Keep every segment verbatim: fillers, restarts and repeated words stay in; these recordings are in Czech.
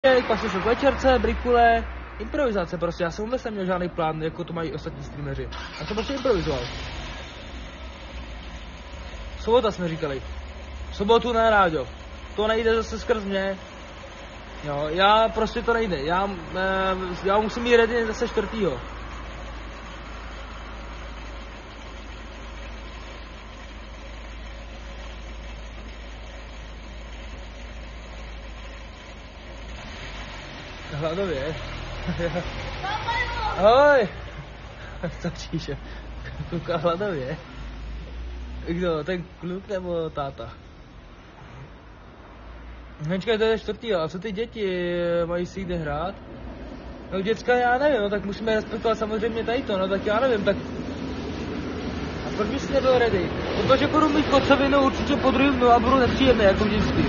Pak se šel k večerce, brikule, improvizace prostě, já jsem vůbec neměl žádný plán, jako to mají ostatní streameři. Já jsem prostě improvizoval. Sobota jsme říkali. Sobotu ne, Ráďo. To nejde zase skrz mě. Jo, já prostě to nejde, já, e, já musím jít ready zase čtvrtýho. Hladově. Ahoj. Stačíš, kouká hladově. Kdo, ten kluk nebo táta? Hnečka, to je čtvrtý, a co ty děti, mají si jde hrát? No děcka, já nevím, no tak musíme respektovat samozřejmě tady to, no tak já nevím, tak... A proč bys nebyl ready? Protože budu mít kocovinu určitě po druhém dnu a budu nepříjemný, jako vždycky.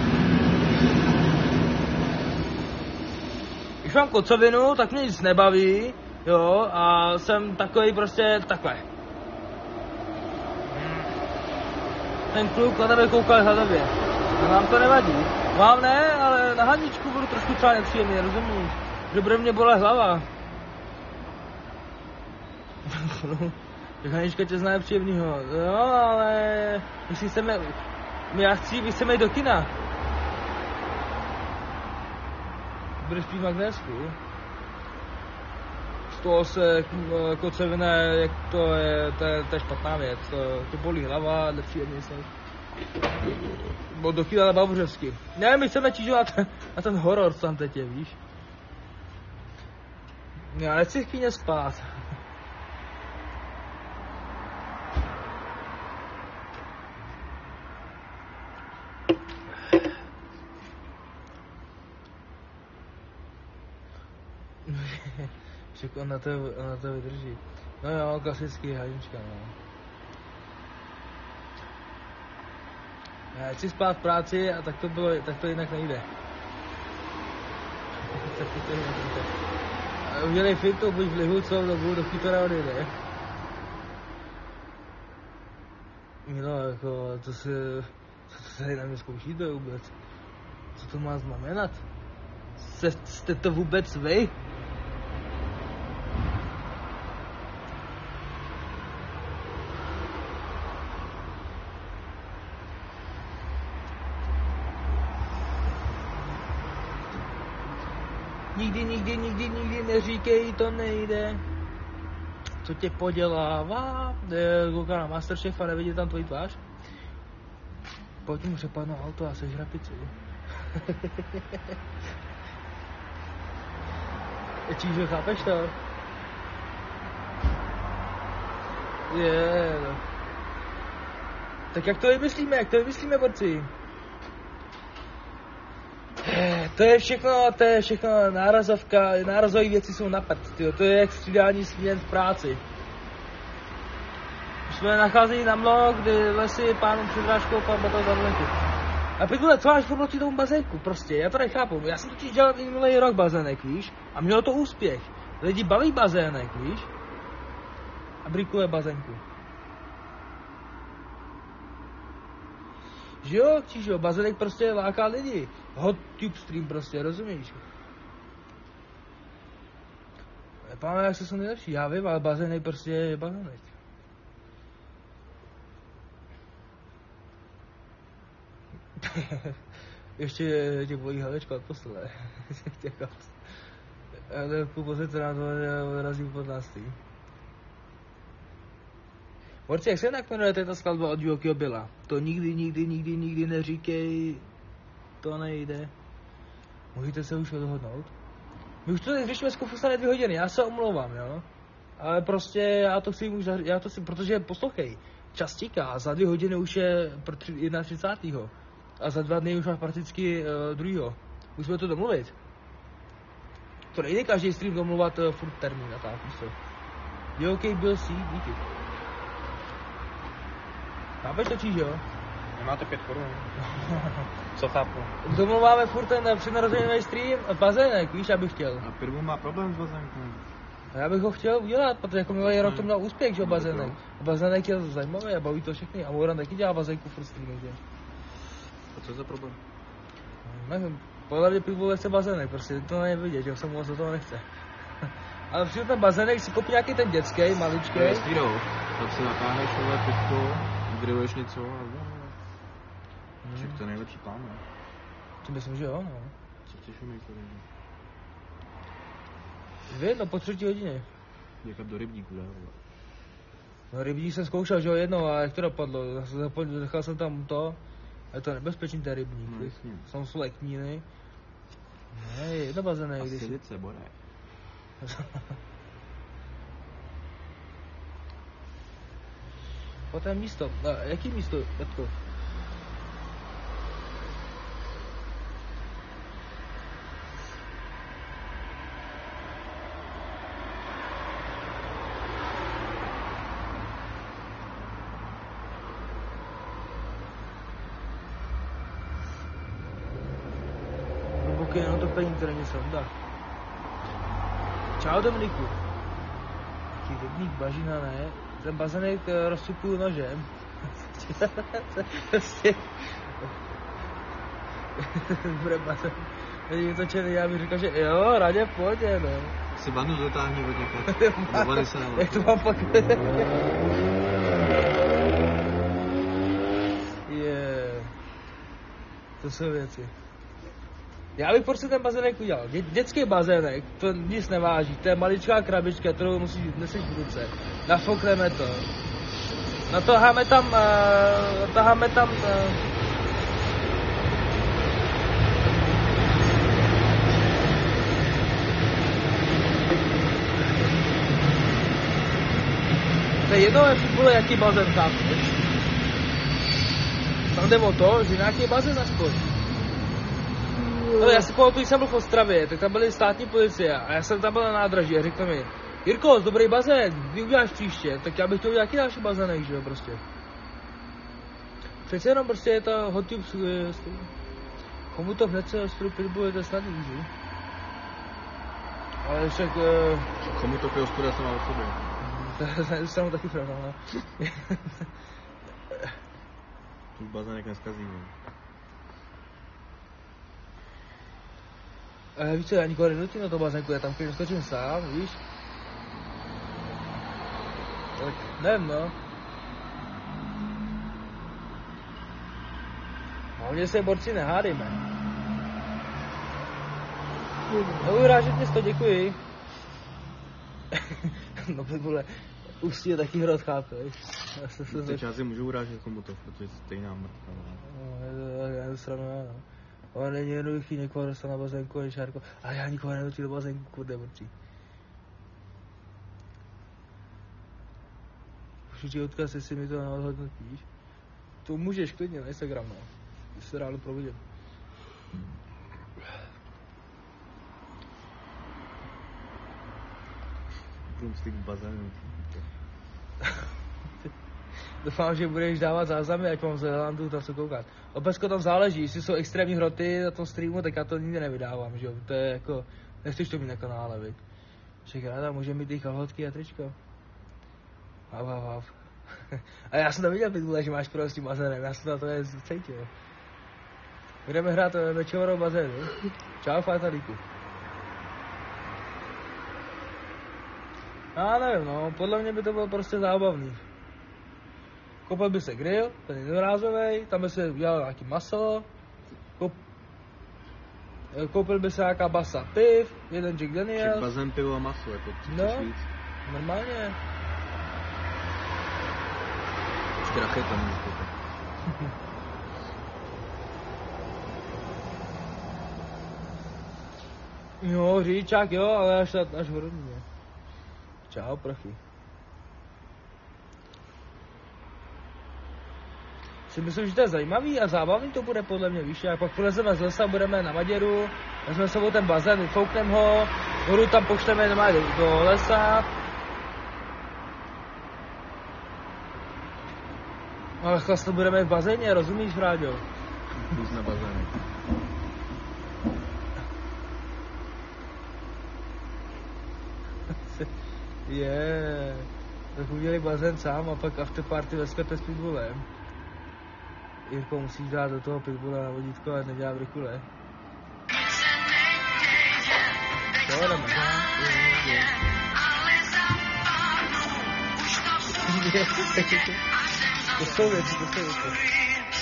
Když mám kocovinu, tak mě nic nebaví, jo, a jsem takový prostě takhle. Ten kluk na tebe koukal hladově. Vám to nevadí. Vám ne, ale na Haničku budu trošku třeba nepříjemný, rozumíš? Že bude mě bolet hlava. Hanička tě zná nepříjemnýho. Jo, ale... Jestli chceme... Já chci, my chceme jít do kina. Budeš pít magnésku? Z toho se kocevina, jak to je, to je, to je špatná věc. To, to bolí hlava, nepříjemný se. Bo do kina na Babuřevsky. Ne, my chceme čížovat na ten horor, co tam teď je, víš? Já nechci v kyně spát. Však on na to, on na to vydrží. No jo, klasický Hanička, no. Já chci spát v práci a tak to bylo, tak to jinak nejde. Tak to jinak nejde. A udělej fintu, buď v lihu celou dobu, dokud to neodjede. No jako, to se, co to tady na mě zkoušíte vůbec? Co to má znamenat? Jste, jste to vůbec vy? Nikdy, nikdy, nikdy, nikdy neříkej, to nejde. Co tě podělává? Kouká na Masterchef a nevidí tam tvoji tvář? Pojď mu přepadnout auto a sežrat pizzu. Čížo, chápeš to? Je. No. Tak jak to vymyslíme, jak to vymyslíme, borci? To je všechno, to je všechno nárazovka, nárazové věci jsou na prd, tyjo. To je jak střídání směn v práci. Už jsme nacházeli na mlok, kdy lesy pánu předrážkou pan Batal zavlenky. A pěkule, co máš proti tomu bazénku, prostě, já to nechápu. Já jsem totiž dělal minulý rok bazének, víš, a mělo to úspěch. Lidi baví bazének, víš, a brikuje bazénku. Že jo, čížo, bazének prostě láká lidi. Hot tube stream prostě, rozumíš? Nepáme, jak se jsou nejlepší, já vím, ale bazének prostě je bazének. Ještě tě bojí hlavečka od postele. Já nevím, pozice na to vyrazím pod nástý. Borci, jak se jinak jmenuje ta skladba od Jokyho Billa? To nikdy, nikdy, nikdy, nikdy neříkej, to nejde. Můžete se už odhodnout? My už to řešíme s Kofusane dvě hodiny, já se omlouvám, jo? Ale prostě já to chci už zahrát, já to si, protože poslouchej, čas tíká, za dvě hodiny už je třicátého prvního a za dva dny už máš prakticky uh, druhýho. Musíme to domluvit. To nejde každý stream domluvat uh, furt termín a tak, víš co? Jokej byl si, díky. Chápeš to, číž, jo? Nemáte pět korun. Co chápu? Domluváme furt ten přednarozený stream, bazének, víš, abych chtěl. A Pirbu má problém s bazénkem. A já bych ho chtěl udělat, protože jako minulý rok to měl úspěch, že jo, bazének. A bazének je zajímavý a baví to všechny. A Moran taky dělá bazénku furt streamy, že? A co za problém? Nevím, Podle mě pitbull chce bazének, prostě to není vidět, že se moc do toho nechce. Ale přijde ten bazének, si koupí nějaký ten dětský, maličký. To je stýrou. Tam si natáhneš tohle pitko, grilluješ něco a Hmm. však to je nejlepší plán, ne? To myslím, že jo, no. Co chceš umít tady? Vy, no po třetí hodině. Děkat do rybníku, ne? No rybník jsem zkoušel, že jo, jednou, a jak to dopadlo, nechal jsem tam to, je to nebezpečný ten rybník, No, jasně. jsou slekníny. Ne, jedno bazének, A když... silice, bore. Poté místo, no, jaký místo, Petko? Hluboké neotopení, které mě sonda. Čau Dominiku. Taký rybník, bažina, ne? Ten bazének rozsypuju nožem. Prostě... Bude bazének. Když to čeli, já bych říkal, že jo, radě pojď, no. Si vanu dotáhni od někoho. Do vany se Jak to mám pak... Je... To jsou věci. Já bych prostě ten bazének udělal. Dě- dětský bazének, to nic neváží, to je maličká krabička, kterou musíš neseš v ruce. Nafokneme to. Nataháme tam, uh, nataháme tam... Uh, to je jedno, jestli bude jaký bazén tam. Tam jde o to, že nějaký bazén aspoň. Ale já si pamatuju, když jsem byl v Ostravě, tak tam byly státní policie a já jsem tam byl na nádraží a řekl mi, Jirko, dobrý bazén, kdy uděláš příště, tak já bych chtěl udělat jaký další bazének, že jo, prostě. Přece jenom prostě je to hot tube, komu to hned se ostrou pitbull, je to snadný, že? Ale však... Uh, Komu to pije ostuda sama o sobě? to je samo taky pravda, no. Tu bazének neskazí, ne? A víš co, já nikoho nenutím na to bazénku, já tam když skočím sám, víš? Tak nevím, no. Hlavně se borci nehádejme. Neurážet město, děkuji. No pitbulle, Ústí je taky hrot, chápeš? Teď já si můžu urážet komu to, protože je stejná mrtka. No, je to, já to sranu, no. Ale není jednoduchý někoho dostat na bazénku a šárko, ale já nikoho nenutím do bazénku, kurde borci. Už ti odkaz, jestli mi to neodhodnotíš. To můžeš klidně na Instagram, no. Když se ráno providím. Průmstík bazénu. Doufám, že budeš dávat záznamy, ať mám Zélandu, tam se koukat. Opesko tam záleží, jestli jsou extrémní hroty na tom streamu, tak já to nikdy nevydávám, že jo. To je jako, nechceš to mít na kanále, viď. Však ráda, může mít i kalhotky a tričko. Hav, hav, hav. A já jsem to viděl, pitbulle, že máš pro s tím bazénem, já jsem na to je cítil. Budeme hrát večerou bazénu. Čau, Fatalíku. Já nevím, no, podle mě by to bylo prostě zábavný. Koupil by se grill, ten jednorázovej, tam by se udělal nějaký maso, koup... koupil by se nějaká basa piv, jeden Jack Daniels. Však bazén, pivo a maso, jako co No, chceš víc. normálně. Štrachy tam můžeš koupit. Jo, řidičák jo, ale až, až hodně. Čau, prachy. Si myslím, že to je zajímavý a zábavný to bude podle mě, víš, jak pak polezeme z lesa, budeme na Maděru, vezmeme sebou ten bazén, vyfoukneme ho, vodu tam pošleme do, do lesa. Ale chlast budeme v bazéně, rozumíš, Ráďo? Plus na bazénu. Je, yeah. Tak udělali bazén sám a pak afterparty ve sklepě s pitbullem. Jirko, musíš dát do toho pitbulla na vodítko a nedělá brikule. Jo, jdeme. To jsou věci, to jsou věci.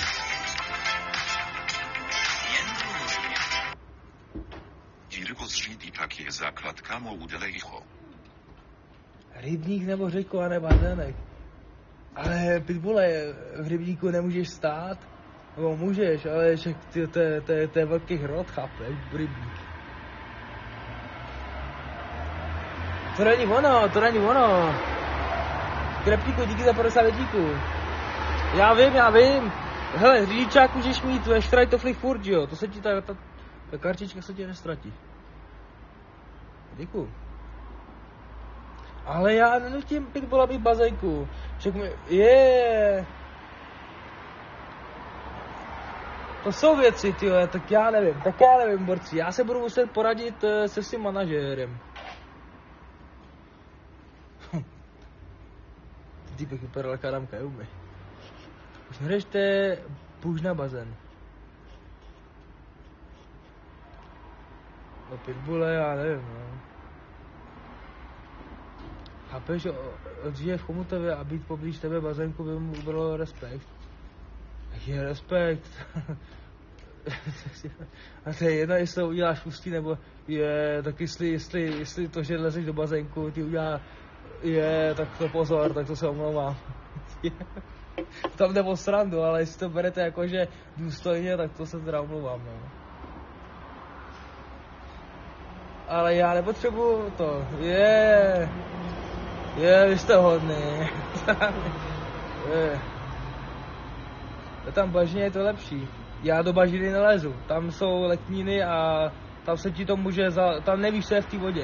Takie zakładkamo udelejcho. Rybník nebo řeku a ne bazének. Ale pitbulle, v rybníku nemůžeš stát. Nebo můžeš, ale však ty, to, to, to je velký hrot, chápeš, rybník. To není ono, to není ono. Krepníku, díky za padesát díků. Já vím, já vím. Hele, řidičák můžeš mít ve štrajtoflích furt, jo. To se ti ta, ta, ta kartička se ti nestratí. Děkuju. Ale já nenutím pitbulla mít bazénku. Však mi, je. To jsou věci, tyjo, tak já nevím, tak já nevím, borci. Já se budu muset poradit uh, se svým manažérem. Týpek vypadal jak Adam Kajumi. Už neřešte, půjď na bazén. No pitbulle, já nevím, no. Chápeš, odžije v Chomutově a být poblíž tebe bazénku by mu ubralo respekt. Je respekt. A to je jedno, jestli to uděláš ústí, nebo je, tak jestli, jestli, jestli to, že lezeš do bazénku, ty udělá, je, tak to pozor, tak to se omlouvám. Tam jde o srandu, ale jestli to berete jako, že důstojně, tak to se teda omlouvám, no. Ale já nepotřebuju to, je, je, vy jste hodný. Je. Tam bažně je to lepší. Já do bažiny nelezu. Tam jsou letniny a tam se ti to může za... Tam nevíš, co je v té vodě.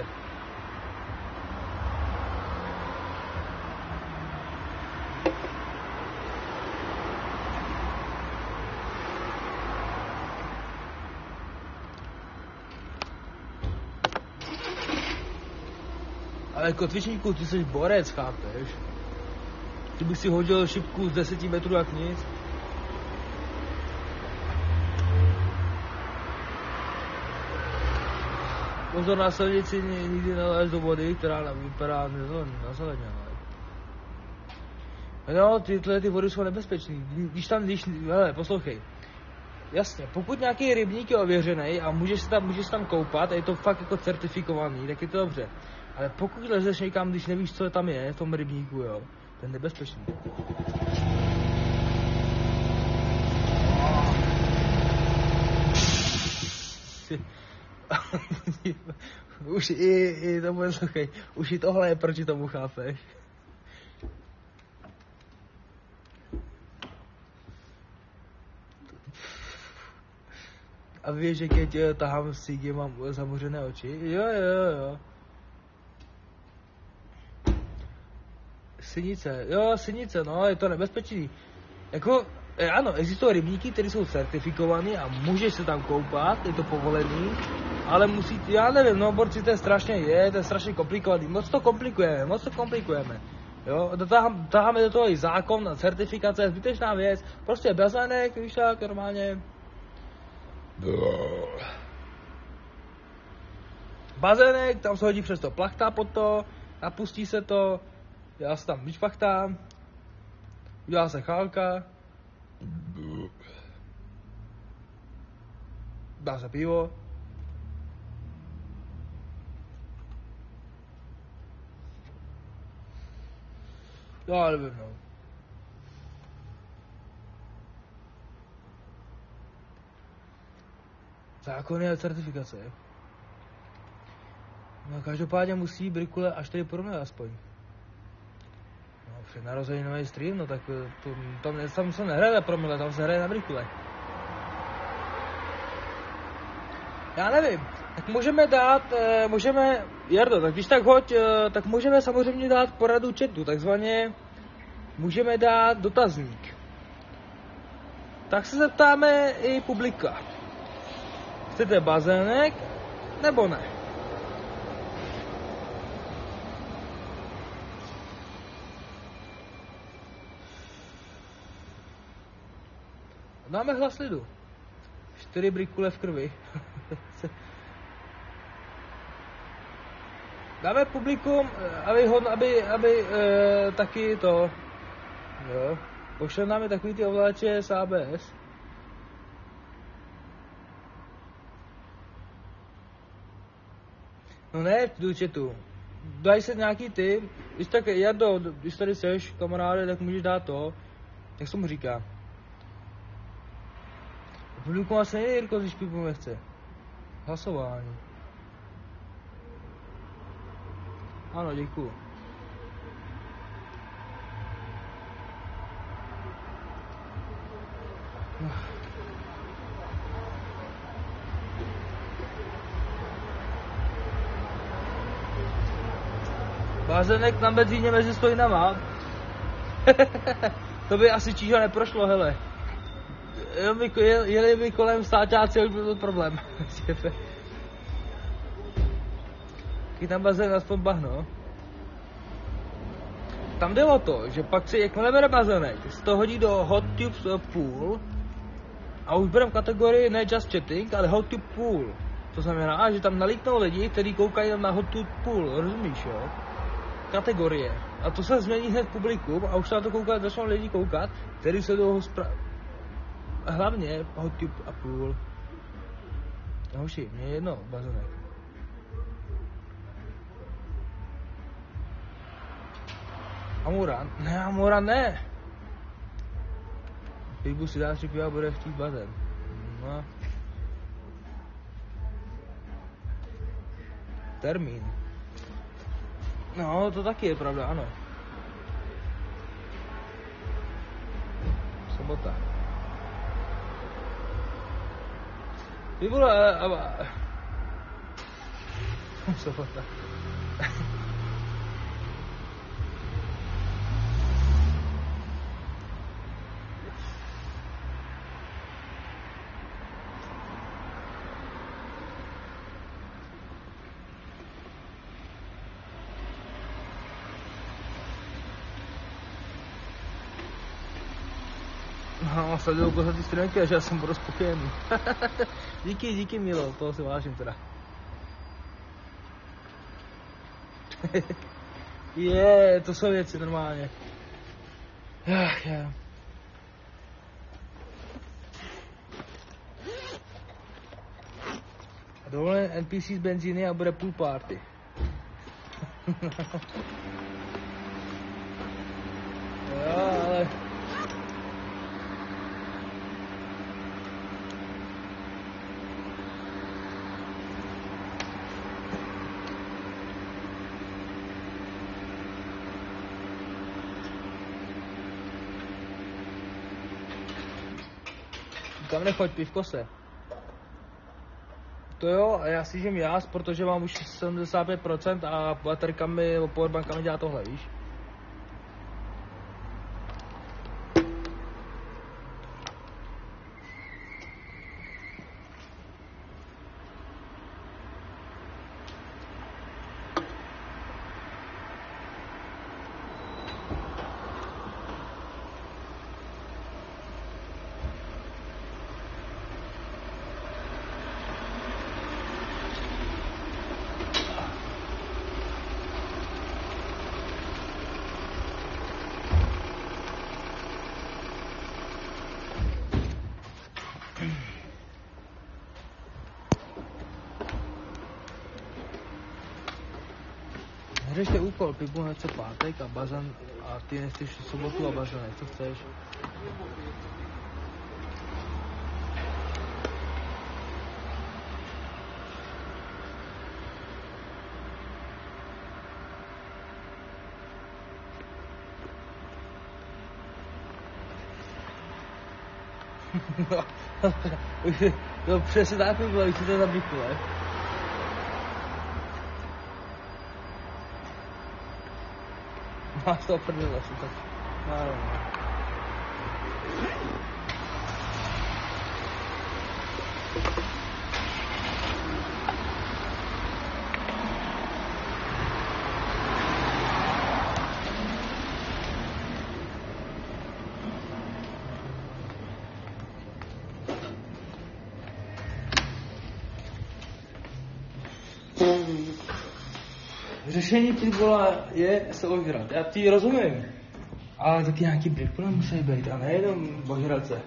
Ale kotvičníku, ty jsi borec, chápeš? Ty bych si hodil šipku z deseti metrů jak nic. Pozor na silnici, nikdy nelez do vody, která vypadá nezeleněná. No, tyhle ty vody jsou nebezpečný. Když tam, když, hele, poslouchej. Jasně, pokud nějaký rybník je ověřený a můžeš se tam, můžeš se tam koupat a je to fakt jako certifikovaný, tak je to dobře. Ale pokud lezeš někam, když nevíš, co tam je v tom rybníku, jo, to je nebezpečný. Už i, i to bude sluchej, už i tohle je proti tomu, chápeš? A víš, že keď tahám s sígy, mám zamořené oči? Jo, jo, jo. Sinice, jo, sinice, no, je to nebezpečný. Jako, ano, existují rybníky, které jsou certifikované a můžeš se tam koupat, je to povolený, ale musí, já nevím, no, borci, to je strašně, je, to je strašně komplikovaný, moc to komplikujeme, moc to komplikujeme. Jo, dotáháme, taháme do toho i zákon a certifikace, je zbytečná věc, prostě bazének, víš tak, normálně. Bazének, tam se hodí přes to plachta pod to, napustí se to, já se tam vyšpachtám, udělá se chálka, dá se pivo, já nevím, no. Zákony a certifikace. No každopádně musí brikule až tady porovnat aspoň. No před narozeninový stream, no tak to, tam, tam se nehraje na promile, tam se hraje na brikule. Já nevím, tak můžeme dát, eh, můžeme, Jardo, tak když tak hoď, eh, tak můžeme samozřejmě dát poradu chatu, takzvaně můžeme dát dotazník. Tak se zeptáme i publika. Chcete bazének, nebo ne? Dáme hlas lidu. Čtyři brikule v krvi. Dáme publikum, aby, ho, aby, aby e, taky to, jo, pošlem nám takový ty ovláče s A B S. No ne, do chatu. Daj se nějaký ty, když tak Jardo, když tady seš, kamaráde, tak můžeš dát to, jak se mu říká. Publikum asi nejde, Jirko, když publikum nechce. Hlasování. Ano, děkuju. Bázenek na benzíně mezi stojnama. To by asi čížo neprošlo, hele. Jeli by kolem stáťáci, už byl to problém. Taky tam bazén aspoň bahno. Tam jde o to, že pak si jakmile bere bazének, se to hodí do Hot Tube Pool a už bereme kategorii ne just chatting, ale Hot Tube Pool. To znamená, že tam nalítnou lidi, kteří koukají na Hot Tube Pool, rozumíš, jo? Kategorie. A to se změní hned publikum a už se na to koukat, začnou lidi koukat, kteří se toho spra... Hlavně Hot Tube a Pool. Hoši, mě je jedno, bazének. Amuran? Ne, Amuran ne. Pitbull si dá tři piva, bude chtít bazén. No. Termín. No, to taky je pravda, ano. Sobota. Pitbull a... a... Sobota. No, sleduju pořád ty stránky, že já jsem budu spokojený. Díky, díky Milo, toho si vážím teda. Je, yeah, to jsou věci normálně. Ach, yeah. Dovolen N P C z benzíny a bude pool party. Jo, ale... Tam nechoď, pivko se. To jo, a já si žím jas, protože mám už sedmdesát pět procent a baterkami nebo powerbankami dělá tohle, víš? Řešte úkol, Pitbull nechce pátek a bazan a ty nechceš sobotu a bazanek, co chceš? No, přesně tak by bylo, když si to zabíklo, ne? Máš to prdele asi tak. No, řešení ty vole je se ožrat. Já ti rozumím. Ale taky nějaký brikule musí být a nejenom ožrat se.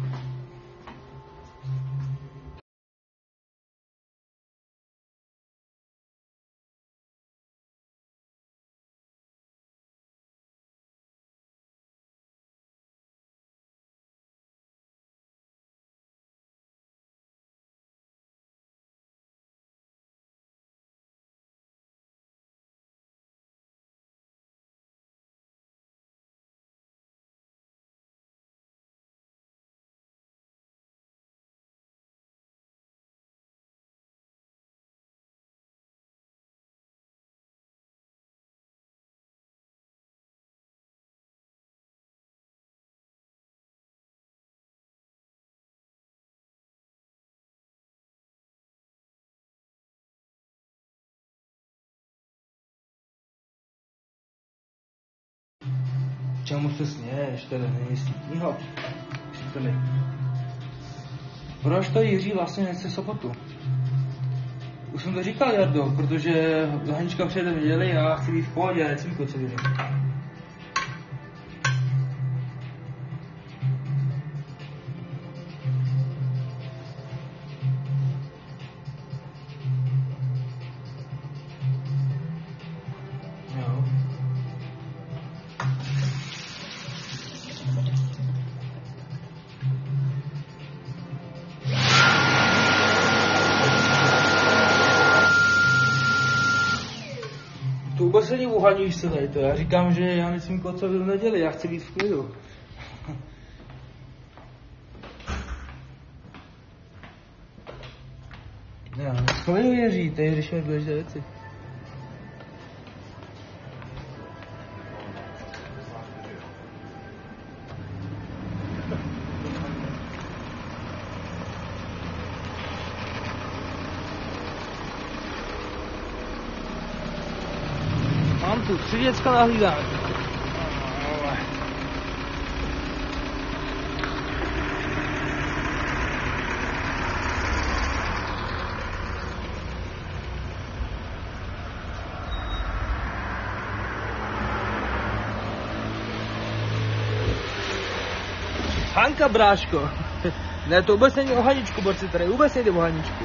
Čemu se směješ, to není skýtního. Příteli. Proč to Jiří vlastně nechce Sobotu? Už jsem to říkal, Jardo, protože Hanička přijede v neděli a já chci být v pohodě a nechci mít co vidím. Vůbec se neuhaníš se tady to, já říkám, že já nechci mít kocovi v neděli, já chci být v klidu. Já v klidu Jiří, tady řešíme důležité věci. Mám tu tři děcka na hlídání. Hanka, bráško. Ne, to vůbec není o Haničku, borci, tady vůbec nejde o Haničku.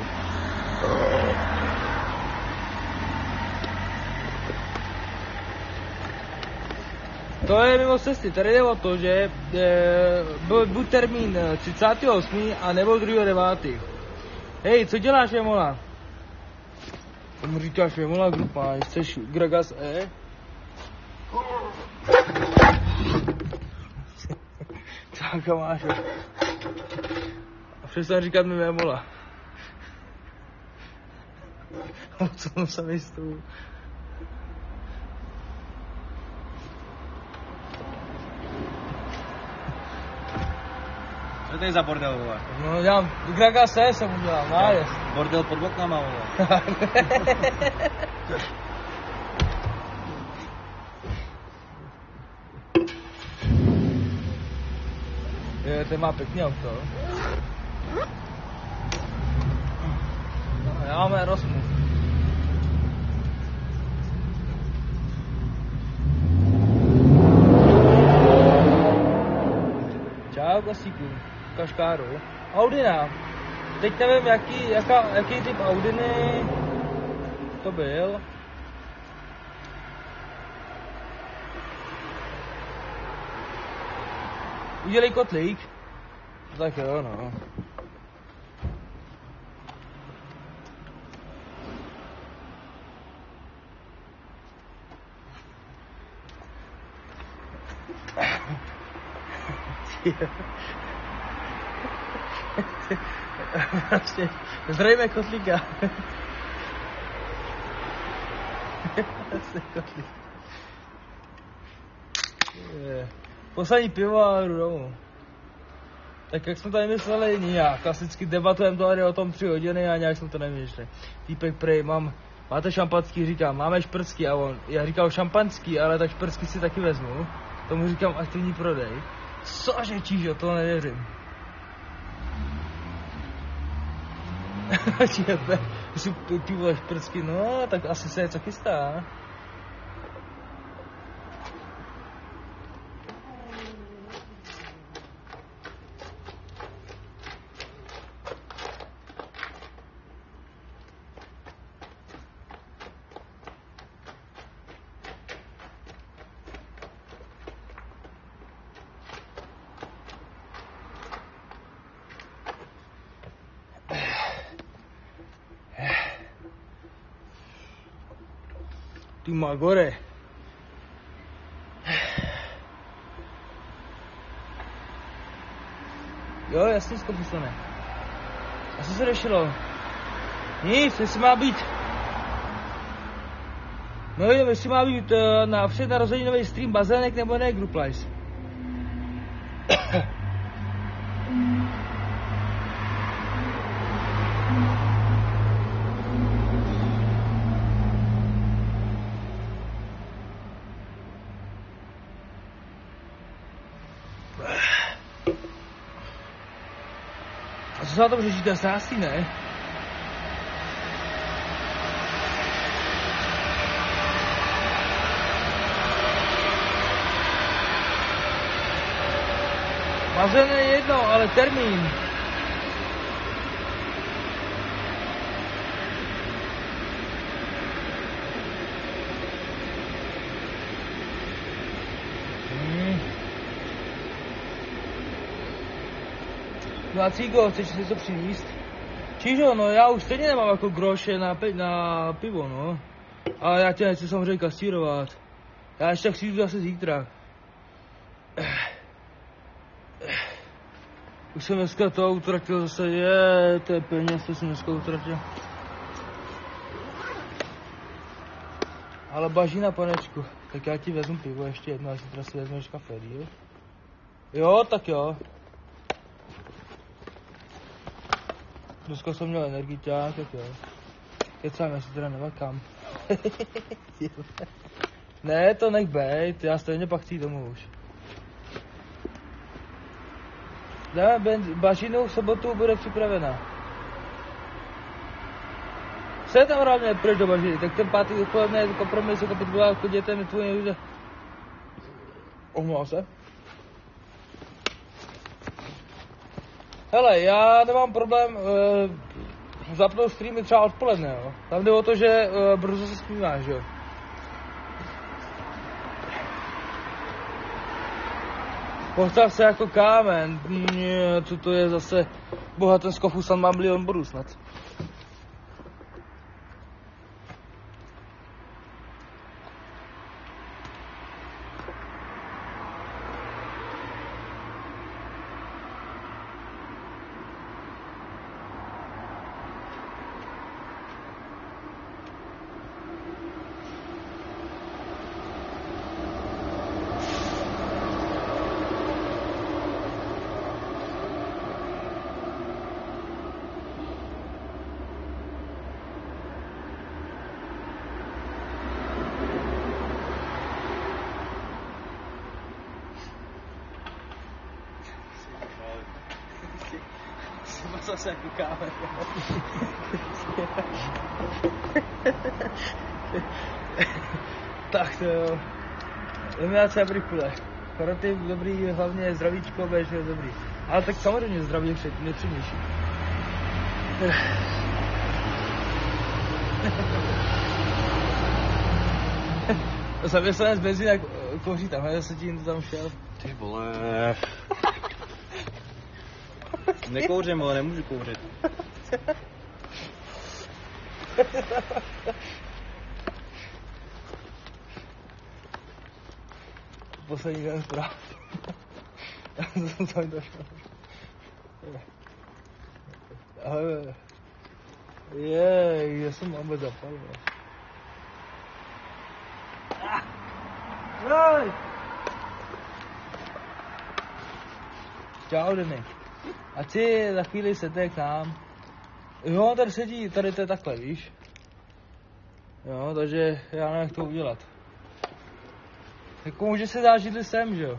To je mimo cesty, tady jde o to, že e, byl buď termín třicátého osmého a nebo druhého devátého Hej, co děláš, Věmola? Tomu říkáš Věmola grupa, chceš Gragas E? Tak máš. A přestaň říkat mi Věmola. Co se mi s tou? Co to je za bordel, vole? No dělám, Graga se jsem udělal, nájezd. Bordel pod oknama, vole. Je, ten má pěkný auto. No, já mám Erosmu. Čau, Kosíku. Kaškáru. Audina. Teď nevím, jaký, jaká, jaký typ Audiny to byl. Udělej kotlík. Tak jo, no. Vlastně, zdravíme kotlíka. Kotlík. Poslední pivo a jdu domů. Tak jak jsme tady mysleli, nějak. Klasicky debatujeme tady o tom tři hodiny a nějak jsme to nevymýšleli. Týpek prej, mám, máte šampanský, říkám, máme šprcky a on, já říkal šampanský, ale tak šprcky si taky vezmu. Tomu říkám aktivní prodej. Cože čížo, to nevěřím. Myslím, ty vole šprcky, no, tak asi se něco chystá. Ty magore. Jo, jasně, skopusane. A co se řešilo? Nic, jestli má být... No jo, jestli má být uh, na přednarozeninový stream bazének nebo ne, Gruplice. A co se na tom řeší, to je sásí, ne? Bazén je jedno, ale termín. Hmm. No a Cíko, chceš si to přinést? Čížo, no já už stejně nemám jako groše na, pi na pivo, no. Ale já tě nechci samozřejmě kastírovat. Já ještě tak přijdu zase zítra. Už jsem dneska to utratil zase, je, to je peněz, to jsem dneska utratil. Ale bažína, panečku, tak já ti vezmu pivo ještě jedno, a zítra si vezmeš kafe, jo? Jo, tak jo. Dneska jsem měl energiťák, tak jo. Kecám, já si teda nemakám. Ne, to nech bejt, já stejně pak chci domů už. Dáme bažinu, v sobotu bude připravena. Co je tam hlavně pryč do bažiny? Tak ten pátý odpoledne je kompromis, jako podbývá, chodíte mi tvůj nevíde. Omlouvám se. Hele, já nemám problém uh, zapnout streamy třeba odpoledne, jo. Tam jde o to, že uh, brzo se zpíváš, jo. Postav se jako kámen, Ně, co to je zase, boha ten Skofusan má milion bodů snad. Zase jako kámen. Tak to jo. Eliminace a brikule. Koroty dobrý, hlavně zdravíčko, budeš dobrý. Ale tak samozřejmě zdraví je nepřednější. Zavěslenec benzín jak kouří tam, zase ti to tam šel. Ty vole. Nekouřím, ale nemůžu kouřit. Poslední den zpráv. Já jsem tam došel. Ale... Jej, já jsem mám zapalil. Jej! Čau, Denik. A ty za chvíli sedne k nám. Jo, tady sedí, tady to je takhle, víš? Jo, takže já nevím, jak to udělat. Jako může se dát židli sem, že jo?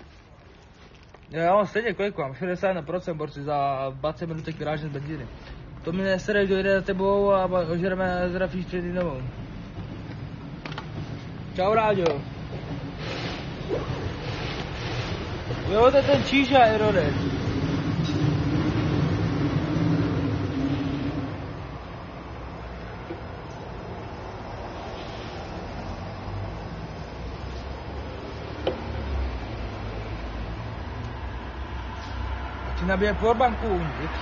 Já mám stejně kolik mám, šedesát jedna procent borci za dvacet minutek vyrážím z benzíny. To mi nesereš, dojde za tebou a ožereme zdrafíš před novou. Čau, Ráďo. Jo, to je ten číža, Erodec. Ti nabije powerbanku uvnitř.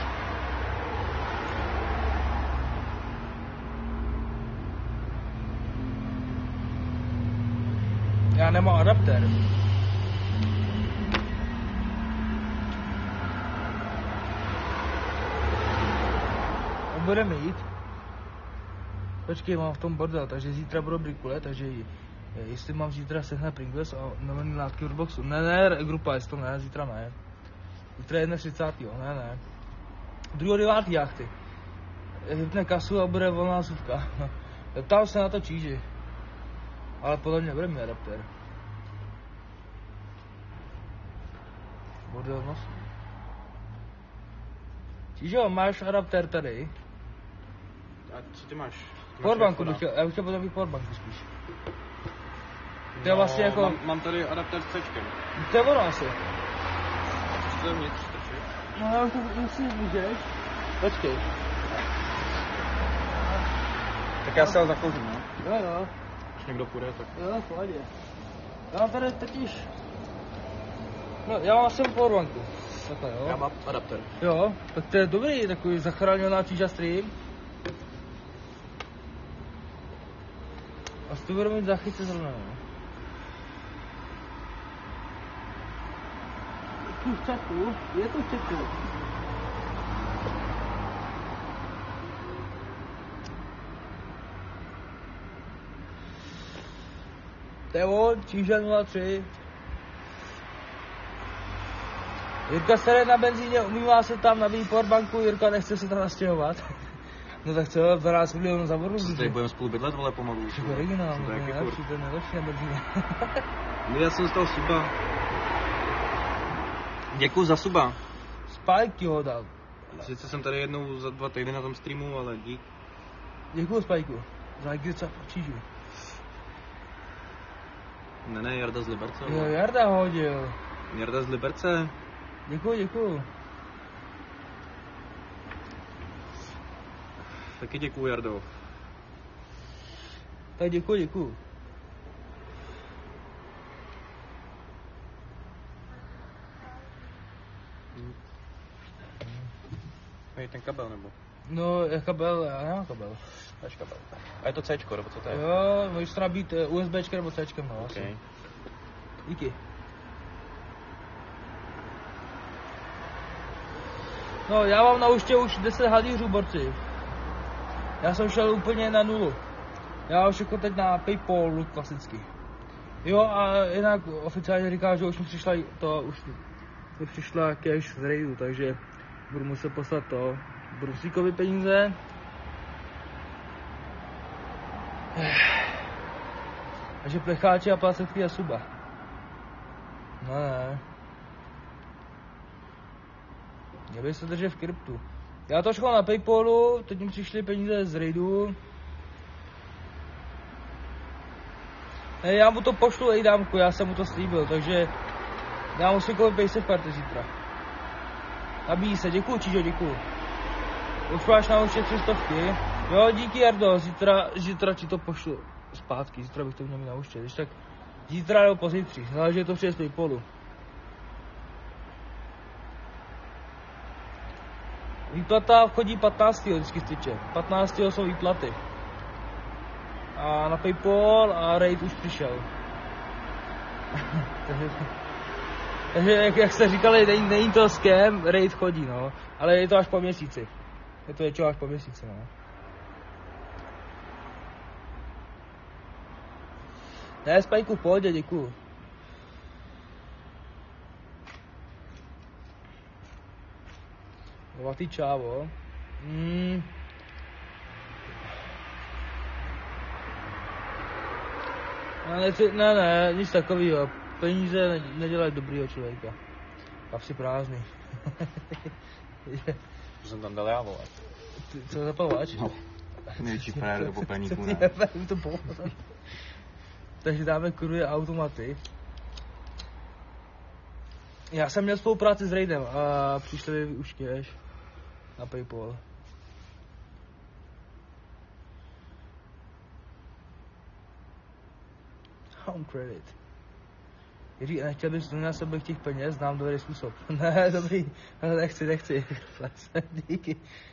Já nemám adaptér. On bude mít. Počkej, mám v tom bordel, takže zítra budu brikule, takže jestli mám zítra sehnat Pringles a nový látky od boxu. Ne, ne, grupa, jestli to ne, zítra ne. Zítra je třicátého ne, ne. druhého devátého já chci. Vypne kasu a bude volná suvka. Ptám se na to číži. Ale podle mě bude mít adaptér. Bordel nos. Čížo, máš adaptér tady? A co ty máš? Powerbanku bych chtěl, já bych chtěl potom být powerbanku spíš. To je no, vlastně jako... Mám, mám tady adaptér s C-čkem. To je ono asi. Co to je vnitř strčit? No já už to musím můžeš. Počkej. Tak já se ho zakouřím, no. Jo jo. Když někdo půjde, tak... Jo, v pohodě. Já mám tady totiž... No, já mám asi powerbanku. Takhle, jo. Já mám adaptér. Jo, tak to je dobrý, takový zachraňovaná číža stream. A to budu mít zachyce zrovna, jo. Tu v čeku, je to v čeku. Tevo, číža nula tři. Jirka se jde na benzíně, umývá se tam, nabíjí powerbanku, Jirka nechce se tam nastěhovat. No tak co, dvanáct milionů za vodu. Tady budeme spolu bydlet, vole, pomalu. To je originál, to je nejlepší, to je nejlepší na benzíně. Já jsem z toho suba. Děkuju za suba. Spike ti ho dal. Sice jsem tady jednou za dva týdny na tom streamu, ale dík. Děkuju Spajku. Za Gica čížu. Ne, ne, Jarda z Liberce. Jo, Jarda hodil. Jarda z Liberce. Děkuju, děkuju. Taky děkuju, Jardo. Tak děkuju, děkuju. Hej, ten kabel nebo? No, je kabel, já nemám kabel. Máš kabel. A je to Cčko, nebo co to je? Jo, můžeš to nabít USBčkem nebo Cčkem, no. Okay. Díky. No, já mám na účtě už deset hadířů, borci. Já jsem šel úplně na nulu. Já už jako teď na Paypal klasicky. Jo a jinak oficiálně říká, že už mi přišla to, už mi přišla cash z raidu, takže budu muset poslat to Brusíkovi peníze. Takže plecháči a placetky a suba. No ne. Měl bych se držet v kryptu. Já to šel na Paypalu, teď mi přišly peníze z raidu. Ne, já mu to pošlu, ej dámku, já jsem mu to slíbil, takže já musím koupit paysafe karty zítra. Nabíjí se, děkuju Čížo, děkuju. Už máš na účtě tři stovky. Jo, díky Jardo, zítra, zítra ti to pošlu zpátky, zítra bych to měl mít na účtě, když tak zítra nebo pozítří, záleží to přijde z Paypalu. Výplata vchodí patnáctého vždycky styče, patnáctého jsou výplaty. A na Paypal a raid už přišel. takže, takže jak, jak jste říkali, není, není to scam, raid chodí, no. Ale je to až po měsíci. Je to většinou až po měsíci, no. Ne, Spajku, v pohodě, děkuju. Zlatý čávo. Mm. Ne, ne, ne, nic takového. Peníze nedělají dobrýho člověka. Kapsy prázdný. To jsem tam dal já, vole. Ty, co zapalovač? No. Největší frajer do popelníku, ne? to bylo. Takže dáme kurvě automaty. Já jsem měl spolupráci s Raidem a přišli už cash na PayPal. Home credit. Jiří, nechtěl bys na sebe těch peněz, znám dobrý způsob. Ne, dobrý, ale nechci, nechci. Díky.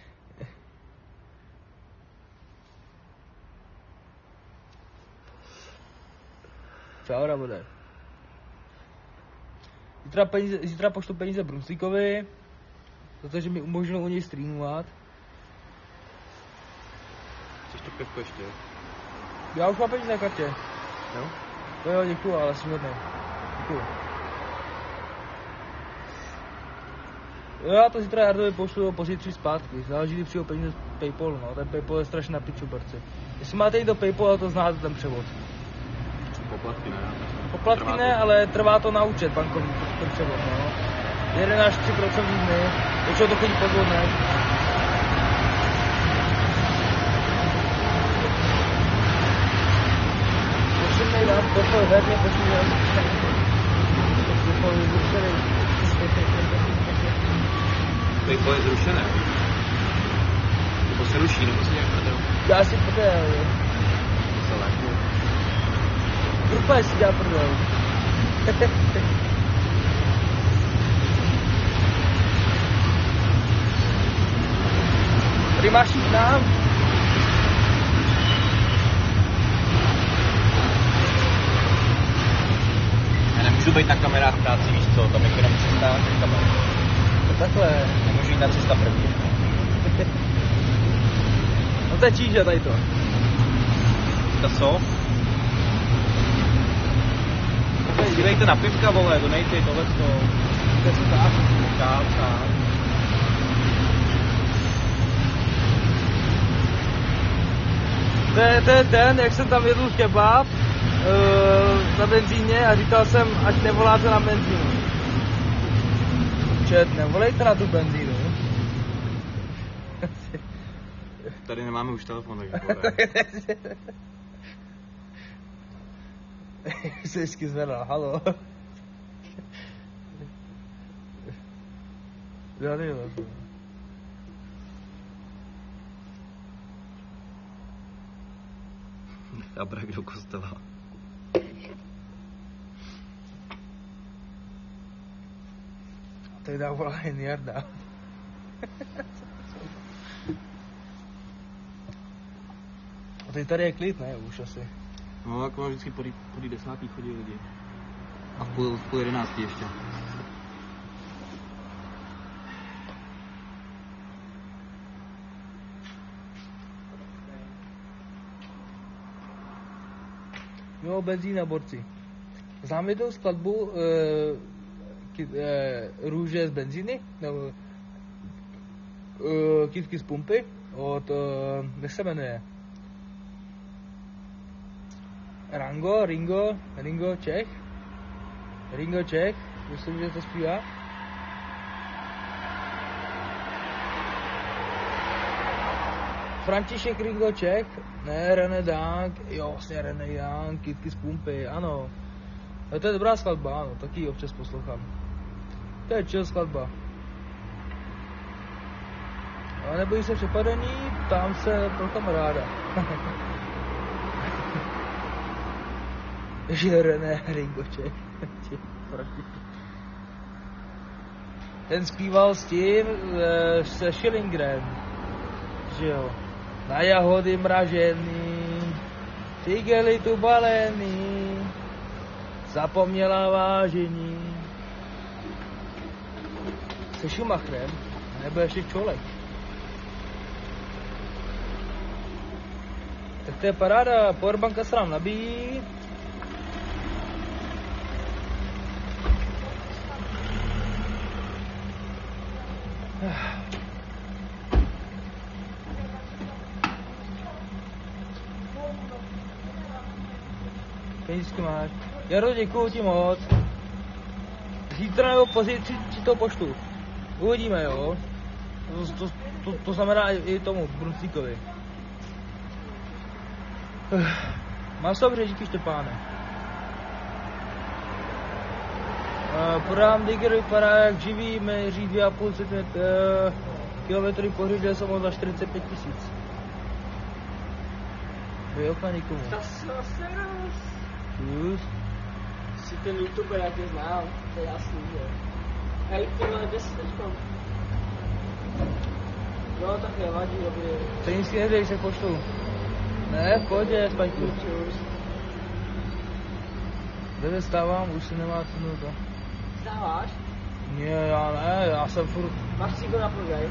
Čau, Rabode. Zítra, peníze, zítra pošlu peníze Brunsvíkovi, protože mi umožnil u něj streamovat. Chceš to pivko ještě? Já už mám peníze na kartě. Jo? To jo, děkuju, ale jsem hodný. Děkuju. Jo, já to zítra Jardovi pošlu pozítří zpátky, záleží, kdy přijde peníze z PayPalu, no, ten PayPal je strašně na piču, borci. Jestli máte jít do PayPalu, to znáte ten převod. Poplatky ne. Poplatky ne, ale trvá to na účet bankovní, ten převod, no. jeden až tři procenta dny, většinou to chodí podvodné. Pošlím vám, pošlím herně, pošlím vám. PayPal je zrušený. PayPal je zrušené. Nebo se ruší, nebo se nějak prdel. Já si prdel, jo. To se léku. Úplně si dělá prdel. Tady máš jít nám? Já nemůžu být na kamerách v práci, víš co, tam je jenom cesta kamery. To takhle. Nemůžu jít na cesta první. No to je číže tady to. To co? Dívejte na pivka, vole, donejte tohleto. To je co tak? Tak, tak. To je, to je ten, jak jsem tam jedl kebab uh, na benzíně a říkal jsem, ať nevoláte na benzínu. Čet, nevolejte na tu benzínu. Tady nemáme už telefon, takže volej. Se vždycky zvedal, halo. Já nevím. A brak do kostela. Tady dá volá jen Jarda. A teď tady je klid, ne? Už asi. No, jako vždycky po, po desátý chodí lidi. A v půl, v půl jedenáctý ještě. Jo, benzín na borci. Znám jednou skladbu e, ky, e, Růže z benzíny, nebo e, Kytky z pumpy, od, e, jak se jmenuje? Rango, Ringo, Ringo Čech, Ringo Čech, myslím, že to zpívá. František Ringo Čech, ne, René Dank, jo, vlastně René Dank, Kytky z pumpy, ano. A to je dobrá skladba, ano, taky ji občas poslouchám. To je chill skladba. Ale nebojí se přepadení, tam se pro kamaráda. Že René Ringo Čech. Ten zpíval s tím, se Schillingrem, že jo. Na jahody mražený, figely tu balený, zapomněla vážení. Se Schumacherem, nebo ještě Čolek. Tak to je paráda, powerbanka se nám nabíjí. Penízky máš. Jaro, děkuju ti moc. Zítra nebo pozítří ti to poštu. Uvidíme, jo. To, to, to, to znamená i, i tomu Bruncíkovi. Mám dobře, díky Štěpáne. Uh, Podám Digger vypadá jak živý, měří dvě a půl kilometry po hřiště, jsem ho za čtyřicet pět tisíc. Vyjel na nikomu. To se roz. Plus. Si ten youtuber, jak je znám, to je jasný, že? Hej, ty vole, kde jsi teďko? No, tak nevadí, dobrý. Penízky nedej, se pošlu. Ne, v pohodě, Spajku. Kde stávám, už si nemá cenu to. Stáváš? Ne, já ne, já jsem furt... Máš cíko na prodej?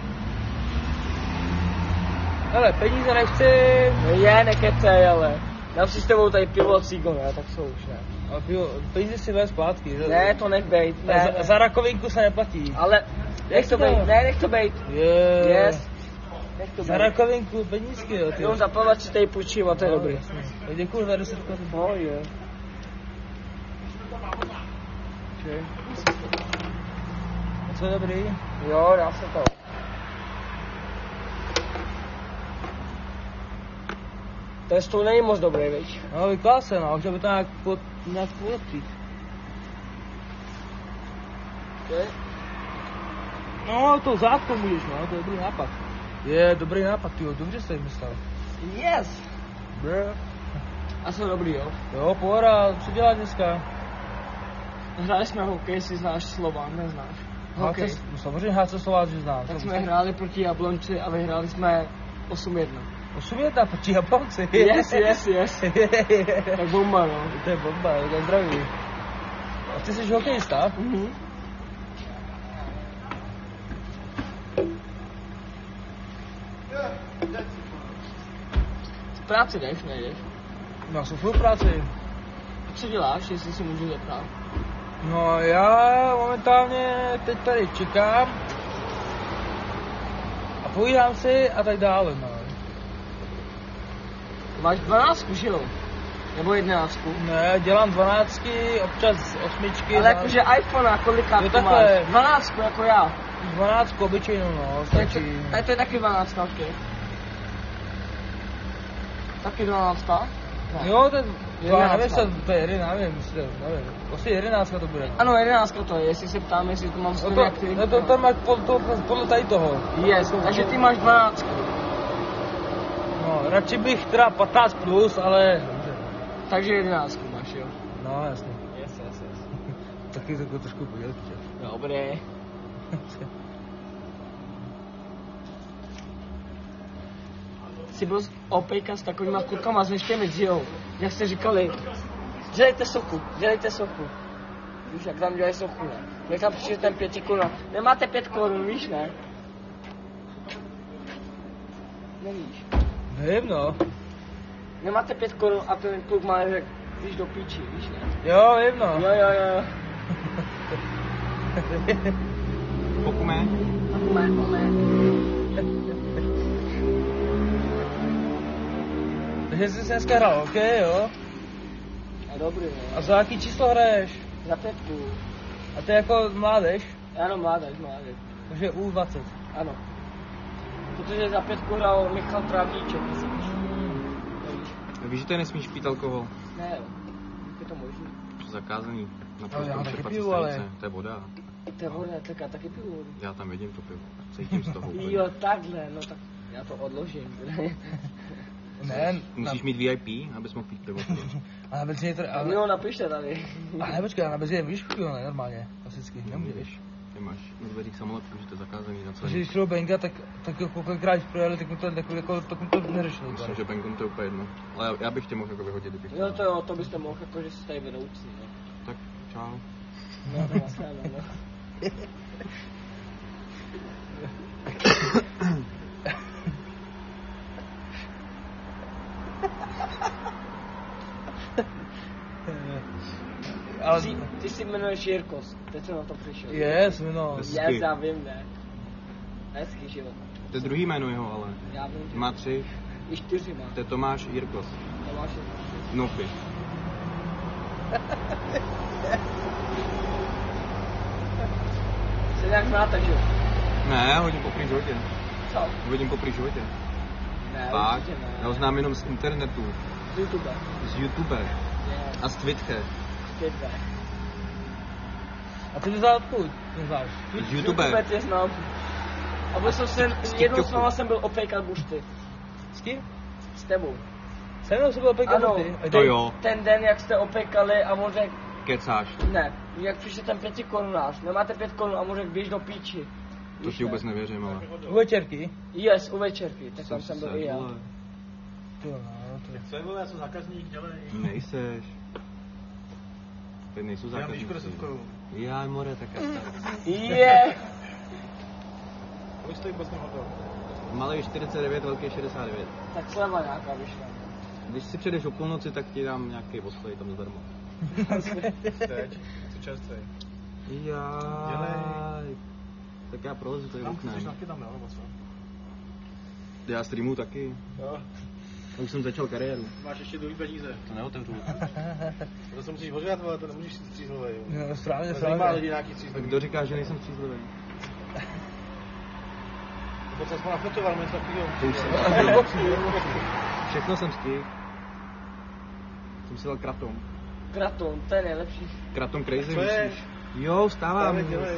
Hele, peníze nechci. No je, nekecej, ale. Dám si s tebou tady pivo a cíko, ne, tak jsou už ne. Ale pivo, peníze si vezm zpátky. Ne, to nech bejt, ne, za, ne. za rakovinku se neplatí. Ale, nech to bejt, ne, nech to bejt. Je. Yes. Nech to Za bejt. rakovinku penízky, jo, ty. Jo, za plavat si tady půjčím a to je No, dobrý. jasně. Děkuju za deset korun. No, je. A co je dobrý? Jo, dá se to. Ten stůl není moc dobrý, viď? No, vyklá se, no, chtěl by to nějak pod, nějak polepšit. Je? No, to zátko můžeš, no, to je dobrý nápad. Je, dobrý nápad, tyjo, dobře jsi myslel. Yes! Brr. A jsou dobrý, jo? Jo, pohoda, co děláš dneska? Hráli jsme hokej, si znáš Slovan, neznáš? Hokej. Háce, no, samozřejmě Háce Slovář, že znám. Tak jsme hráli proti Jablonci a vyhráli jsme osm jedna. osm jedna proti Japonci. Yes, yes, yes. Tak bomba, no. To je bomba, to je zdravý. A ty jsi hokejista? Mhm. V práci jdeš, nejdeš? No, já jsem furt v práci. Co děláš, jestli si můžu zeptat? No, já momentálně teď tady čekám. A povídám si a tak dále, no. Máš dvanáctku, že jo? Nebo jedenáctku? Ne, dělám dvanáctky, občas osmičky. Ale jakože iPhone, a kolikátku Jo, takhle. máš? dvanáctku, jako já. dvanáctku obyčejnou, no, Tak to, stačí. tak to je taky dvanáctka, ok. Taky dvanáctka? Ne. Jo, to je, Jedenáctka. nevím, co to je jedenáct, nevím, jestli to, nevím. Asi jedenáctka to bude. Ano, jedenáctka to je, jestli se ptám, jestli to mám No stejně to, jak ty. no to, to máš pod, to, podle tady toho. Yes, takže ty máš dvanáctku. No, radši bych teda patnáct plus, ale... Dobře. Takže jedenáctku máš, jo? No, jasně. Yes, yes, yes. Taky takovou trošku podělky. Dobré. Jsi byl opejka s takovýma klukama z Neštěmic, že jo? Jak jste říkali, dělejte sochu, dělejte sochu. Víš, jak tam dělají sochu, ne? Jak tam přišel ten pěti korun. Nemáte pět korun, víš, ne? Nevíš. Nevím, no. Nemáte pět korun a ten kluk má řek, víš, do píči, víš, ne? Jo, vím, no. Jo, jo, jo. Pokumé? Takové, takové. Takže jsi dneska hrál, ok, jo? A dobrý, ne? A za jaký číslo hraješ? Za pětku. A ty jako mládež? Ano, mládež, mládež. Takže U dvacet. Ano. Protože za pětku hrál Michal Trávníček, víš. Víš, že tady nesmíš pít alkohol? Ne, jo. Je to možný. Zakázaný. Na Ale já taky čerpací piju, stanice. ale- To je voda. To je voda, tak já taky piju vodu. Já tam vidím to pivo. Cítím z toho úplně. Jo, takhle, no tak já to odložím. Ne, Musíš mít V I P, abys mohl pít pivo. a na benzině tady, A mi ale, ho napište tady. ale počkej, na benzině víš, jo, ne, normálně, klasicky, nemůžeš. Ty máš na dveřích samolepku, že to je zakázaný na Takže celý. když šlo Benga, tak, tak jako kolikrát projeli, tak mu to, tak, jako, tak mu to neřešili. Myslím, že Benkom to je úplně jedno. Ale já, já bych tě mohl jako vyhodit, kdybych Jo, chtěl. to jo, to byste mohl, jako že jste tady vedoucí, no. Tak, čau. No, to vlastně, no, no. Ale, Ty, ty si jmenuješ Jirkos, teď jsem na to přišel. yes, no. Yes. Yes, já vím, ne. Hezký život. To je druhý jméno jeho, ale. Já vím, že Má tři. i čtyři má. To je Tomáš Jirkos. To máš Nofy. se nějak znáte, že jo? Ne, hodím po první životě. psal. Uvidím po prý životě. Ne, Fakt? určitě ne. Já ho znám jenom z internetu, Z YouTube. z YouTube Ne, a z Twitche. Twitche. A ty to znal odkud? Neznáš? Z YouTube. YouTube tě znám. A byl jsem se, z jednou TikToku. s váma jsem byl opejkat bušty. S kým? S tebou. Se mnou se byl opět Ano, ty. To jo, ten den, jak jste opekali a on řekl, kecáš. ne, jak přišel ten pěti korunář, nemáte pět korun a on řekl, běž do píči. To Víš ti ne? vůbec nevěřím, ale. U večerky. Yes, u večerky, tak tam jsem byl se, i já. vole. To no, to je. Co je, vole, já jsem zákazník, dělej. Nejseš. Teď nejsou Já mám zákazníci. výšku deset korun. Já more, tak Je! Kolik stojí vlastně hotel? malý čtyřicet devět, velký šedesát devět. Tak sleva nějaká vyšla. Když si přijdeš o půlnoci, tak ti dám nějaký oslej tam zdarma. Teď, co čerstvej. Jaj. Tak já prolezu tady Tam chceš oknem. nafky tam, jo, nebo co? Já streamu taky. Jo, A už jsem začal kariéru. máš ještě druhý peníze. To neotevřu. To se musíš odřát, vole, to nemůžeš si střízlovej, jo. No, správně, To zajímá správně. lidi nějaký Tak střízlový. kdo říká, že nejsem střízlivý? To se aspoň nafetoval, něco takovýho. To už jsem Všechno jsem stihl. Jsem si dal kratom. Kraton, to je nejlepší. Kratom crazy Co je? musíš. Jo, vstávám. Právě dělej.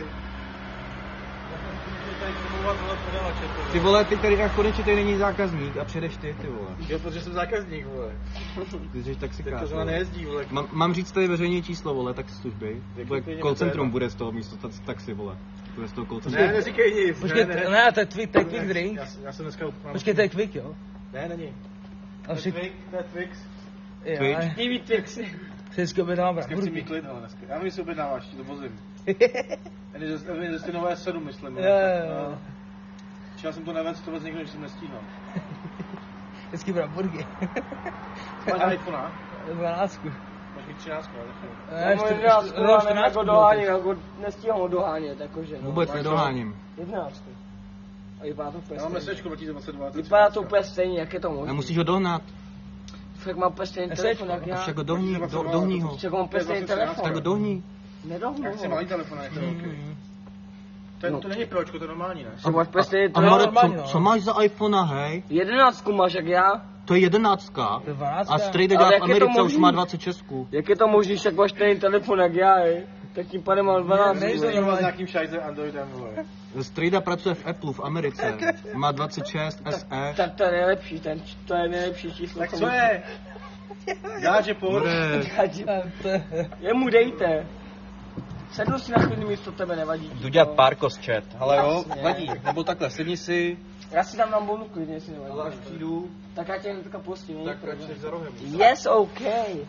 Tady přemlouvat, vole, prodavače, to, Ty vole, ty tady jak konečně tady není zákazník a přijedeš ty, ty vole. Jo, protože jsem zákazník, vole. Ty jsi Teď taxikář. to zrovna vole. nejezdí, vole. Mám, mám říct tady veřejné číslo, vole, taxislužby. Jak Bude klidně call to je centrum jedno. bude z toho místo tax- taxi, vole. Bude z toho call Ne, centrum. neříkej nic, Počkej, ne, ne. ne, to je Twix, to je Quick Drink. Já, já jsem dneska... mám- Počkej, to je Quick, jo? Ne, není. A To je však, Twix, to je Twix. jo, Twitch. ale T V Twixy. si vždycky objednám Dneska chci mít bramburky. klid, ale dneska. Já vím, jestli objednáváš, ti to vozím. Ani ze, ani ze stejnové sedm, myslím. Jo, jo, jo. Včera jsem to nevedl, to vůbec nikdo, že jsem nestíhal. Vždycky bramburky. Máš iPhone, a? dvanáctku. Máš mít třináctku, ale nechci. Ne, Já mám čtyř- jedenáctku, no, ale nevím, čtrnáctku jako bylo doháním, teď. jako nestíhám ho dohánět, jakože. no. Vůbec máš nedoháním. Jedenáctku. A vypadá to úplně Já mám stejně. mesečko dva tisíce dvacet dva. Vypadá to úplně stejně, jak je to A možné. musíš ho dohnat. Fakt mám úplně stejný Esečko. telefon, jak A já. však ho dohní, do, dohní ho. Však mám úplně stejný telefon. Tak ho dohní. Nedohnu Já chci ho. malý telefon, ne? To je velký. To, je, to není pročko, to je normální, ne? Však máš úplně stejný A More, telefon. co, co máš za iPhone, hej? Jedenáctku máš, jak já. To je jedenáctka. To je dvanáctka. A strejda Ale dělá v jak je to Americe, už možný? má dvacet šest. Jak je to možný, však máš stejný telefon, jak já, je. Tak tím pádem mám dvanáct. nejsou Nejsem normální. s nějakým šajze Androidem, vole. Strejda pracuje v Apple v Americe. Má dvacet šest S E. Tak to je nejlepší, ten, to je nejlepší číslo. Tak co je? Já, že pojď. More, To je- Jemu dejte. Sednu si na chvíli místo tebe, nevadí. ti Duďa to. Parkos chat. Ale jo, Jasně. vadí. Nebo takhle, sedni si. Já si dám na bonu klidně, jestli nevadí. Ale až přijdu, Tak já tě jen teďka pustím. není Tak ať problém. jsi za rohem. Yes, OK.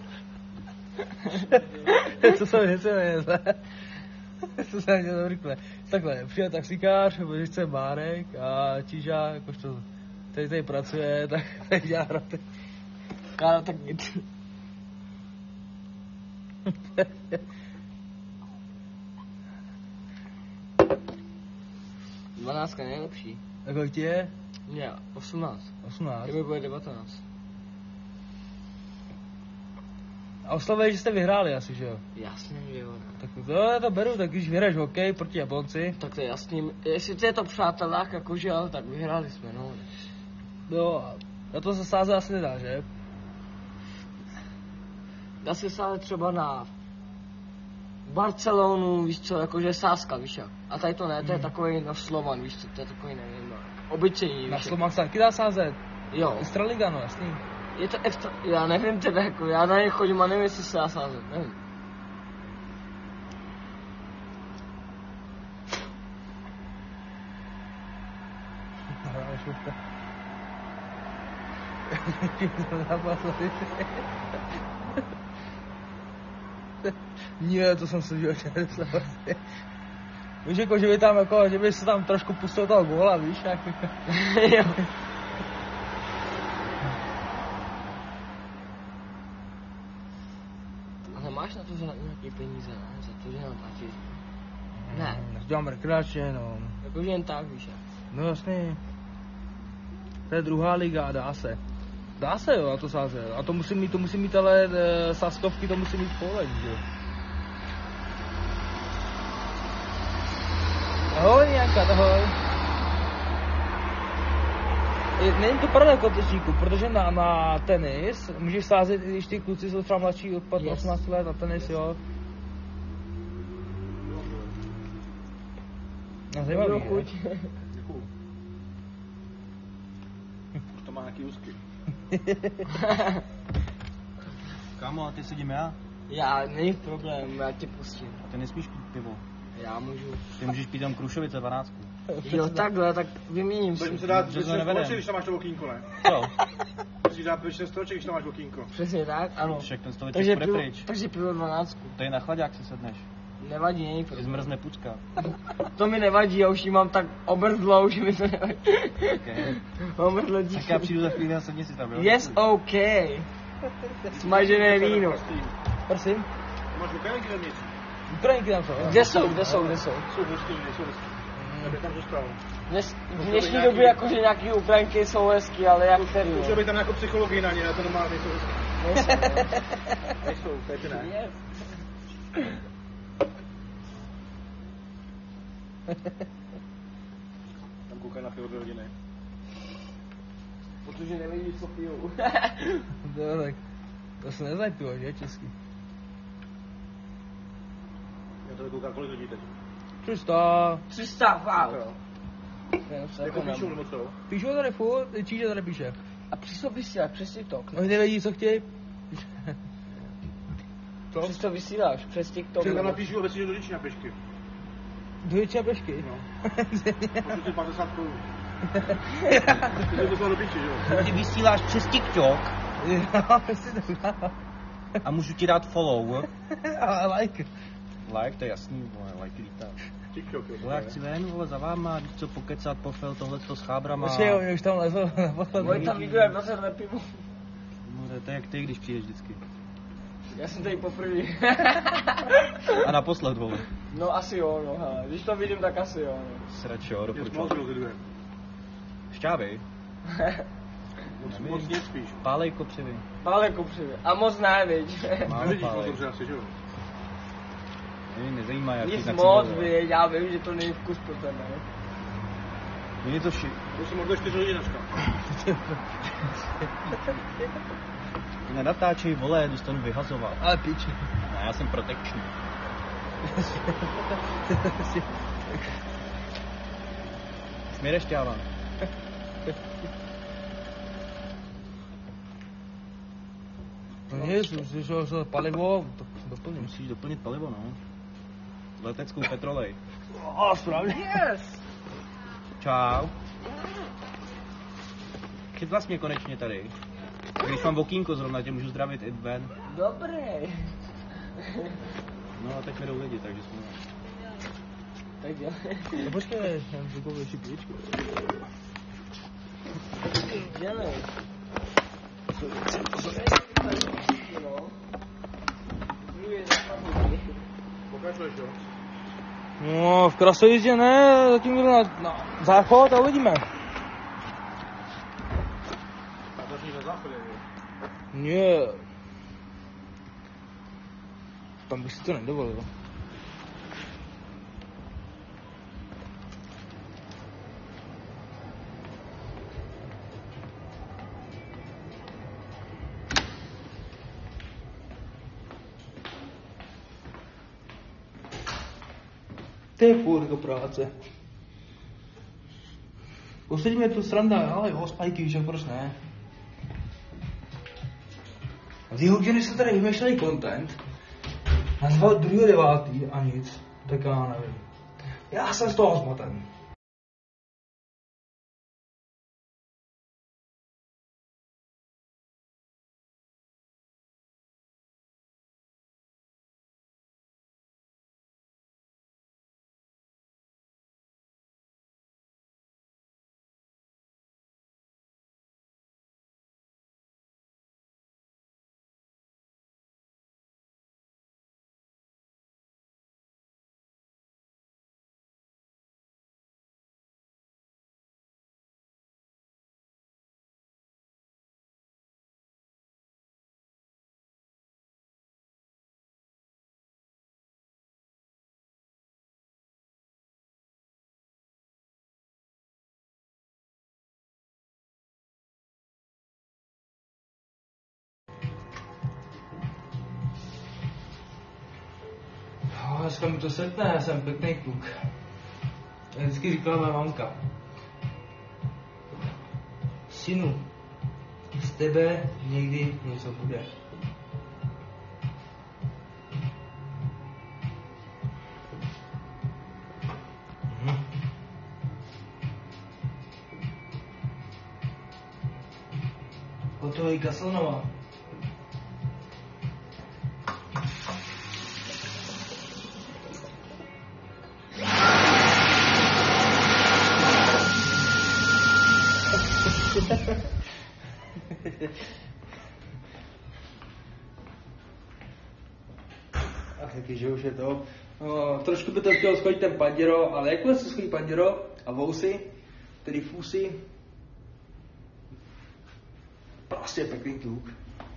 Co jsem něco nezle. Co jsem dělal rychle. Takhle, přijde taxikář, nebo že chce Márek a Číža, jakožto tady tady pracuje, tak tady dělá hraty. Kára, tak nic. Dvanáctka nejlepší. A kolik ti je? Ne, osmnáct. osmnáct. Kdyby bude devatenáct. A oslavuje, že jste vyhráli asi, že jo? Jasně, že jo. Tak to já to beru, tak když vyhraješ hokej proti Japonci, Tak to je jasný. Jestli to je to přátelák, jakože, ale tak vyhráli jsme, no. no a na to se sázet asi nedá, že? Dá se sále třeba na Barcelonu, víš co, jakože sázka, víš jak. A tady to ne, to je takový na Slovan, víš co, to je takový, nevím, no, obyčejný, víš Na jak. Slovan se taky dá sázet. Jo, Extraliga, no jasný. je to extra, já nevím teda, jako, já na ně chodím a nevím, jestli se dá sázet, nevím. Hráli šupka. Ne, to jsem si životě nedostal. Víš, jako, že by tam, jako, že by se tam trošku pustil toho góla, víš, jak... Jo. Ale máš na to za nějaký peníze, ne? Za to, že nám platíš. Ne, Dělám rekreačně, no. jakože jen tak, víš jak. No jasný. To je druhá liga a dá se. Dá se jo, na to sázet. A to musí mít, to musí mít ale e, sáskovky, to musí mít povolení, že jo. Ahoj, Janka, ahoj. je- není to pravda kotečníku, protože na, na tenis můžeš sázet, i když ty kluci jsou třeba mladší od patnáct osmnáct let na tenis, jo. No zajímavý, Dobrou ne? chuť. Děkuju. Už to má nějaký úzky. Kámo, a ty sedím já? Já, není problém, já tě pustím. Ty nesmíš pít pivo. Já můžu. Ty můžeš pít tam Krušovice dvanáct. Jo, takhle, tak vyměním Budeš si. muset dát že to většinou nevedem. stolček, když tam máš to okýnko, ne? Co? Musíš dát většinou stolček, když tam máš okýnko. Přesně tak, ano. Však ten stoliček Takže bude pivo, pryč. takže pivo dvanáctku. To je na chladák si sedneš. Nevadí, není Ti problém. zmrzne pucka. To mi nevadí, já už ji mám tak obrzlou, že mi to nevadí. Okay. Obrzlou Tak já díky. přijdu za chvíli a sedni si tam, jo? Yes, OK. Smažené víno. Prosím? Máš ukrajinky vevnitř? Ukrajinky tam jsou, jo? Kde jsou, kde jsou, kde jsou? Jsou hezký, nejsou hezký. Já bych tam zůstal. Dnes, v dnešní době jakože nějaký Ukrajinky jsou hezký, ale jak který, Už no. bych tam nějakou psychologii na ně, já to normálně nejsou hezký. Nejsou, tady ty ne. Yes. Tam koukají na pivo dvě hodiny. Protože nevědí, co pijou. To, tak, to se neznají pivo, že, český. Já tady koukám, kolik lidí teď. tři sta. tři sta, wow. Jo. Jenom se Jako jako píšou, nem- nebo co? Píšou tady furt, Číže tady píše. A přesto vysíláš přes TikTok. Oni nevědí, co chtějí. Co? Přesto vysíláš přes TikTok. Ty tam napíšu, aby si do Děčína pešky. Dvě pešky. No. Můžu si padesát korun. Ty to poslal do piči, že jo? Ty vysíláš přes TikTok Jo, si to dá. a můžu ti dát follow. A like. Like, to je jasný, vole, like lítá. TikTok, jo. Vole, já chci ven, vole, za váma, víš co, pokecat, pofel, tohleto s chábrama. Počkej, oni už tam lezou na poslední. Oni tam viděl, jak rozhodne pivo. No, to je- to je jak ty, když přijdeš vždycky. Já jsem tady poprvé. A naposled, vole. No asi jo, no, hele. Když to vidím, tak asi jo, no. Srač, jo, Je doporučuji. smolky rozhoduje. Šťávy, Moc, moc nic spíš. pálej kopřivy. Pálek kopřivě. A moc ne, viď. Málo Nevidíš moc pálej. dobře asi, že jo? Mě nezajímá, jaký Nic znak moc, symbol, viď. Já vím, že to není vkus pro tebe. Mě to ši... Už jsem odle čtyři lidi dneska. Nenatáčej, vole, dostanu vyhazovat. Ale piči. No, já jsem protekční. Směreš šťáva. No nic, už šel šel palivo, to doplním. Musíš doplnit palivo, no. Leteckou petrolej. A správně. Yes! Čau. Chytla jsi mě konečně tady. Když mám okýnko zrovna, tě můžu zdravit i ven. Dobrý. No a teď mi jdou lidi, takže jsme... Tak jo. No počkej, já mám takovou ještě píčku. Dělej. Pokračuješ, jo? No, v krasojízdě ne, zatím jdu na, na záchod a uvidíme. A začni na záchodě, jo? Ne. Tam bych si to nedovolil. To je furt jako práce. Poslední je tu sranda, ale jo, spajky, víš, jak proč ne? A ty hodiny se tady vymýšleli content, nazval druhý devátý a nic, tak já nevím. Já jsem z toho zmaten. No, dneska mi to setne, já jsem pěkný kluk. Jak vždycky říkala moje mamka. Synu, z tebe někdy něco bude. Hm. Hotový Kasanova. Ach, jaký že už je to. No, trošku by to chtělo schodit ten Pajero, ale jakmile se schodí Pajero a vousy, tedy fusy, prostě pěkný kluk.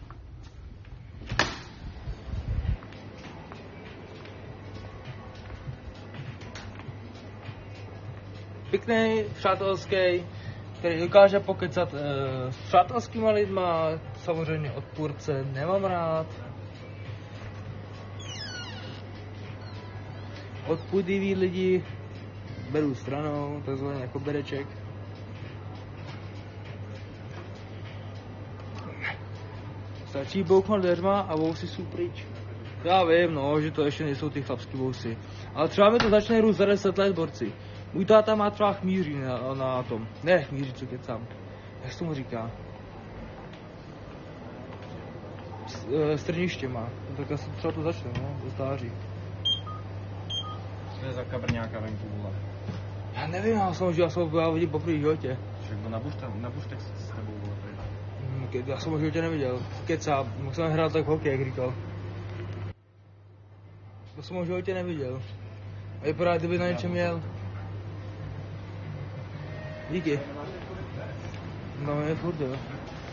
Pěkný, přátelský, který dokáže pokecat e, s přátelskýma lidma, samozřejmě odpůrce nemám rád. Odpudivý lidi beru stranou, takzvaný jako bereček. Stačí bouchnout dveřma a vousy jsou pryč. Já vím, no, že to ještě nejsou ty chlapský vousy. Ale třeba mi to začne růst za deset let, borci. Můj táta má třeba chmíří na, na tom. Ne chmíří, co kecám. Jak se tomu říká? Strniště má. Tak asi třeba to začne, no, do stáří. Co je za kabrňáka venku, vole? Já nevím, já jsem, já jsem ho viděl poprvé v životě. Však to na buštek s tebou, vole, tady. Já jsem ho v životě neviděl. Kecá, musím hrát tak hokej, jak říkal. To jsem ho v životě neviděl. A vypadá, kdyby na něčem měl. Díky. No, je furt, jo.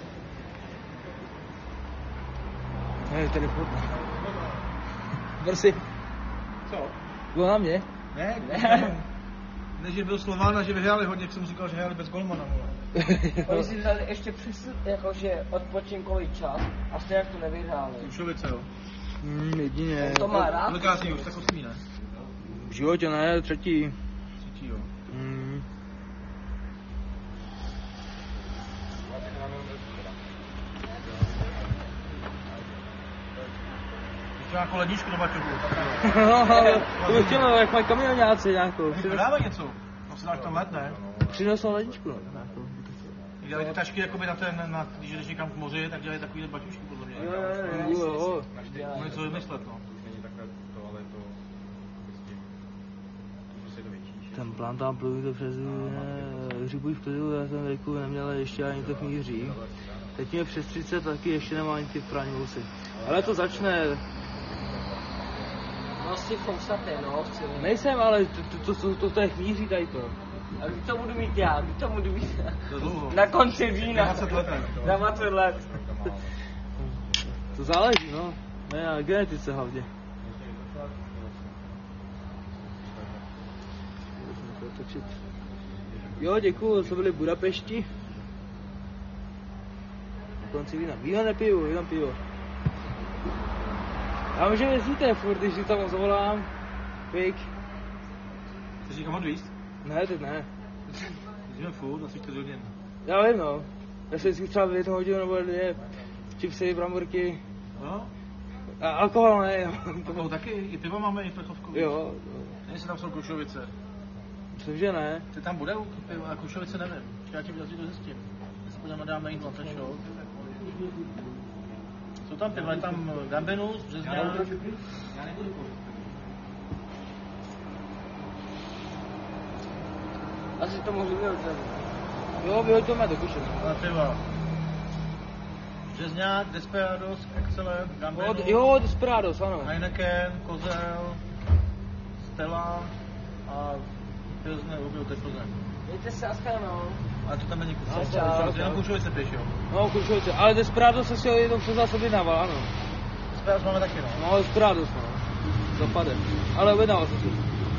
Ne, tady furt. Mrsi. Co? Bylo na mě? Ne, ne. Ne, že byl Slován a že vyhráli hodně, jak jsem říkal, že hráli bez golmana, vole. Oni si vzali ještě přes, jakože odpočinkový čas a stejně jak to nevyhráli. Ušovice, jo. Hmm, jedině. To má rád. Kolikátý už, tak osmý, ne? V životě ne, třetí. Třetí, jo. Hmm. Ještě nějakou ledničku do baťohu. No, to bych chtěl, jak mají kamionáci nějakou. Dáme něco. No se dáš tam let, ne? Přinesl ledničku, no. Dělají ty tašky jakoby na ten, na, když jdeš někam k moři, tak dělají takovýhle baťušky podle mě. Jo, jo, jo. Můžu něco vymyslet, no. Ten plán tam plují to přes hřibuj v klidu, já jsem věku neměl ještě ani to chmíří. Teď mě přes třicet, taky ještě nemá ani ty prání vousy. Ale to začne. No jsi fousatý, no, chci. Nejsem, ale to, to, to, to, to je chmíří tady to. A kdy to budu mít já? Kdy to budu mít já? To dlouho. Na konci října. Na dvacet let, ne? Na dvacet let. To záleží, no. Ne, na genetice hlavně. Jo, děkuju, co byli v Budapešti. Na konci vína. Víno nepiju, jenom pivo. Já vím, že jezdíte furt, když si tam zavolám. Pik. Chceš někam odvízt? Ne, teď ne. Jezdíme furt, asi čtyři hodin. Já vím, no. Já se vždycky třeba v jednu hodinu nebo dvě čipsy, bramburky. No? A alkohol ne, jo. Alkohol taky, i pivo máme, i plechovku. Jo, jo. Jestli tam jsou Krušovice. Myslím, že ne. Ty tam bude pivo, a Krušovice nevím. Já ti vyjazí to zjistím. Já se podíváme, dáme jít na show. Jsou tam piva, je tam Gambinus, Březňák. Já nebudu Asi to můžu vyhodit. Jo, vyhoďme do kuše. Ale piva. Březňák, Desperados, Excellent, Gambinus. Jo, Desperados, ano. Heineken, Kozel, Stella a Pilsner, ubil teď Plzeň. Mějte se, ashledanou. Ale to tam není No, kuce. čau, Jenom Krušovice piješ, jo? No, Krušovice, ale Desperados se si ho jednou přes vás objednával, ano. Desperados máme taky, no. No, Desperados, no. Zapade. Ale objednával jsem si.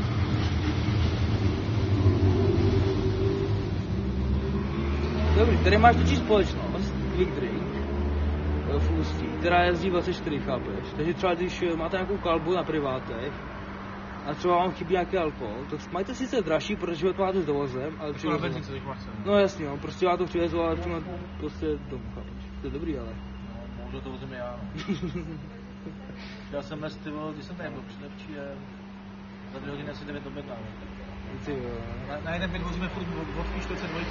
Dobrý, tady máš totiž společnost, Quick Drink, v Ústí, která jezdí dvacet čtyři, chápeš? Takže třeba když máte nějakou kalbu na privátech, a třeba vám chybí nějaký alkohol, tak mají to sice dražší, protože ho to máte s dovozem, ale Jako na přivezou. benzince, když máš cenu. No jasně, no, prostě já to přivezu, ale to prostě domů, chápeš. To je dobrý, ale. No, možná to vozím já. Já jsem les, ty vole, když jsem tady byl předevčírem, za dvě hodiny asi devět objednám. Ty jo. Na, na jeden byt vozíme furt vodky čtyřicet dva.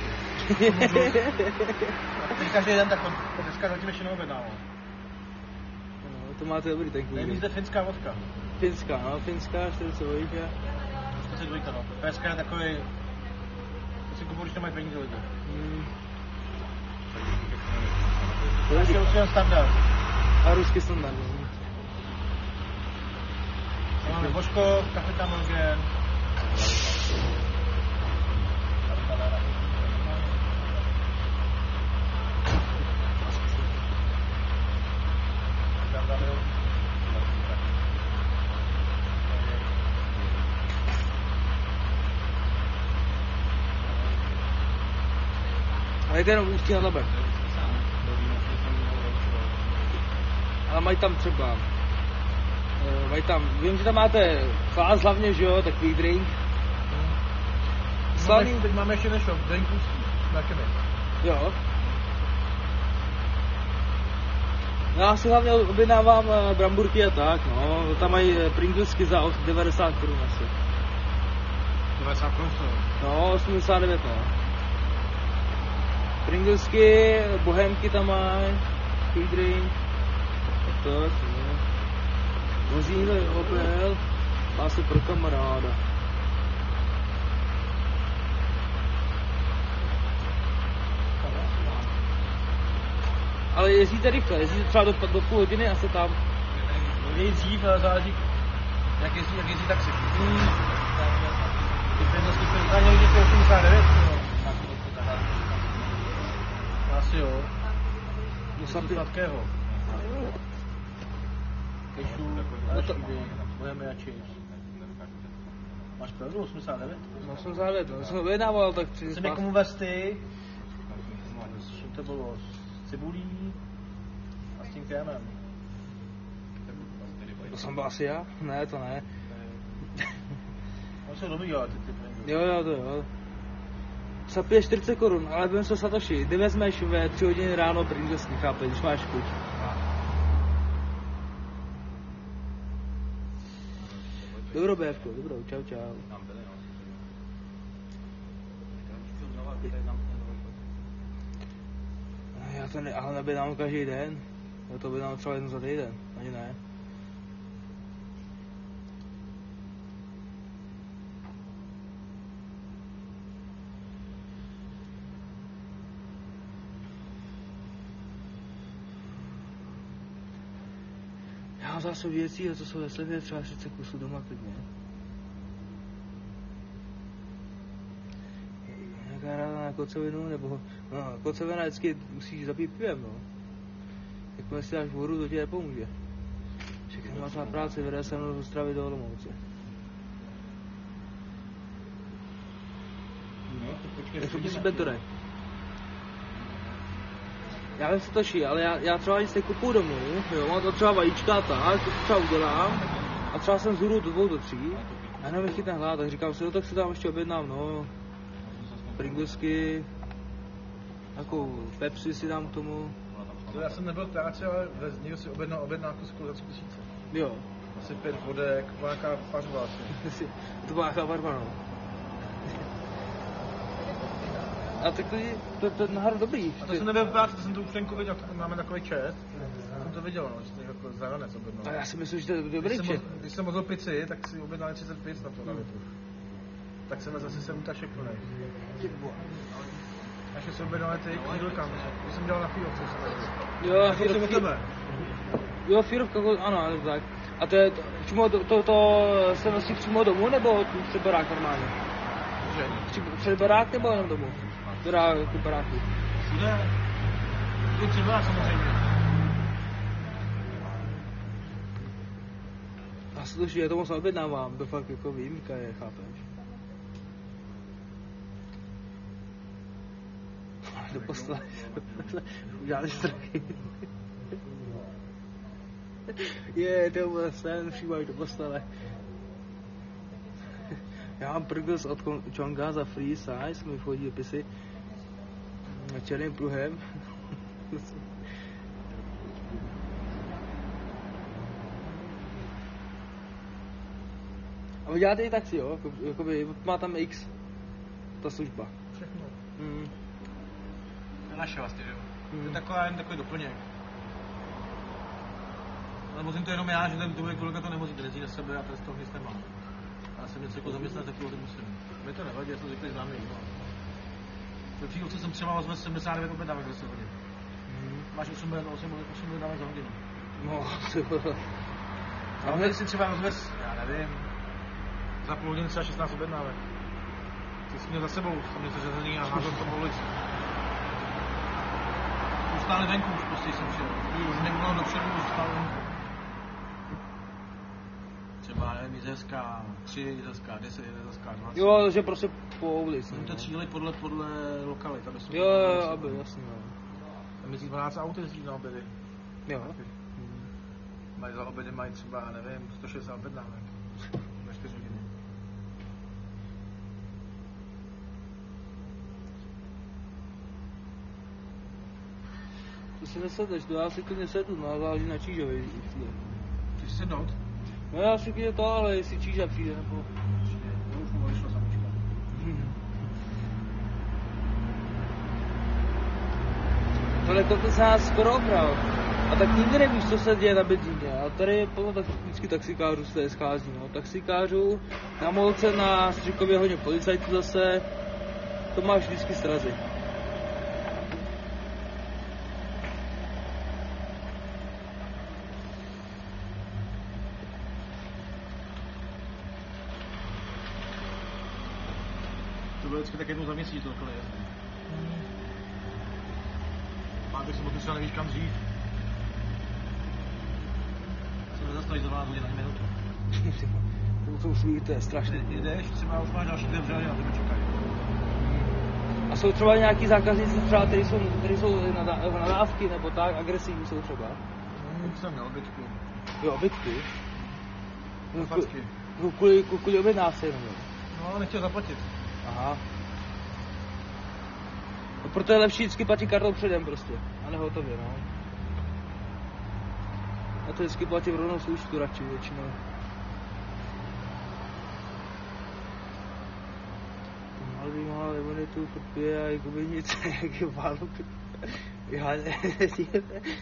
Teď každý den tak od, dneska zatím ještě neobjednávám. No, to máte dobrý ten Nejvíc kůň. zde finská vodka. Finská, no, finská, čtyřicet dva. čtyřicet dva, no. P S K je takový... To si kupuji, když to mají peníze lidi. Hmm. To je ještě určitě standard. A ruský standard. no. Máme Božko, kapitán Morgan. Ale je to jenom Ústí nad Labem. Ale mají tam třeba, eh, mají tam, vím, že tam máte kvás hlavně, že jo, takový drink. Slaný, Teď máme ještě nešop, drink Ústí, na kemy. jo. Já si hlavně objednávám eh, bramburky a tak, no, tam mají eh, Pringlesky za devadesát korun asi. devadesát korun. No, osmdesát devět, no. Pringlesky, bohemky tam mají, free drink, a tak, no. Vozíle, Opel, má se pro kamaráda. Ale jezdíte rychle, jezdíte třeba do, do půl hodiny a se tam. Nejdřív, ale záleží, jak jezdí, jak jezdí taxi. Hmm. Ty penězky jsou tady někdy osmdesát devět, no. Asi jo. Musím ty... Sladkého. Kešu, ale to budeme radši. Máš pravdu, osmdesát devět? No jsem závět, no jsem objednával, tak přijde Jsem někomu vesty. S čím to bylo? S cibulí a s tím krémem. To jsem byl asi já? Ne, to ne. On jsou dobrý, ale ty ty Pringles. Jo, jo, to jo. Sapě čtyřicet korun, ale vím co Satoshi, ty vezmeš ve tři hodiny ráno Pringlesky, chápeš, když máš chuť. Dobro, bévko, dobro, čau, čau. Já to ne, ale nebědám každý den. Já to objednám třeba jednou za týden, ani ne. Já mám zase věcí, a to jsou ve slevě třeba třicet kusů doma klidně. Nějaká ráda na kocovinu, nebo no, kocovina vždycky musíš zapít pivem, no. Jakmile si dáš vodu, to ti nepomůže. Všechno má svá práce, vede se mnou do stravy do Olomouce. No, to počkej, Jak to musí Bentore? Já vím, co to ší, ale já, já třeba nic nekupuju domů, jo, mám to třeba vajíčka a tak, to třeba udělám a třeba jsem zhůru do dvou, do tří a jenom mi chytne hlad, tak říkám si, no tak si tam ještě objednám, no, Pringlesky, nějakou Pepsi si dám k tomu, To já jsem nebyl v práci, ale ve- někdo si objednal objednávku skoro za tři tisíce. jo, Asi pět vodek, byla nějaká pařba asi. to byla nějaká barba, no. A tak to je, to, to je nahoru dobrý. A to jsem nebyl v práci, to jsem tu účtenku viděl, to máme takový čest. Já jsem to viděl, no, že to je jako zaranec objednal. A já si myslím, že to je dobrý Když jsem, čet. mohl- když jsem mohl pici, tak si objednali třicet pět na to na litru. Tak jsem zase jsem tašek plnej. A ještě jsem objednal ty křídlka, když jsem dělal na Fírovce, jsem tady. Jo, Tak jsem od tebe. Jo, Fírovka, ano, ano, tak. A to je, to, přímo to, to, to se nosí přímo domů, nebo před barák normálně? Že? Při- Před barák nebo jenom domů? Teda ty baráky. Kde? Je třeba samozřejmě. A sluší, já to moc objednávám, to fakt jako výjimka je, chápeš? Do postele. Udělali strachy. Je, to byl sen, přijímají do postele. Já mám Pringles od Chonga za free size, mi vchodí dopisy. Černým pruhem. A vy děláte i taxi, jo? Jako, jakoby, má tam X. Ta služba. Všechno. Mm. To je naše vlastně, jo. Mm. To je taková, jen takový doplněk. Ale vozím to jenom já, že ten druhý kolega to nevozí, ten jezdí na sebe a ten z toho nic nemá. Já jsem něco jako zaměstnanec, taky vozit musím. Mě to nevadí, já jsem zvyklý známý, no. Ve příklad jsem třeba vezme sedmdesát devět objednávek za hodin. Mm. Máš osm objednávek za hodinu. No, to... A hned si třeba rozvez, já nevím, za půl hodiny třeba šestnáct objednávek. Ty jsi měl za sebou, jsem něco řazený a házal to po ulici. Už stále venku, už prostě jsem šel. Už nebylo dopředu, už stále venku. Třeba, nevím, z S K tři, z S K deset, z S K dvacet. Jo, že prostě po ulici. Oni to třídili podle, podle lokalit, aby jsme... Jo, jo, aby, jasně, jo. Tam jezdí dvanáct aut jezdí na obědy. Jo. Mají za obědy, mají třeba, nevím, sto šedesát objednávek. Na čtyři hodiny. To si nesedeš, to já si klidně sednu, no, záleží na Čížovi. Chceš sednout? No já si klidně to, ale jestli Číža přijde, nebo... Přijde, já už mu odešla samička. Tohle to se nás skoro obral. A tak nikdy nevíš, co se děje na benzíně. A tady je plno tak vždycky taxikářů se tady schází, no. Taxikářů, na Molce, na Střikově hodně policajtů zase. To máš vždycky srazy. To bylo vždycky tak jednou za měsíc, to takhle jezdí. Pán bych si mohl třeba nevíš kam dřív. Se nezastaví za dvanáct hodin ani minutu. To musí, to je strašný. Jdeš, třeba už máš další dvě vřely a tebe čekají. A jsou třeba nějaký zákazníci, třeba, který jsou, který jsou na, na nadávky nebo tak, agresivní jsou třeba. Hmm, jsem měl obyčku. Jo, obytky. No, Facky. ku- Kvůli, kvůli objednávce jenom, jo. No, ale nechtěl zaplatit. Aha. No, proto je lepší vždycky platit kartou předem prostě, a ne hotově, no. A to vždycky platí v rovnou součtu radši většinou. Malý malý, on je tu trpě a jakoby nic, jak je váluk. Já nevím,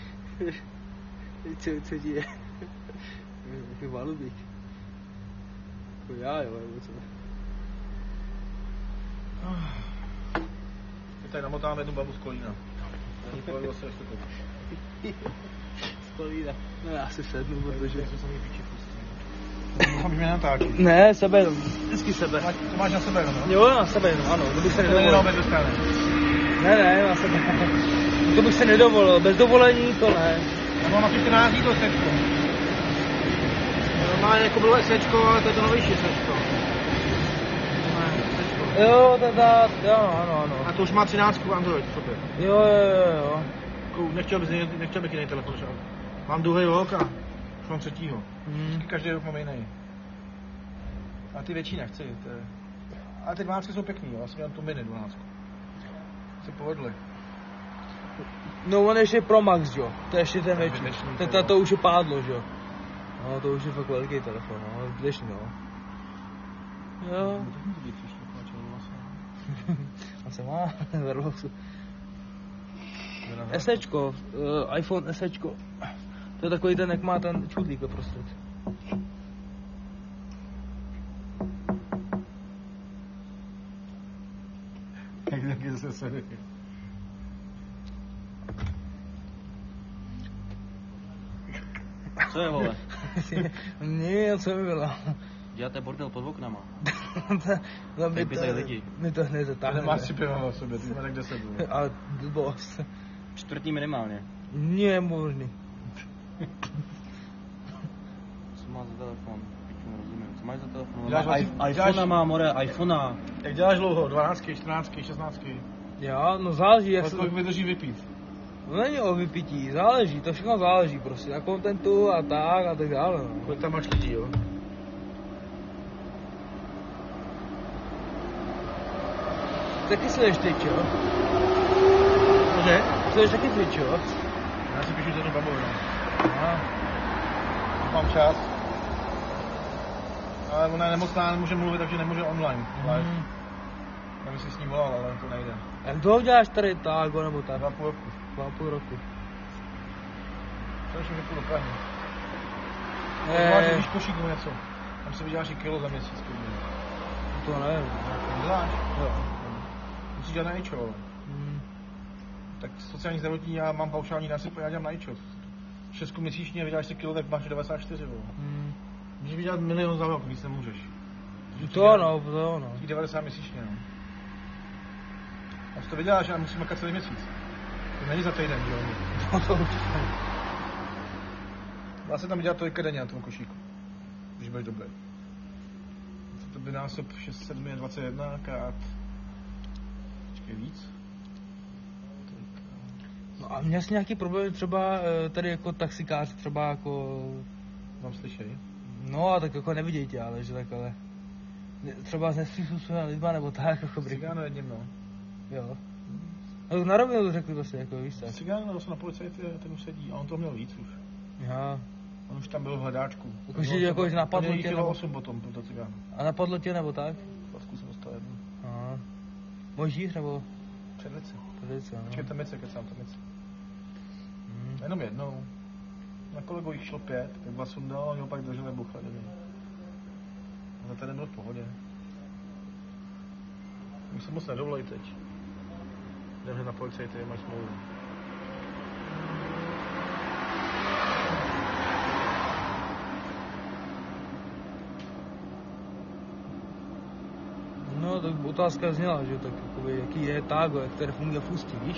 co, co ti je? Jak je válubík. Jako já, jo, nebo co? My tady namotáme jednu babu z kolína. Pojďme se ještě to. Kolína. No já si sednu, protože... Já jsem jí píči pustí. Aby mě natáčí. Ne, sebe jenom. Vždycky sebe. To máš na sebe jenom, jo? Jo, na sebe jenom, ano. To bych se To není nedovolil. bez dostane. Ne, ne, na sebe. To bych se nedovolil. Bez dovolení to ne. Já mám asi čtrnáct to sečko. Normálně jako bylo sečko, ale to je to novější sečko. Jo, teda, jo, ano, ano. A to už má třináct Android v sobě. Jo, jo, jo, jo. Nechtěl bych, nechtěl bych jiný telefon, že? Mám druhý rok a už mám třetího. Hmm. Vždycky každý rok mám jiný. A ty větší nechci, to je... Ale ty dvanáctky jsou pěkný, jo, já jsem měl tu mini dvanáctku. Si povedli. No on ještě Pro Max, jo. To je ještě ten větší. Zbytečný, To, to to, jo. to už je pádlo, že jo. No, to už je fakt velký telefon, no, zbytečný, no. Jo. A se má, Verlosu. SEčko, uh, iPhone SEčko. To je takový ten, jak má ten čudlík uprostřed. Jak je se sedy. Co je, vole? Ne, co mi bylo. Děláte bordel pod oknama. No, my Tak pisají lidi. My to hned To zatáhneme. nemáš tři piva o sobě, ty máš tak deset. vole. A blbost. Čtvrtní minimálně. Nie možný. Co má za telefon? Piču, nerozumím. Co máš za telefon? Děláš Má vlastně- i- děláš- iPhona má, more, iPhona. Jak děláš dlouho? dvanáctky, čtrnáctky, šestnáctky? Jo, no záleží, jak Jak se kolik vydrží vypít? No není o vypití, záleží, to všechno záleží prostě, na kontentu a tak a tak dále, no. Kolik tam máš lidí, jo? Taky sleduješ Twitch, jo? Cože? Sleduješ taky Twitch, jo? Já si píšu za to babu, no. Aha. Mám čas. Ale ona je nemocná, nemůže mluvit, takže nemůže online. Live. Mm. Já bych si s ní volal, ale to nejde. Jak dlouho děláš tady tágo nebo tak? Dva půl roku. Dva a půl roku. Konečně půjdu do Prahy. Eh. Máš víš košíku něco. Tam si vyděláš i kilo za měsíc. Klidně. To nevím. Děláš? Jo. Musíš dělat na ičo, ale. Mm. Tak sociální zdravotní, já mám paušální násyp a já dělám na ičo. Šestku měsíčně vyděláš si kilo, tak máš devadesát čtyři, vole. Mm. Můžeš vydělat milion za rok, víc nemůžeš. To ano, to ano. Těch devadesát měsíčně, no. A si to vyděláš a musím makat celý měsíc. To není za týden, že jo? No to určitě. Dá se tam dělat tolika denně na tom košíku, když budeš dobrý. To by násob šest, sedm, dvacet jedna krát... Počkej, víc? No a měl jsi nějaký problém třeba eh, tady jako taxikář, třeba jako... Mám slyšej. No a tak jako neviděj tě, ale že tak ale... Ne- Třeba s nepřizpůsobenými lidma nebo tak, jako by... Cigáno jedním, no. Jo. No tak na rovinu to řekli vlastně, jako víš tak. Cigáno, no, na policajtě, ten už sedí a on to měl víc už. Aha. On už tam byl v hledáčku. Jako, že jako, že napadlo tě nebo... nebo... osm potom, byl to cigáno. A napadlo tě nebo tak? Pasku jsem dostal jednu. Aha. Možíš nebo... Předlice. Tradice, no. Počkej, tam mice, kecám, tam mice. Hmm. Jenom jednou. Na kolegu jich šlo pět, tak dva sundal a oni ho pak drželi buchle do něj. Ale ten byl v pohodě. Už se moc nedovolej teď. Jdeme na policii, ty máš smlouvu. No, tak otázka zněla, že tak jakoby, jaký je tágo, jak tady funguje v Ústí, víš?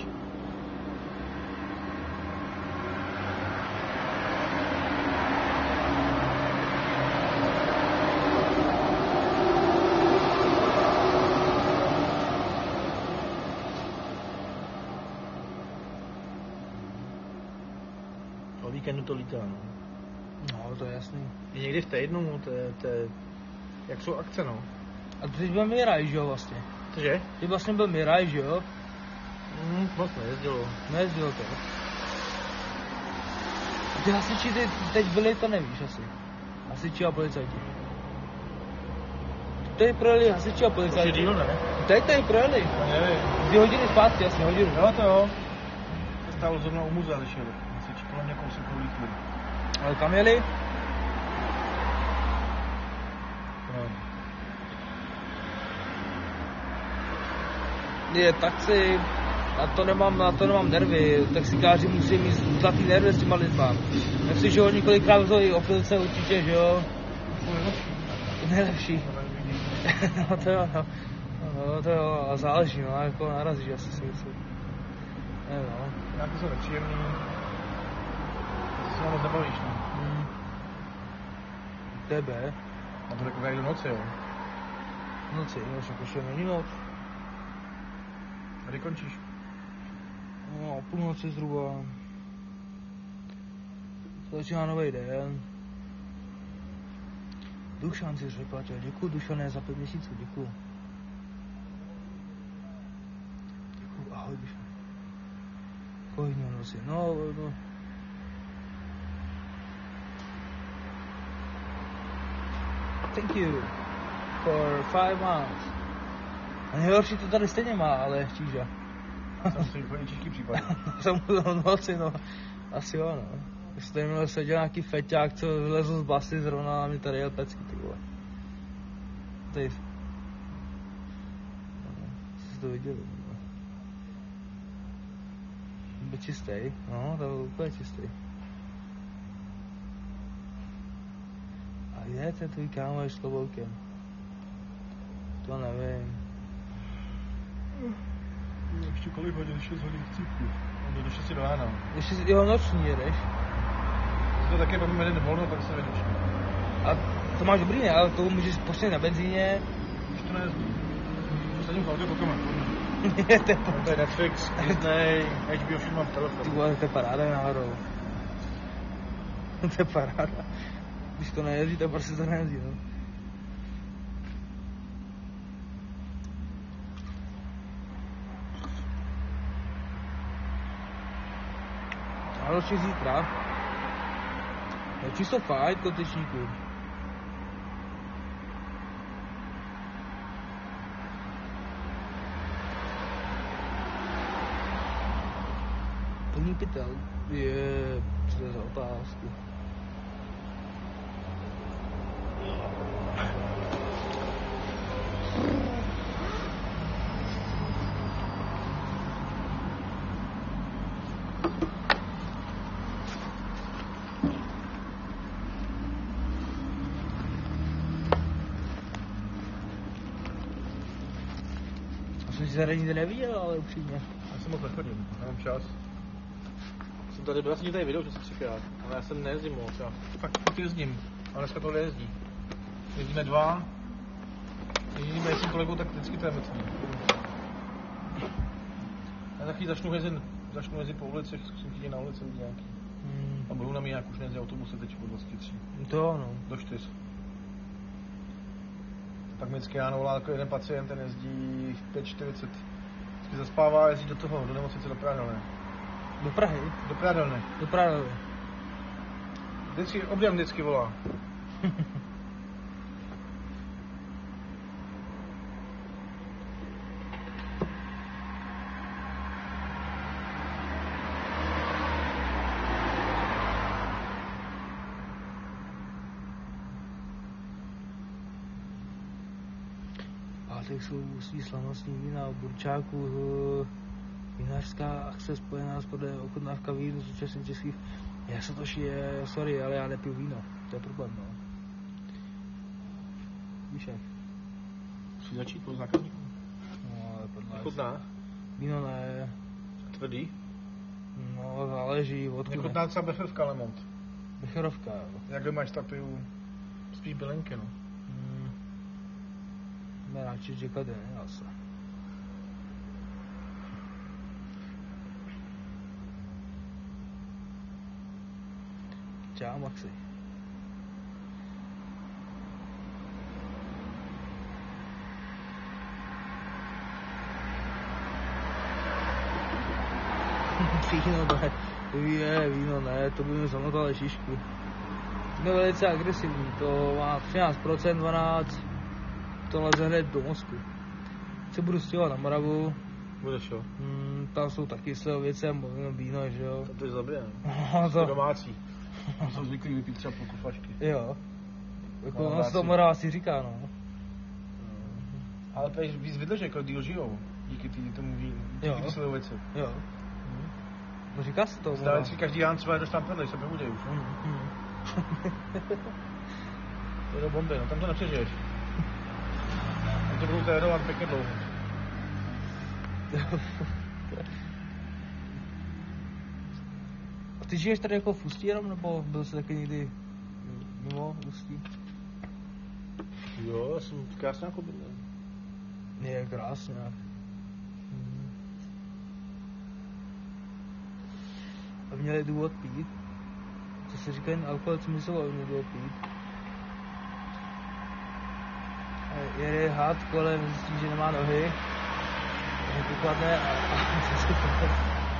O víkendu to lítá, no. No, to je jasný. I někdy v týdnu, to je, to je... Jak jsou akce, no? A ty byl Miraj, že jo, vlastně? Cože? Ty vlastně byl Miraj, že jo? Mm, moc nejezdilo. Nejezdilo to. A ty hasiči ty teď byli, to nevíš asi. Hasiči a policajti. Teď projeli hasiči a To je policajti. díl, ne? Teď tady projeli. To nevím. Dvě hodiny zpátky, jasně, hodinu. Jo, to jo. To stálo zrovna u muzea, když jeli. Hasiči kolem mě kousek prolítli. Ale kam jeli? No. Je taxi, na to nemám, na to nemám nervy, taxikáři musí mít zlatý nervy s těma lidma. Myslím, že ho několikrát vzali opilce určitě, že jo? Nejlepší. No to jo, no. No to jo, a záleží, no, jako narazíš asi si myslím. Nevím, no. Nějaký jsou nepříjemný. To se moc nebavíš, no. Hmm. Tebe? A to takové do noci, jo. V noci, no, však už je není noc. A kdy končíš? No, o půlnoci zhruba. Začíná nový den. Dušan si přeplatil, děkuju Dušané za pět měsíců, děkuju. Děkuju, ahoj Dušan. Kolik měl nosí, no, no. Thank you for five months. A nejhorší to tady stejně má, ale Číža. Tam jsou úplně těžký případy. Jsem mu noci, no. Asi jo, no. Jestli tady měl seděl nějaký feťák, co vylezl z basy zrovna a mi tady jel pecky, ty vole. Tady. No, jsi to viděli, no. Byl čistý, no, to byl úplně čistý. A je to tvůj kámoš s kloboukem? To nevím. Ještě kolik hodin? šest hodin v cípku. On jde do šesti do rána. Ještě si jeho noční jedeš. Si to také máme jeden volno, pak se vyřeším. A to máš dobrý, ne? Ale to můžeš poštět na benzíně. Už to nejezdí. Sedím v autě, pokojme. Je to je To je Netflix, Disney, H B O, všechno mám v Ty telefonu. vole, to je paráda náhodou. To je paráda. Když to nejezdí, to prostě to nejezdí, no. A další zítra. Je čisto fajn, kotečníku. Plný pytel. Je... Co to je za otázku? Jsem si tady nikdy neviděl, ale upřímně. Já jsem moc nechodím, nemám čas. Jsem tady byl, já jsem ti tady viděl, že jsem třikrát, ale já jsem nejezdím moc, já fakt, fakt jezdím, ale dneska tohle jezdí. Jezdíme dva, jezdíme s tím kolegou, tak vždycky to je mrtvý. Já za chvíli začnu jezdit, začnu jezdit po ulicích, zkusím chytit na ulici lidi nějaký. Hmm. A budou na mě jak už nejezdí autobusy teď po dvacet tři. To ano. Do čtyř. Tak mi vždycky ráno volá jako jeden pacient, ten jezdí v pět čtyřicet. Vždycky zaspává a jezdí do toho, do nemocnice do Pradelné. Do Prahy? Do Pradelné. Do Prahy. Vždycky, objem vždycky volá. Pátek jsou ústí slavnostní vína v Burčáku, vinařská akce spojená s podle ochutnávka vínu z účastní českých. Já se to je, sorry, ale já nepiju víno, to je problém, no. Víš jak? Musí začít po zákazníku. No, ale podle... Nechutná? Víno ne, Tvrdý? no záleží, odkud ne. Nechutná třeba Becherovka Lemont. Becherovka, jo. Jak ho máš, tak piju spíš bylinky, no. Hmm. Ne, radši čekat, ne, asi. Čau, Maxi. Víno ne, je, víno ne, to by mi zamotalo šišku. No velice agresivní, to má třináct procent, dvanáct procent, to leze hned do mozku. Se budu stěhovat na Moravu, Budeš jo? hmm, tam jsou taky slivovice, jenom víno, že jo. To je dobré, ne? No, To je to, domácí. Jsem zvyklý vypít třeba půlku flašky. jo. Jako No, ono se to domácí. Morava si říká, no. Ale tady víc vydrží, jako díl žijou. Díky tý, tomu vínu, Jo. díky ty slivovici. Jo. No říká se to, Zdále si každý ráno třeba jdeš tam prdlej, se probudí už. Hmm, hmm. To je do bomby, no tam to nepřežiješ. Tam to budou térovat pěkně dlouho. A ty žiješ tady jako v Ústí jenom, nebo byl jsi taky někdy mimo Ústí? Jo, já jsem krásně jako bydlel. Je krásně. Hmm. A měli důvod pít? Co se říká, alkohol, co myslel, aby měli důvod pít? A jede had kolem, zjistí, že nemá nohy. Ukladne a, a co se to...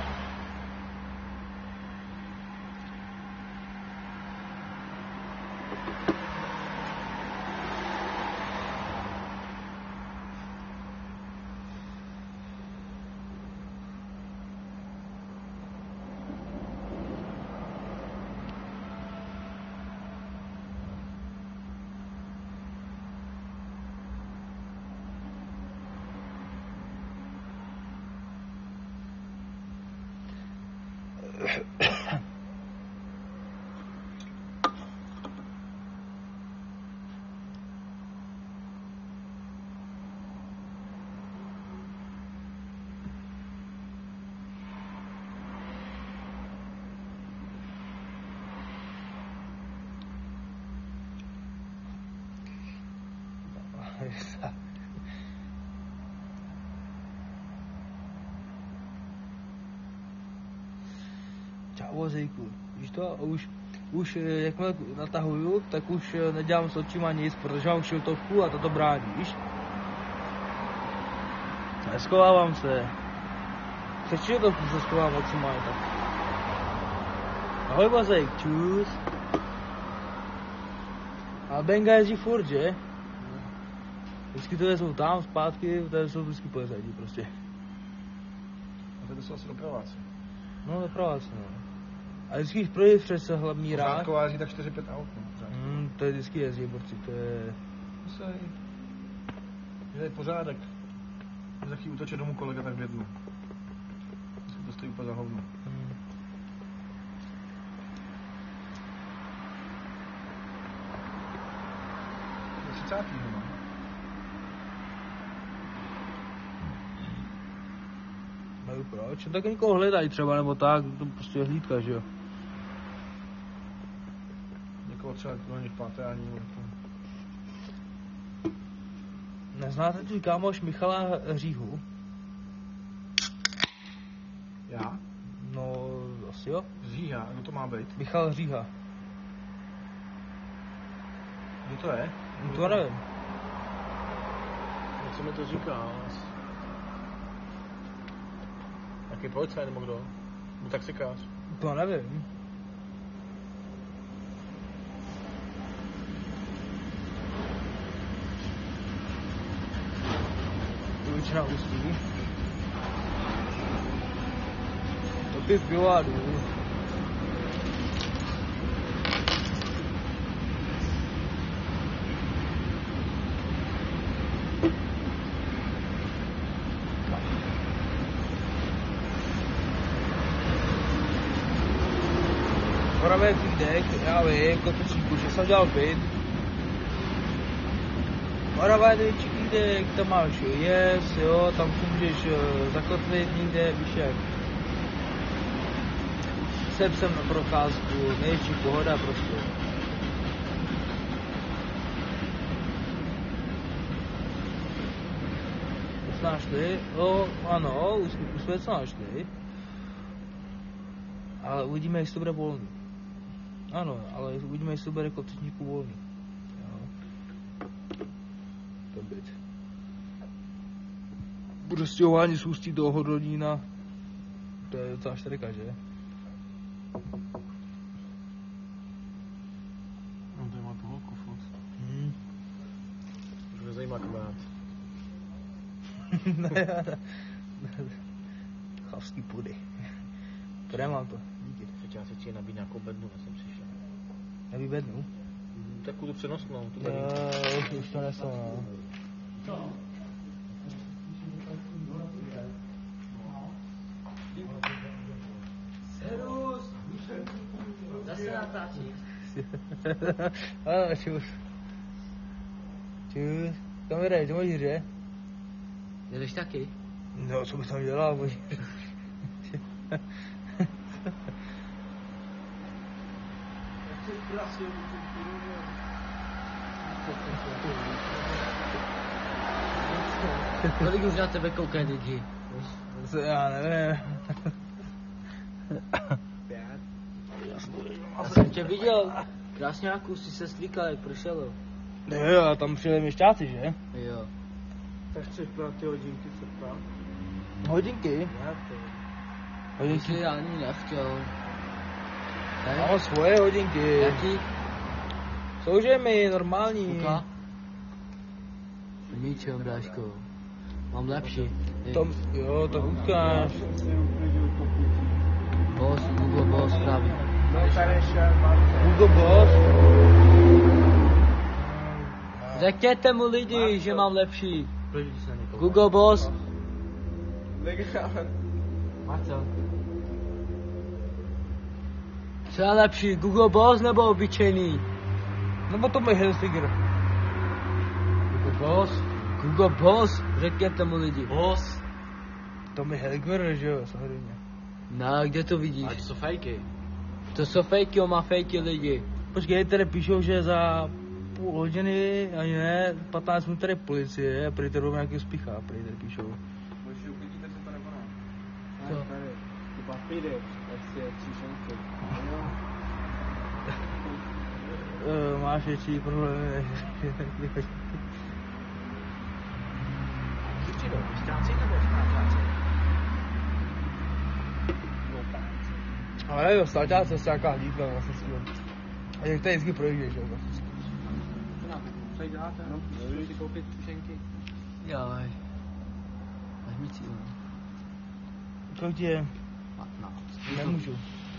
Čau vozejku, víš to, už, už jakmile natahuju, tak už nedělám s očima nic, protože mám šiltovku a to brání, víš? Neskovávám se. Před šiltovku se schovám maximálně tak. Ahoj Bazejk, čus. A Benga jezdí furt, že? Vždycky to jsou tam, zpátky, tady jsou vždycky pojezdí prostě. A to jsou asi dopraváci. No, dopraváci, no. A vždycky, když projde přes hlavní rád... Řádková jezdí tak čtyři pět aut, no. Hmm, to je vždycky jezdí, borci, to je... Musej. Dělej pořádek. Za chvíli uteče domů kolega tak v jednu. To stojí úplně za hovno. Hmm. třicátého no. Nevím proč, tak někoho hledají třeba, nebo tak, to prostě je hlídka, že jo. Někoho třeba do nich pátrání. Neznáte tvůj kámoš Michala Hříhu? Já? No, asi jo. Zříhá, kdo to má být? Michal Hříha. Kdo to je? No to nevím. Co mi to říká? Jaký policajt nebo kdo? Byl taxikář. To nevím. To většina ústí. To piv pivo a jdu. Moravé týdek, já vím, kotečníku, že jsem dělal byt. Moravé největší týdek, tam máš jes, jo, tam si můžeš uh, zakotvit někde, víš jak. Sem jsem na procházku, největší pohoda prostě. Už jsme našli, jo, ano, už, už jsme něco našli. Ale uvidíme, jestli to bude volný. Ano, ale uvidíme, jestli to bude kotečníku volný. Jo. To byt. Bude stěhování z Ústí do Hodonína. To je docela čtyřka, že? No, to má tu holku, furt. Hmm. Už mě zajímá kamarád. Ne, ne, ne. Chavský pudy. Které mám to? Díky. Teď já se chci nabít nějakou bednu, já jsem přišel. Nebí bednu? Takovou tu přenosnou, tu Jo, už, už to nesou, no. Serus! Zase natáčí. Ano, čus. Čus. Kam jdeš, do Možíře? Jedeš taky? No, co bych tam dělal, Možíře? Kolik už na tebe koukají lidi? Já nevím. Já jsem tě viděl. Krásňáku, jsi se slíkal, jak pršelo. Jo, a tam přijeli měšťáci, že? Jo. Tak chceš brát ty hodinky, co ptá? Hodinky? Já to. Hodinky? Jsi ani nechtěl. Já mám svoje hodinky. Jaký? Souže mi, normální. Kuka? Ničem, bráško. Mám lepší. Tom, jo, to ukáž. Boss, Google Boss právě. Google Boss. Řekněte mu lidi, že mám lepší. Google Boss. Marcel. Co je lepší, Google Boss nebo obyčejný? Nebo to můj Hilfiger. Google Boss. Google Boss, řekněte mu lidi. Boss. To mi Hilfiger, že jo, samozřejmě. No, kde to vidíš? Ale to jsou fejky. To jsou fejky, on má fejky lidi. Počkej, tady píšou, že za půl hodiny, ani ne, patnáct minut tady policie, a prý tady budou nějaký spíchá, prý tady píšou. Můžeš uklidíte se to nebo ne? Co? Ty papíry, asi je příšenky. Uh, máš větší problémy. Chytři do, vystrácej nebo vystrácej? A Ale jo, stáťáce se nějaká hlídka vlastně s tím. A jak tady vždycky projížděš, jo, vlastně. Co děláte? No, můžu si koupit tušenky. Jaj. Máš mi cíl. Kolik ti je? patnáct. Nemůžu.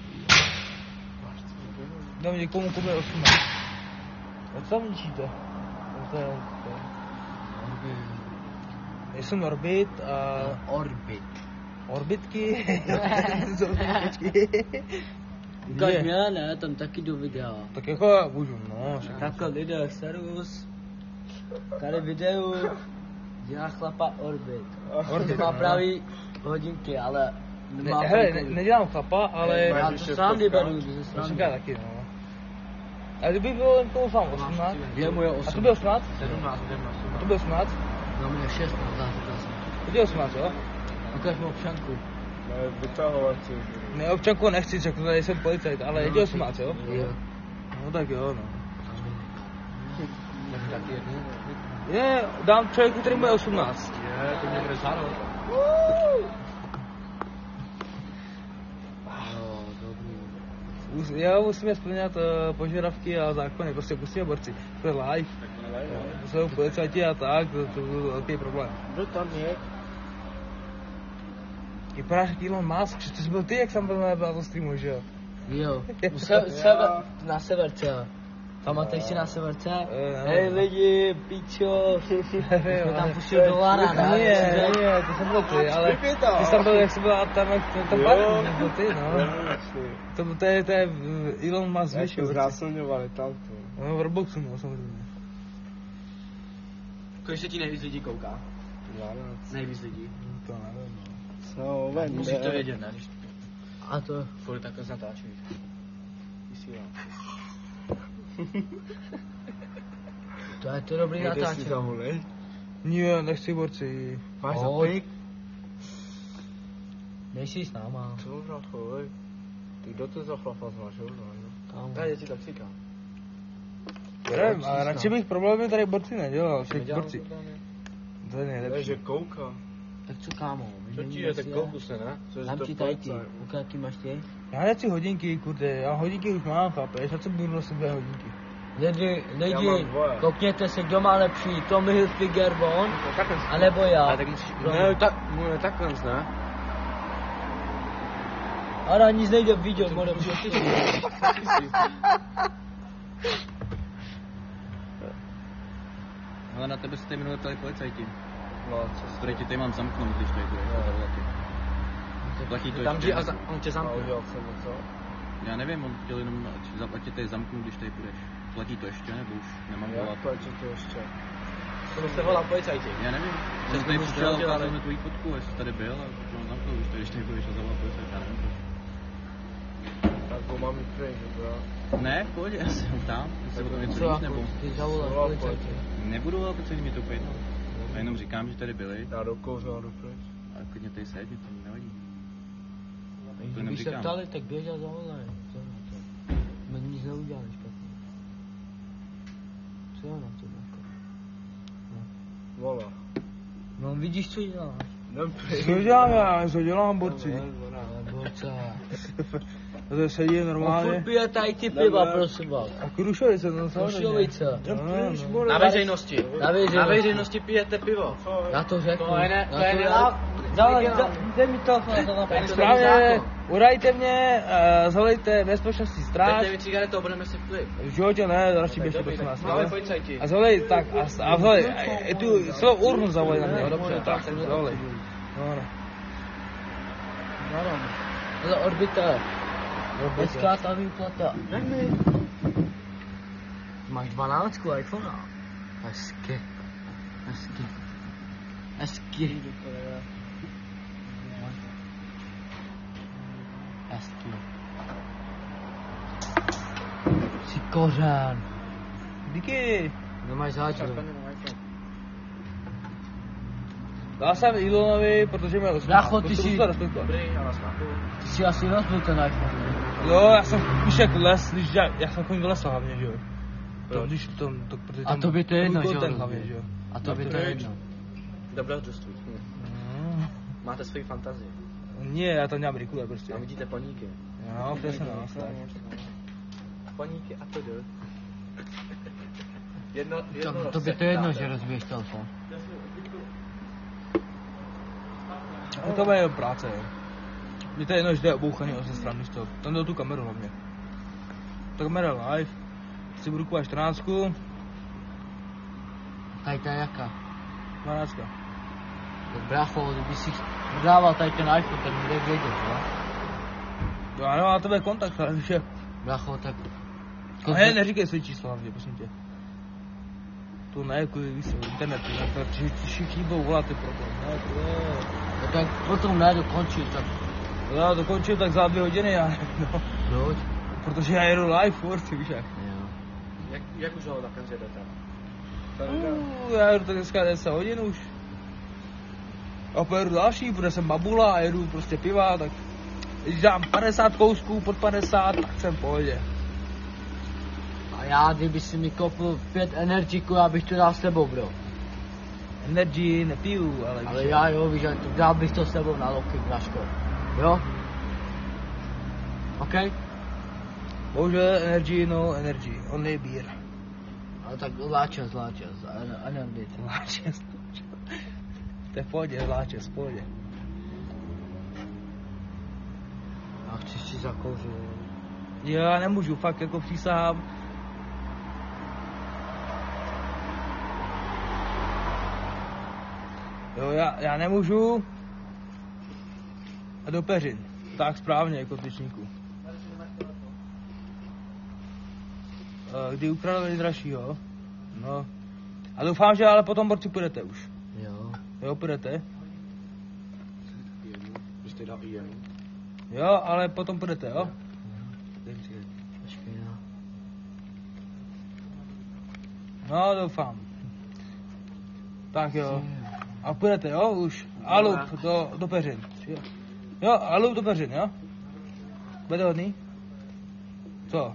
Dám někomu komu je osmnáct. A co tam ničíte? To je, to je. Jsem Orbit a... Orbit. Orbitky? Ukaž mě, ne, tam taky do videa. Tak jako můžu, no. Takhle video, servus. Tady videu dělá chlapa Orbit. Orbit, Má no. pravý hodinky, ale Ne, nemá hele, ne, fajkový. nedělám chlapa, ale... Já to sám neberu, že se To sám říká taky, no. A kdyby bylo jen toho sám osmnáct, Je moje a to osm. byl osmnáct? sedmnáct, sedmnáct. A to byl osmnáct? No mě šestnáct, zářil jsem. To je osmnáct, jo? Ukaž mi občanku. Ne, občanku nechci, řeknu, tady jsem policajt, ale je ti osmnáct, jo? Jo. No tak jo, no. Taky jednu. Je, dám člověku, který mu je osmnáct. Je, to mě bude zárok. Jo, dobrý. Mus- Já musíme splňat uh, požadavky a zákony, prostě musíme borci. To je live. To jsou policajti a tak, to, to byl velký problém. Kdo tam je? Vypadáš jak Elon Musk, že to jsi byl ty, jak jsem byl na na tom streamu, že jo? Jo. Se, sever, na severce. Pamatuješ si na severce? Eh, no. Hej lidi, pičo. Jsme tam pustili do Lara, Ne, ne, ne, to jsem byl ty, ale ty jsi tam byl, jak jsi byl tam, jak to tam padl, to byl ty, no. To, to, je, to je Elon Musk, víš, jo? Znásilňovali tamto. No, v Robloxu, no, samozřejmě. Kolik se ti nejvíc lidí kouká? dvanáct. Nejvíc lidí. To nevím, no. Co, ven, Musíš to vědět, ne? Když A to, furt takhle natáčíš. Vysílám. to je to dobrý natáčení. zavolej. Ne, nechci borci. Máš Pojď. zapik? Nejsi s náma. Co, bratko, hej? Ty kdo to za chlapa znáš, jo? Tam. Tady je ti taxíka. Nevím, ale radši bych problémy tady borci nedělal, však Nedělám borci. problémy. To je Ne, nejlepší. že kouká. Tak co kámo? my Co ti nevíme, je, tak jestli kouku se, ne? Co, že Dám to ti tady ty. policaj. Ukaž, jaký máš ty? Já nechci hodinky, kurde, já hodinky už mám, chápeš, a co budu nosit dvě hodinky? Lidi, Já lidi, mám dvoje. koukněte se, kdo má lepší, Tommy Hilfiger von, anebo já. Ale tak musíš... Ne, tak, můj je takhle, ne? Ale nic nejde vidět, bude můžeš ty. Ale na tebe se tady minule ptali policajti. No, co jsi Který ti tady mám zamknout, když tady budeš to zavolaty. Platí to Tam ještě? jdi a za, on tě a zamkne. udělal jsem něco? Já nevím, on chtěl jenom, ať zaplatí tady zamknout, když tady budeš. Platí to ještě, nebo už nemám volat? Jak plačí to ještě? To se volá policajti. Já nevím. Jsem tady přišel a ukázal mi tvoji fotku, jestli tady byl a on zamknul, když tady, když tady budeš a zavolal policajt, já nevím proč. Tak ho mám i pryč, dobrá. Ne, v pohodě, já se ho ptám, jestli o tom něco Co víš, nebo... Ty zavoláš Zavolal policajti. Nebudu volat policajti, mi to úplně jedno. Já jenom říkám, že tady byli Já do kouřu a jdu pryč. a klidně tady seď, mi to nevadí. To Kdyby jenom se říkám. ptali, tak běž a zavolej. Co na to? My nic neudělali špatně. Co na to, Marko? Volá. No vidíš, co děláš. Jdem pryč. Co dělám já, co dělám borci? Ale borce. To sedí On normálně. furt pije tady ty piva, prosím vás. A Krušovice, to samozřejmě. Krušovice. No, no. Na veřejnosti. Na veřejnosti. Na veřejnosti pijete pivo. Já to řeknu. To je ne, to Já je ne. Zavolej, dej mi telefon, já to napíšu. Správně, urajte mě, uh, zavolejte bezpečnostní stráž. Dejte mi cigaretu a budeme si klip. V životě ne, radši běžte prosím vás. Máme jo? policajti. A zavolej, tak, a, a zavolej, a, tu celou urnu zavolej na mě. No, dobře, tak, tak, zavolej. No, no. Ale Orbiter. Dneska ta výplata. Máš dvanáctku iPhonea. Hezky. Hezky. Hezky. Hezky. Jsi kořen. Díky. Nemáš záčil. Dal jsem Elonovi, protože měl osmnáct. Brácho, ty jsi- Dobrý, já vás chápu. Ty jsi asi rozbil ten iPhone. Jo, já jsem už jak les, když já, já jsem chodil do lesa hlavně, že jo. To, když to, to, protože A tam to by to jedno, že jo? ten hlavně, že jo. A to by to jedno. Dobrodružství. Mm. Máte svoji fantazii. Ne, já to nemám rykule prostě. Tam vidíte paníky. No, přesně no, tak. Paníky a to jde. Jedno, jedno To, to by to jedno, že rozbiješ telefon. No to bude práce, jo. Mně to je jedno, že to je obouchaný o ze strany z toho. Tam jde o tu kameru hlavně. Ta kamera live. Si budu kupovat čtrnáctku. Tady ta jaká? dvanáctka. Tak brácho, kdyby si dával tady ten iPhone, tak mi jde vědět, jo? Já nemám na tebe kontakt, ale víš je. Brácho, tak... A ne, neříkej své číslo hlavně, prosím tě. To ne, jako víš, internet, tak všichni budou volat ty problém, ne, to je... No tak potom ne, dokončil, tak... Já dokončil tak za dvě hodiny, já no. Proč? Protože já jedu live furt, víš jak. Jo. Jak, jak už ho takhle jedete? Uh, já jedu tak dneska deset hodin už. A pojedu další, bude sem babula a jedu prostě piva, tak... Když dám padesát kousků pod padesát, tak jsem v pohodě. A já, kdyby si mi koupil pět energiků, já bych to dal s tebou, bro. Energy nepiju, ale... Ale já jo, víš, to dal bych to s tebou na loky, Braško. Jo? OK? Bohužel energy, no energy, only beer. Ale tak láčes, láčes, a ne být. Láčes, to je v pohodě, láčes, v pohodě. A chci si zakouřit. Já nemůžu, fakt jako přísahám. Jo, já, já nemůžu. A do peřin. Tak správně, jako tyčníku. Kdy ukradl nejdražšího? No. A doufám, že ale potom borci půjdete už. Jo. Jo, půjdete? Jste dal i jenom. Jo, ale potom půjdete, jo? Počkej, no. No, doufám. Tak jo. A půjdete, jo, už. A lup do, do peřin. Jo, a lup do peřin, jo? Bude hodný? Co?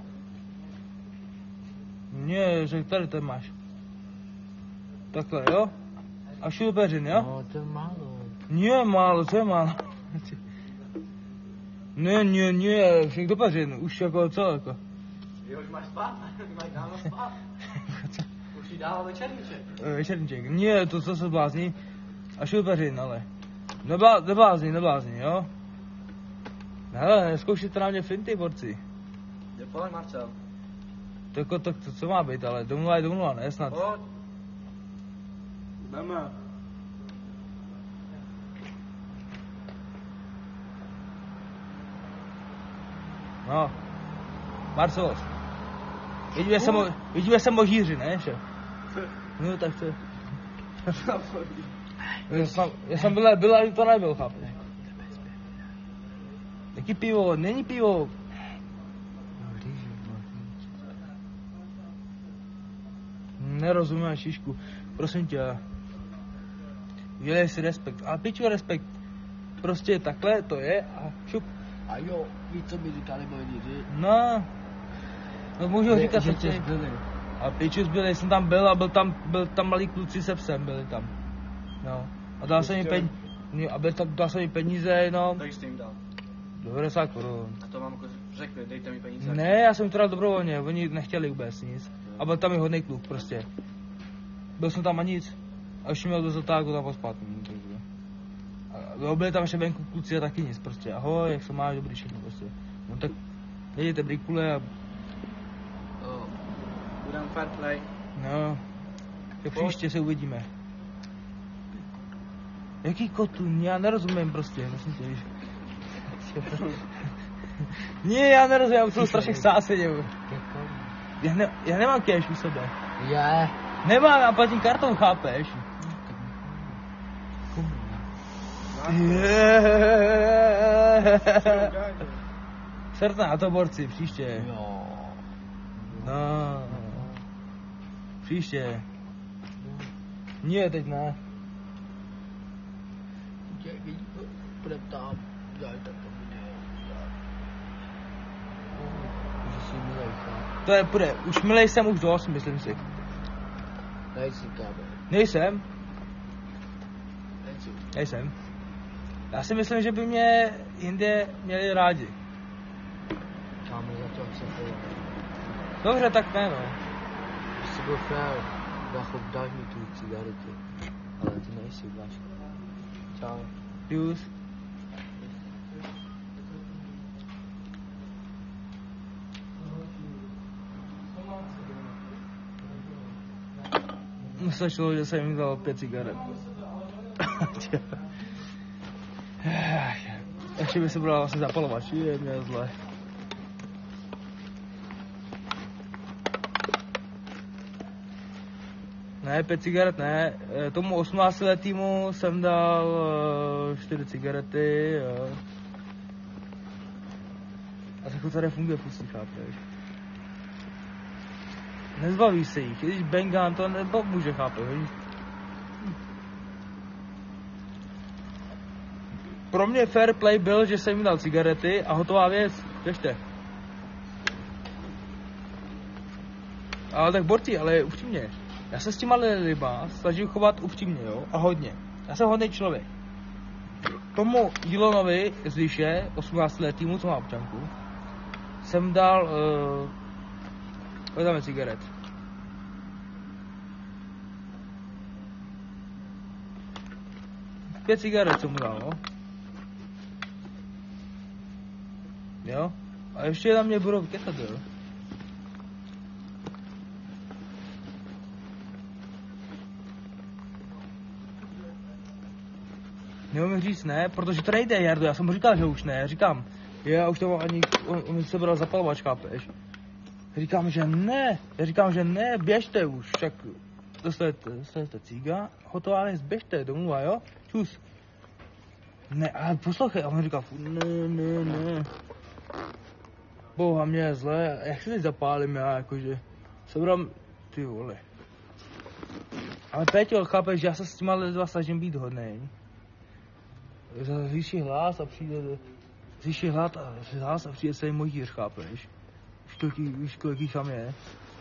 Ne, že tady to máš. Takhle, jo? A šup do peřin, jo? No, to je málo. Ne, málo, co je málo? Ne, ne, ne, však do peřin, už jako co, jako. Jo, už máš spát, máš dávno spát. Už jí dával večerníček. Večerníček, ne, to co se blázní. A šup do peřin, ale. Nebá, neblázni, neblázni, jo? Hele, neskoušíte na mě finty, borci. Jde pojď, Marcel. To jako, to, to co má být, ale domluva je domluva, ne snad. Pojď. Jdeme. No. Marcelos. Vidíme se, mo, vidíme se možíři, ne, že? No, tak to. Já jsem, já jsem byl, byl, ale to nebyl, chápeš? Jaký pivo? Není pivo. Nerozumím šišku. Prosím tě. Udělej si respekt. A piču respekt. Prostě takhle to je a šup. A jo, víš, co mi říkali moji lidi? No. No můžu říkat, že co tě chci. zbyli. A piču zbyli, jsem tam byl a byl tam, byl tam malí kluci se psem, byli tam. No. A dal jsem mi peníze. A byl tam, dal jsem mi peníze, no. Tak jsi jim dal. devadesát korun. A to vám jako řekli, dejte mi peníze. Ne, já jsem to dal dobrovolně, oni nechtěli vůbec nic. A byl tam i hodnej kluk prostě. Byl jsem tam a nic. A už měl do zatáku tam pospat. A byli tam ještě venku kluci a taky nic prostě. Ahoj, jak se máš, dobrý všechno prostě. No tak jedete brikule a Budeme fair play. no. Tak příště se uvidíme. Jaký kotun? Já nerozumím prostě, myslím tě, víš. Ne, já nerozumím, já už jsem strašně sáseděl. Já, ne, já nemám cash u sebe. Je. Nemám, já platím kartou, chápeš? Srd na to, borci, příště. Jo. No. Příště. Ne, teď ne. Budem tam. Daj tak to bude. Že si milej, cháp. To je, bude, už milej jsem už dost, myslím si. Nejsi, kámo. Nejsem, Nejsi. nejsem. Já si myslím, že by mě jinde měli rádi. necháme za to, jak se chová. Dobře, tak ne, no. Jsi byl fér, Vácho, dáš mi tu cigaretu. Ale ty nejsi, Váško. Čau. Jus. Stačilo, že jsem jim dal pět cigaret. Ještě by se bral vlastně zapalovač, je mě zle. Ne, pět cigaret ne, tomu osmnáctiletýmu jsem dal čtyři cigarety. A tak to tady funguje pustit, chápeš? Nezbaví se jich, když Bengan to nepomůže, chápeš? Pro mě fair play byl, že jsem jim dal cigarety a hotová věc, běžte. Ale tak borci, ale upřímně, já se s těma lidma snažím chovat upřímně, jo, a hodně. Já jsem hodný člověk. Tomu Dilonovi z Líše, osmnáctiletýmu, co má občanku, jsem dal, uh, dáme cigaret. Pět cigaret jsem mu dal, no. Jo? A ještě na mě budou kecat, jo? Neumím říct ne, protože to nejde, Jardo, já jsem mu říkal, že už ne, říkám, já už to mám ani, on, on se bral zapalovač, chápeš? Říkám, že ne, já říkám, že ne, běžte už, však dostanete, dostanete cíga, hotová věc, běžte domů, a jo, čus. Ne, ale poslouchej, a on říkal, ne, ne, ne. Boha, mě je zle, jak se teď zapálím já, jakože, sebral, ty vole. Ale Péťo, chápeš, že já se s těma lidma snažím být hodnej. Zvýší hlas a přijde, zvýší hlas a, hlas a přijde se jim mojíř, chápeš? Víš, kolik, víš, kolik jich tam je?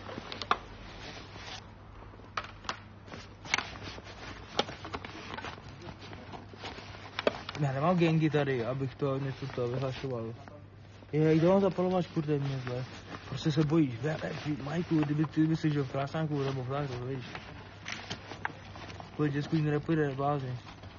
Já nemám gengy tady, abych to něco to vyhlašoval. Je, jde vám zapalovač, kurde, mě zle. Prostě se bojíš, Majku, kdyby ty myslíš, že v Krásánku nebo v tak, to víš. Kvůli dětsku jim nepůjde, blázni.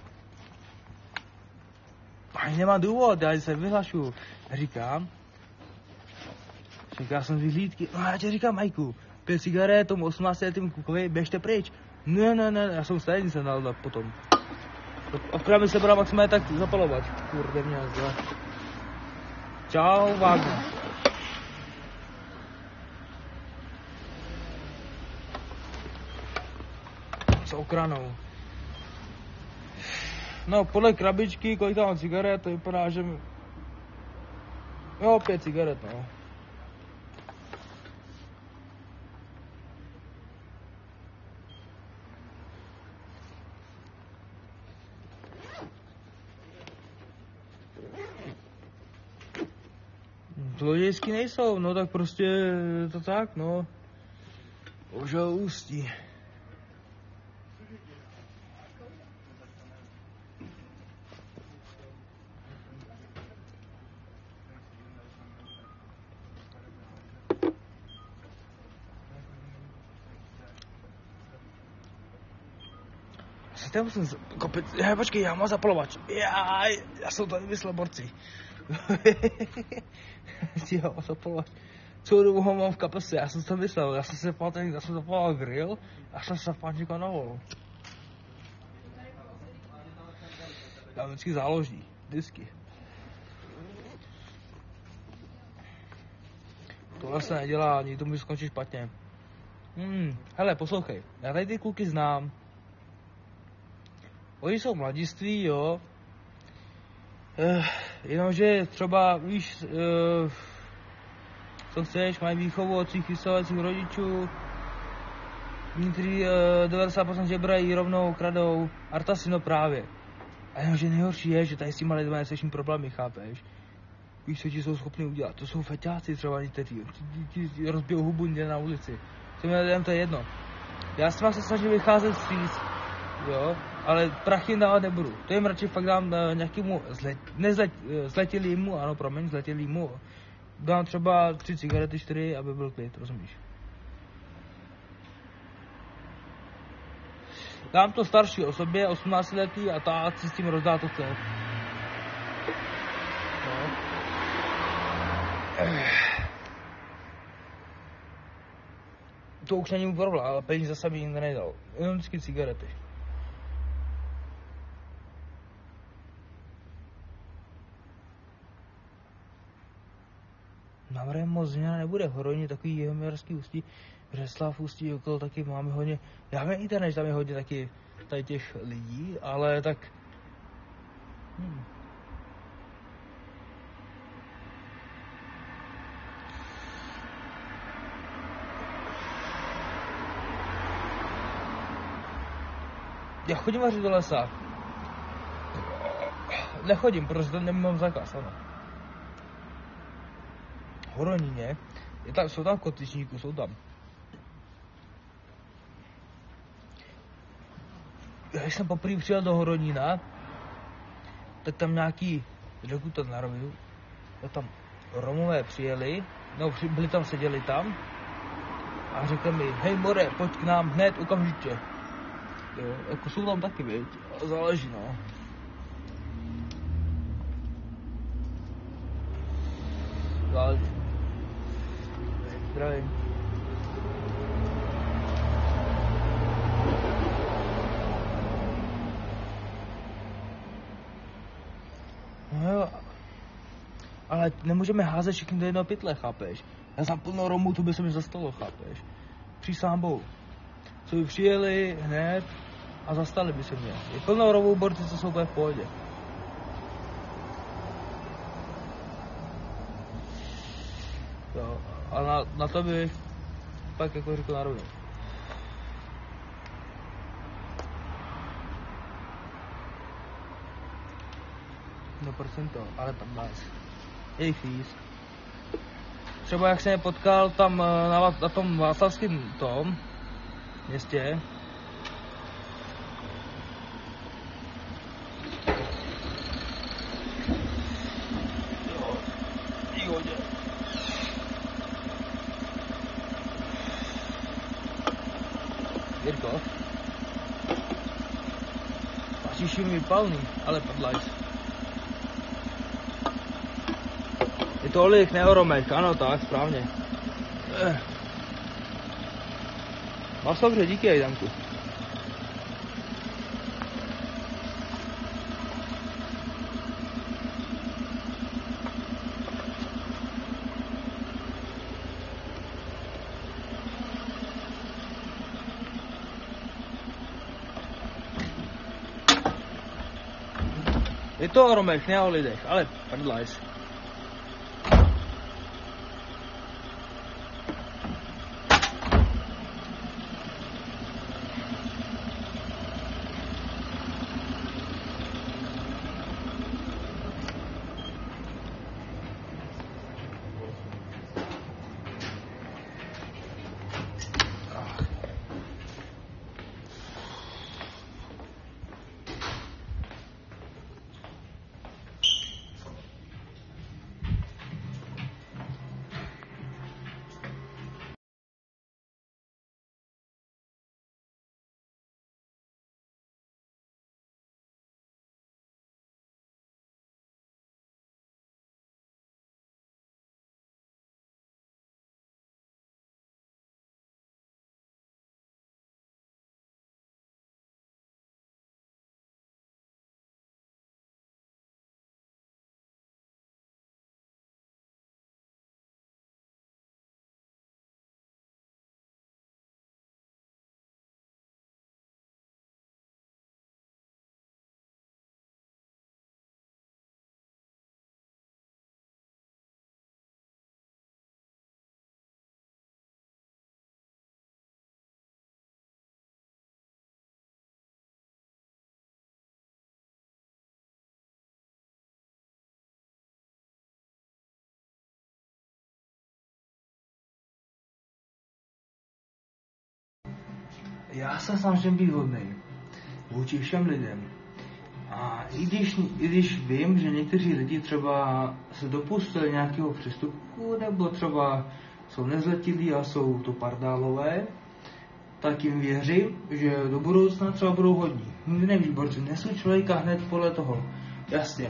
Ani nemám důvod, já se vyhlašu. Říkám, říkám jsem vyhlídky, no já ti říkám, Majku, pět cigaret tomu osmnáctiletým klukovi, běžte pryč. Ne, ne, ne, já jsem stejný se dal potom. Akorát mi se bral maximálně tak zapalovat, kurde mě zle. Čau, Vágno. S okranou. No, podle krabičky, kolik tam mám cigaret, to vypadá, že mi... Jo, pět cigaret, no. Zlodějský nejsou, no tak prostě to tak, no. Božel ústí. Já musím kopit, já, počkej, já mám zapalovač. Já, já jsem tady myslel borci. Jo, zapalovač. Celou dobu ho mám v kapese, já jsem to myslel, já jsem se zapal, já jsem zapaloval grill a šel jsem zapal někoho na volu. Já vždycky záloží, vždycky. Tohle se nedělá, ani to může skončit špatně. Hmm, hele, poslouchej, já tady ty kluky znám. Oni jsou mladiství, jo. Eh, jenomže třeba, víš, eh, co chceš, mají výchovu od svých vysávacích rodičů. Někteří eh, devadesát procent žebrají, rovnou kradou, artasino právě. A jenomže nejhorší je, že tady s těma lidma neslyším problémy, chápeš? Víš, co ti jsou schopni udělat, to jsou feťáci třeba někteří, ti, ti rozbijou hubu někde na ulici. Těm lidem to je jedno. Já s se snažím vycházet vstříc, jo, ale prachy jim dávat nebudu. To jim radši fakt dám uh, nějakému zle, nezlet, uh, zletělýmu, ano, promiň, zletělýmu dám třeba tři cigarety, čtyři, aby byl klid, rozumíš? Dám to starší osobě, osmnáctiletý, a ta si s tím rozdá to chce. No. To už není problém, ale peníze zase by nikdo nedal. Jenom vždycky cigarety. Na Vrém moc změna nebude, hodně takový Jihoměrský Ústí, Břeclav, Ústí, okolo taky máme hodně, já vím internet, že tam je hodně taky tady těch lidí, ale tak... Hmm. Já chodím vařit do lesa. Nechodím, protože nemám zákaz, ano. V Horoníně, je tam, jsou tam v Kotličníku, jsou tam. Když jsem poprvé přijel do Horonína, tak tam nějaký, řeknu to na rovinu, tam Romové přijeli, no byli tam, seděli tam a řekli mi, hej more, pojď k nám hned, okamžitě. Jo, jako jsou tam taky, viď, záleží, no. Záleží. Zdravím. No jo, ale nemůžeme házet všechny do jednoho pytle, chápeš? Já znám plno Romů, to by se mi zastalo, chápeš? Přísám bohu. Co by přijeli hned a zastali by se mě. Je plno Romů, borci, co jsou úplně v pohodě. Jo, a na, na to bych pak jako řekl na rovinu. No procento, ale tam nice. Jejich fíz. Třeba jak jsem je potkal tam na, na tom Václavském tom městě. Jo, Jirko? Máš mi palný, ale padlajs. Je to olik, ne oromek, ano tak, správně. Eh. Máš dobře, díky, Jejdanku. Je to o Romech, ne o lidech, ale prdlajs. Já se snažím být hodnej vůči všem lidem. A i když, i když vím, že někteří lidi třeba se dopustili nějakého přestupku, nebo třeba jsou nezletilí a jsou to pardálové, tak jim věřím, že do budoucna třeba budou hodní. Nikdy nevíš, borci, nesu člověka hned podle toho. Jasně.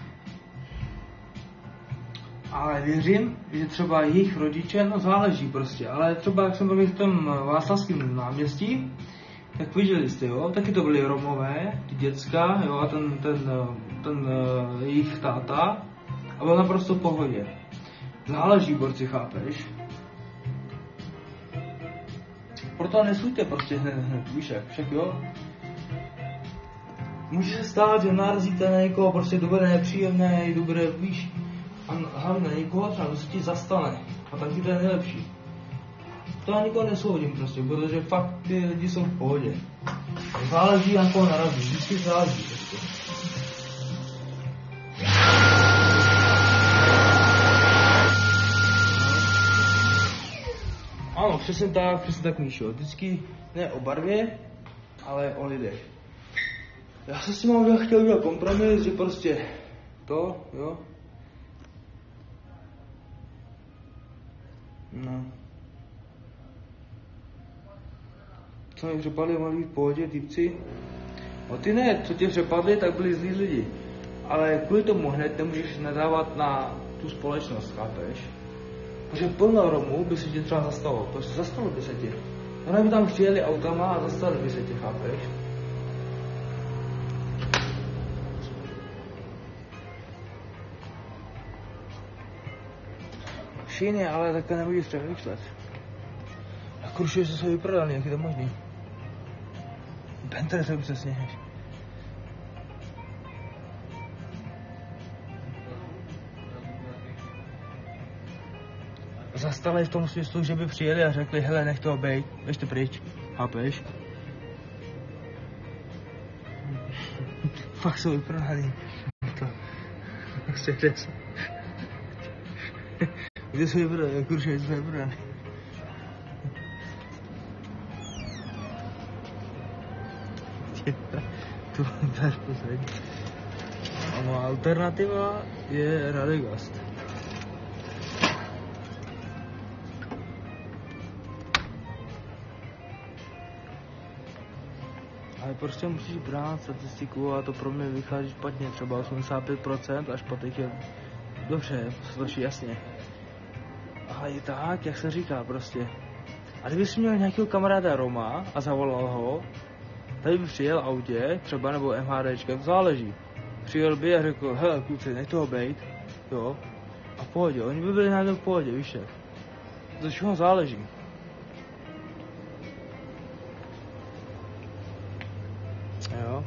Ale věřím, že třeba jejich rodiče, no záleží prostě, ale třeba jak jsem byl v tom Václavském náměstí, tak viděli jste, jo, taky to byly Romové, ty děcka, jo, a ten, ten, ten jejich táta, a byl naprosto v pohodě. Záleží, borci, chápeš? Proto nesujte prostě hned, hned, víš jak, však jo. Může se stát, že narazíte na někoho, prostě to bude nepříjemné, to bude, víš, a hlavně na někoho třeba, to se ti zastane, a taky to je nejlepší. To já nikoho nesoudím prostě, protože fakt ty lidi jsou v pohodě. Záleží, na koho narazí, vždycky záleží prostě. Ano, přesně tak, přesně tak, Míšo. Vždycky ne o barvě, ale o lidech. Já jsem si mám chtěl udělat kompromis, že prostě to, jo. No. Co mě přepadli, mohli být v pohodě, typci. No ty ne, co tě přepadli, tak byli zlí lidi. Ale kvůli tomu hned nemůžeš nadávat na tu společnost, chápeš? Protože plno Romů by se tě třeba zastalo, prostě zastalo by se tě. Oni by tam přijeli autama a zastali by se tě, chápeš? Šíně, ale takhle nemůžeš přemýšlet. A Krušově se jsou vyprodaný, jak je to možný? Bentley to přesně. Zastali v tom smyslu, že by přijeli a řekli, hele, nech toho bejt, běžte pryč, chápeš? Fakt jsou vyprodaný. To... Prostě kde jsou? Kde jsou vyprodaný? Krušově jsou vyprodaný. Tu dáš poslední. Ano, alternativa je Radegast. Ale prostě musíš brát statistiku a to pro mě vychází špatně, třeba osmdesát pět procent a špatných je dobře, to jasně. Ale je tak, jak se říká prostě. A kdybys měl nějakého kamaráda Roma a zavolal ho, tady by přijel autě, třeba nebo MHDčkem, záleží. Přijel by a řekl, hele kluci, nech toho bejt, jo, a v pohodě, oni by byli na v pohodě, víš jak. To všechno záleží. Jo.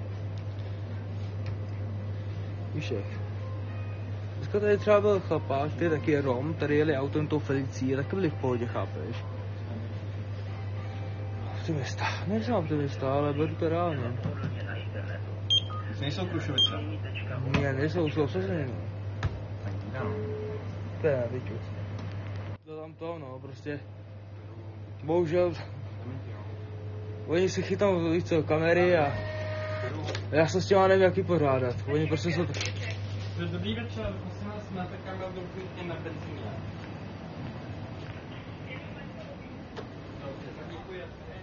Víš jak. Dneska tady třeba byl chlapák, který taky je Rom, tady jeli autem tou Felicí a taky byli v pohodě, chápeš? Optimista. Nejsem optimista, ale beru to reálně. Nejsou Krušovice? Ne, nejsou, jsou osazeny, no. To je na piču. To tam to, no, prostě. Bohužel. Oni si chytou, víš co, kamery a... Já se s těma nevím, jak ji pořádat. Oni prostě jsou... Dobrý večer, prosím vás, máte kamel do klidně na benzíně. Dobře, tak děkuji.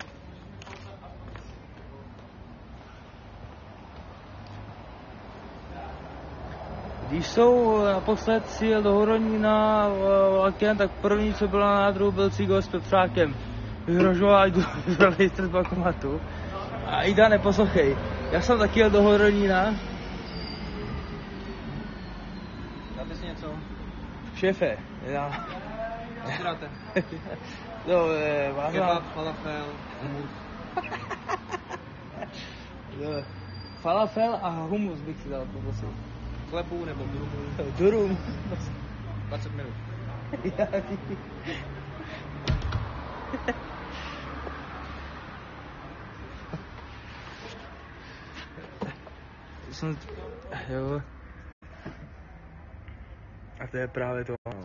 Když jsou naposled si jel do Horonína vlakem, tak první, co bylo na nádru, byl Cigo s Petřákem. Vyhrožoval, ať jdu z bankomatu. A Ida, neposlouchej. Já jsem taky jel do Horonína. Dáte si něco? Šéfe, já... Co si dáte? No, eh, váza... Kebab, falafel, humus. No, falafel a humus bych si dal, poprosil. Chlebu nebo durumu? Durum. dvacet minut. Jsem... Jo. A to je právě to, no.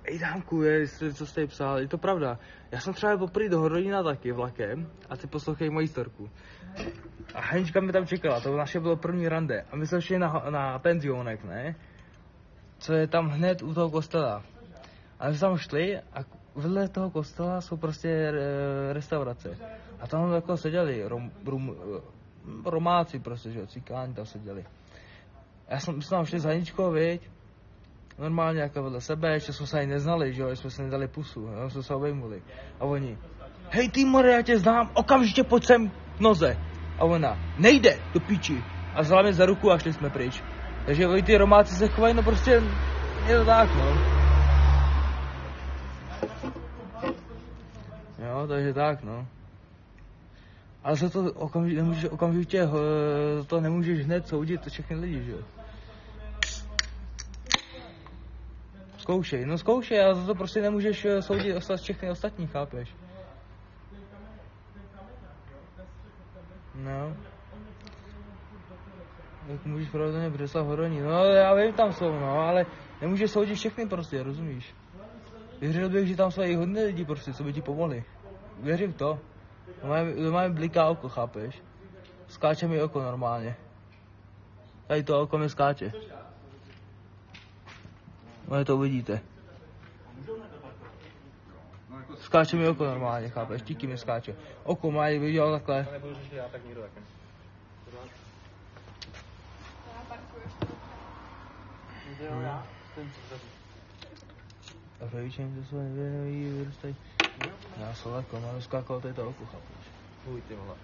ej Dánku, je, co jste jí psal, je to pravda. Já jsem třeba poprvé do Horodina taky vlakem a ty poslouchají moji storku. A Hanička mi tam čekala, to naše bylo první rande. A my jsme šli na, na penzionek, ne? Co je tam hned u toho kostela. A my jsme tam šli a vedle toho kostela jsou prostě e, restaurace. A tam jako seděli rom, rom, romáci prostě, že jo, cikáni tam seděli. Já jsem, my jsme tam šli s Haničkou, viď? Normálně jako vedle sebe, ještě jsme se ani neznali, že jo, jsme se nedali pusu, jo, jsme se obejmuli. A oni, hej ty more, já tě znám, okamžitě pojď sem k noze. A ona, nejde, do piči. A vzala mě za ruku a šli jsme pryč. Takže oni ty Romáci se chovají, no prostě, je to tak, no. Jo, takže tak, no. Ale za to okamžitě, nemůžeš, okamžitě, to nemůžeš hned soudit to všechny lidi, že jo. Zkoušej, no zkoušej, ale za to prostě nemůžeš soudit ostat všechny ostatní, chápeš? No. Jak můžeš pravděpodobně Břeclav Horoní, no já vím, tam jsou, no, ale nemůžeš soudit všechny prostě, rozumíš? Věřil bych, že tam jsou i hodně lidi prostě, co by ti pomohli. Věřím v to. To máme bliká oko, chápeš? Skáče mi oko normálně. Tady to oko mi skáče. No to uvidíte. Skáče mi oko normálně, chápeš? Díky mi skáče. Oko má, viděl takhle. A rodičem to jsou nevěnoví, vyrůstají. Já jsem lehko, mám skákal tady to oko, chápeš? Uj, ty vole.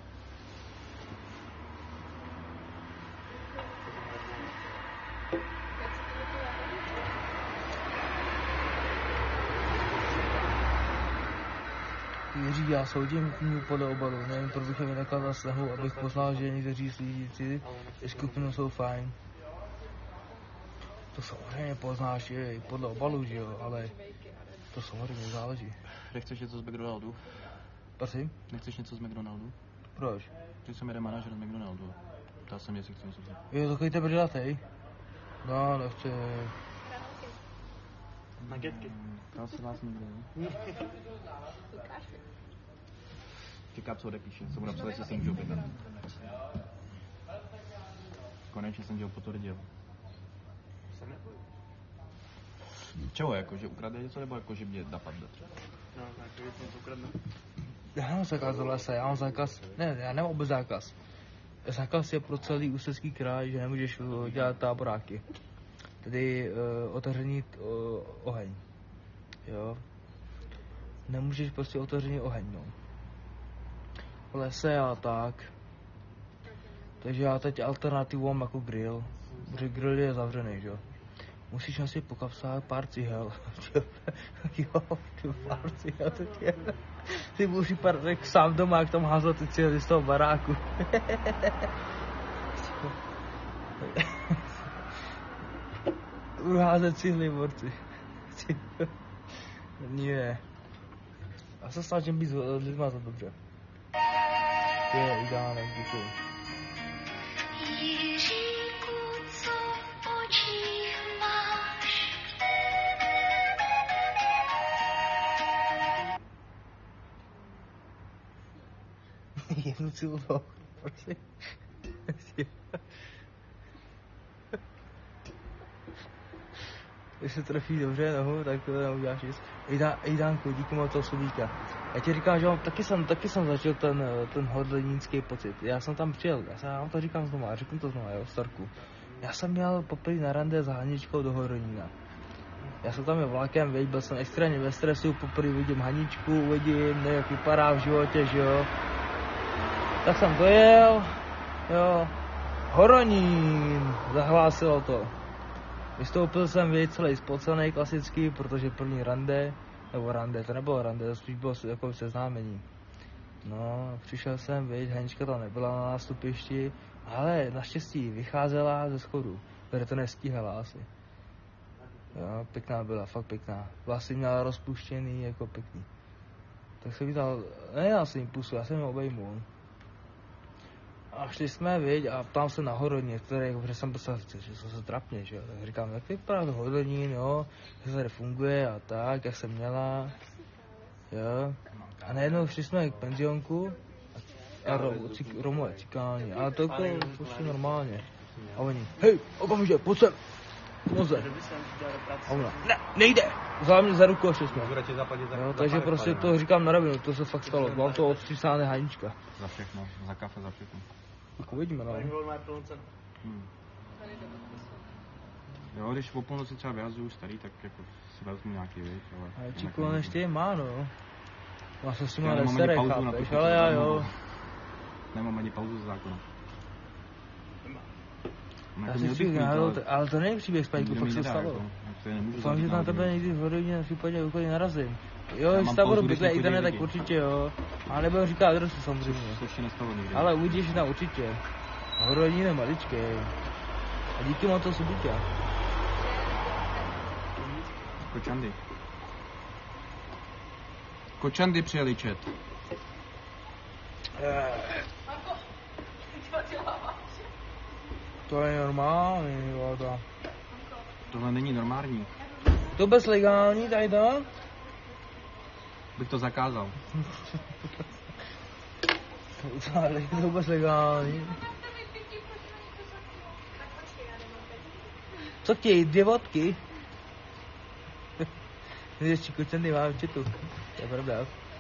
Jiří, já soudím knihu podle obalu, nevím, proč bych je vynakázal snahu, abych poznal, že někteří slídíci i skupinu jsou fajn. To samozřejmě poznáš i podle obalu, že jo, ale to samozřejmě záleží. Nechceš něco z McDonaldu? Prosím? Nechceš něco z McDonaldu? Proč? Teď jsem jede manažer z McDonaldu. Ptal jsem, jestli chci něco vzít. Jo, takový te brýlatej. No, nechci. Nagetky. Ptal se vás někdo, ne? Čekám, co odepíše, co mu napsal, jestli se můžu objednat. Konečně jsem ho potvrdil. Čeho, jako, že ukradne něco, nebo jako, že mě napadne třeba? No, tak něco ukradne. Já nemám zákaz do lesa, já mám zákaz, ne, já nemám vůbec zákaz. Zákaz je pro celý Ústecký kraj, že nemůžeš uh, dělat táboráky. Tedy uh, otevřený uh, oheň. Jo. Nemůžeš prostě otevřený oheň, no. V lese a tak. Takže já teď alternativu mám jako grill. Protože grill je zavřený, že jo. Musíš nosit po kapsách pár cihel. Jo, ty pár cihel, to tě... Ty musíš pár sám doma, jak tam házat ty cihly z toho baráku. Budu házet cihly, borci. Nie. Já se snažím být s lidma za dobře. To je ideálně, děkuji. Jednu celou nohu, prosím. Když se trefí dobře nohu, tak to neuděláš nic. Ej Dánku, díky moc toho slubíka. Já ti říkám, že mám, taky jsem, taky jsem začal ten, ten hodlenínský pocit. Já jsem tam přijel, já, jsem, já vám to říkám znovu, já řeknu to znovu, jo, starku. Já jsem měl poprvé na rande s Haničkou do Horonína. Já jsem tam je vlakem, veď, byl jsem extrémně ve stresu, poprvé vidím Haničku, uvidím, jak vypadá v životě, že jo. Tak jsem dojel, jo, Horonín, zahlásilo to. Vystoupil jsem, věď, celý spocený, klasický, protože první rande, nebo rande, to nebylo rande, to spíš bylo jako seznámení. No, přišel jsem, věď, Hanička tam nebyla na nástupišti, ale naštěstí vycházela ze schodu, protože to nestíhala asi. Jo, pěkná byla, fakt pěkná. Vlasy měla rozpuštěný, jako pěkný. Tak jsem jí dal, nedal jsem jí pusu, já jsem ji obejmul. A šli jsme, viď, a ptám se na Hodonín, který, jako, protože jsem dostal, že jsem se trapně, že jo, tak říkám, jak vypadá to Hodonín, jo, jak tady funguje a tak, jak jsem měla, jo. A najednou šli jsme k penzionku, a ro, cik, Romové cikání, ale to jako prostě normálně. A oni, hej, okamžitě, pojď sem, noze. A ona, ne, nejde, vzala mě za ruku a šli jsme. Jo, takže prostě to říkám na rovinu, to se fakt stalo, mám to odstřísáné Hanička. Za všechno, za kafe, za všechno. Tak uvidíme, no. Hmm. Jo, když o půlnoci třeba vyhazuju starý, tak jako si vezmu nějaký, víš, ale... Ale Čiku, on ještě je má, no. Má se s tím Já ale nemám staré, ani pauzu na chápeš, to, ale já nemám. jo. Nemám ani pauzu ze zákona. No, Já jako si měl chci, bych mít, ale, ale... to, ale to není příběh Spajku, nikdo fakt mi se nedá, stalo. jako, to je nemůžu Doufám, že zavřít na na tebe hodinu. někdy v hodině v případě úplně narazím. Jo, Já když mám tam budu pauzu, když bydlet nechodí internet, tak lidi. určitě jo. Ale nebudem říkat adresu samozřejmě. To ještě nestalo nikdy. Ale uvidíš, že tam určitě. Horonín je maličký. A díky moc to subíťa. Kočandy. Kočandy přijeli čet. To je normální, voda. Tohle není normální. To bez legální tady to? Bych to zakázal. Ale to bez legální. Co chtějí, dvě vodky? Ještě kočendy mám v četu. To je pravda.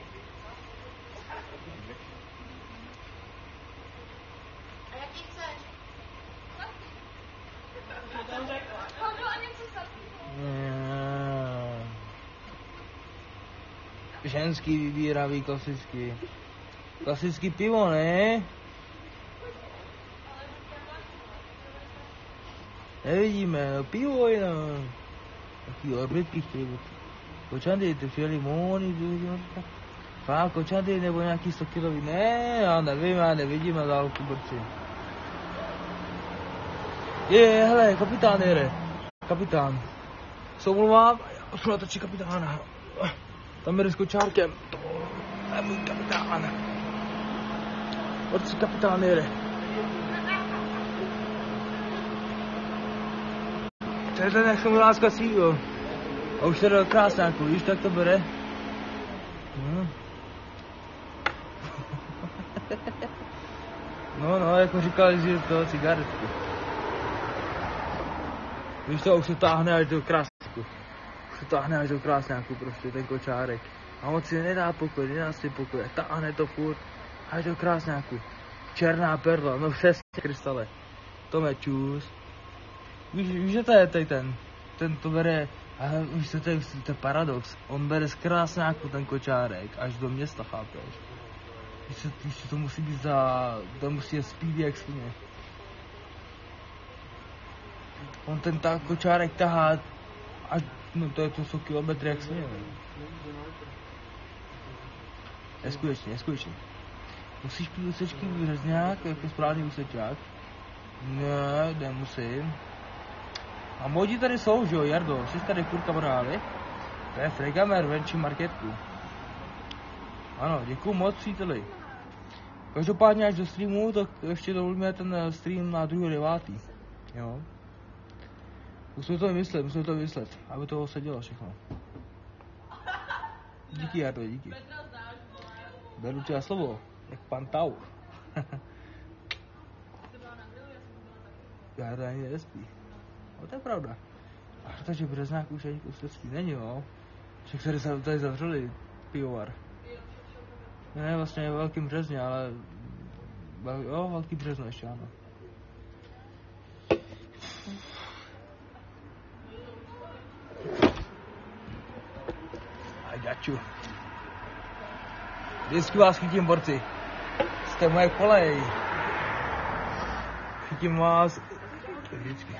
Mm. Ženský vybíravý klasický. Klasický pivo, ne? Nevidíme, no pivo jenom. Taký orbitky chtějí. Kočandy, ty přijeli móny, ty fakt kočandy nebo nějaký sto kilový, ne, já nevím, já nevidím na dálku brči. Je, hele, kapitán jede, kapitán. Se omlouvám, já jsem natočí kapitána. Tam jede s kočárkem, to je můj kapitán. Brči, kapitán jede. To je ten, jak jsem láska svýho. A už teda krásnáku, víš, tak to bere. No. No, no, jako říkali, že to cigaretku. Víš to, už se táhne až do krásnáku. Už se táhne až do krásnáku prostě, ten kočárek. A on si nedá pokoj, nedá si pokoj. Táhne to furt až do krásnáku. Černá perla, no přesně krystale. Tome čus. Víš, víš, že to je tady ten, ten to bere. Ale víš co, to je, to je paradox, on bere z krásnáku ten kočárek až do města, chápeš? Víš co, víš co, to musí být za, to musí je speedy jak svině. On ten ta kočárek tahá, až, no to, je, to jsou kilometry jak svině, ne? Neskutečně, neskutečně. Musíš pít úsečky v Řezňák, jako správný úsečák? Ne, nemusím. A modi tady jsou, že jo, Jardo, jsi tady furt kamarády? To je Fregamer, venčí marketku. Ano, děkuju moc, příteli. Každopádně až do streamu, tak ještě dovolíme ten stream na druhý devátý. Jo. Musíme to vymyslet, musíme to vymyslet, aby toho se dělo všechno. Díky, Jardo, díky. Beru tě na slovo, jak pan Tau. Jardo ani nespí. No to je pravda. A protože v Březnáku už ani Ústecký není, jo. Však tady se tady zavřeli pivovar. Ne, vlastně je Velkým Březně, ale... Jo, Velký Březno ještě, ano. Aj daču. Vždycky vás chytím, borci. Jste moje kolej. Chytím vás... Vždycky.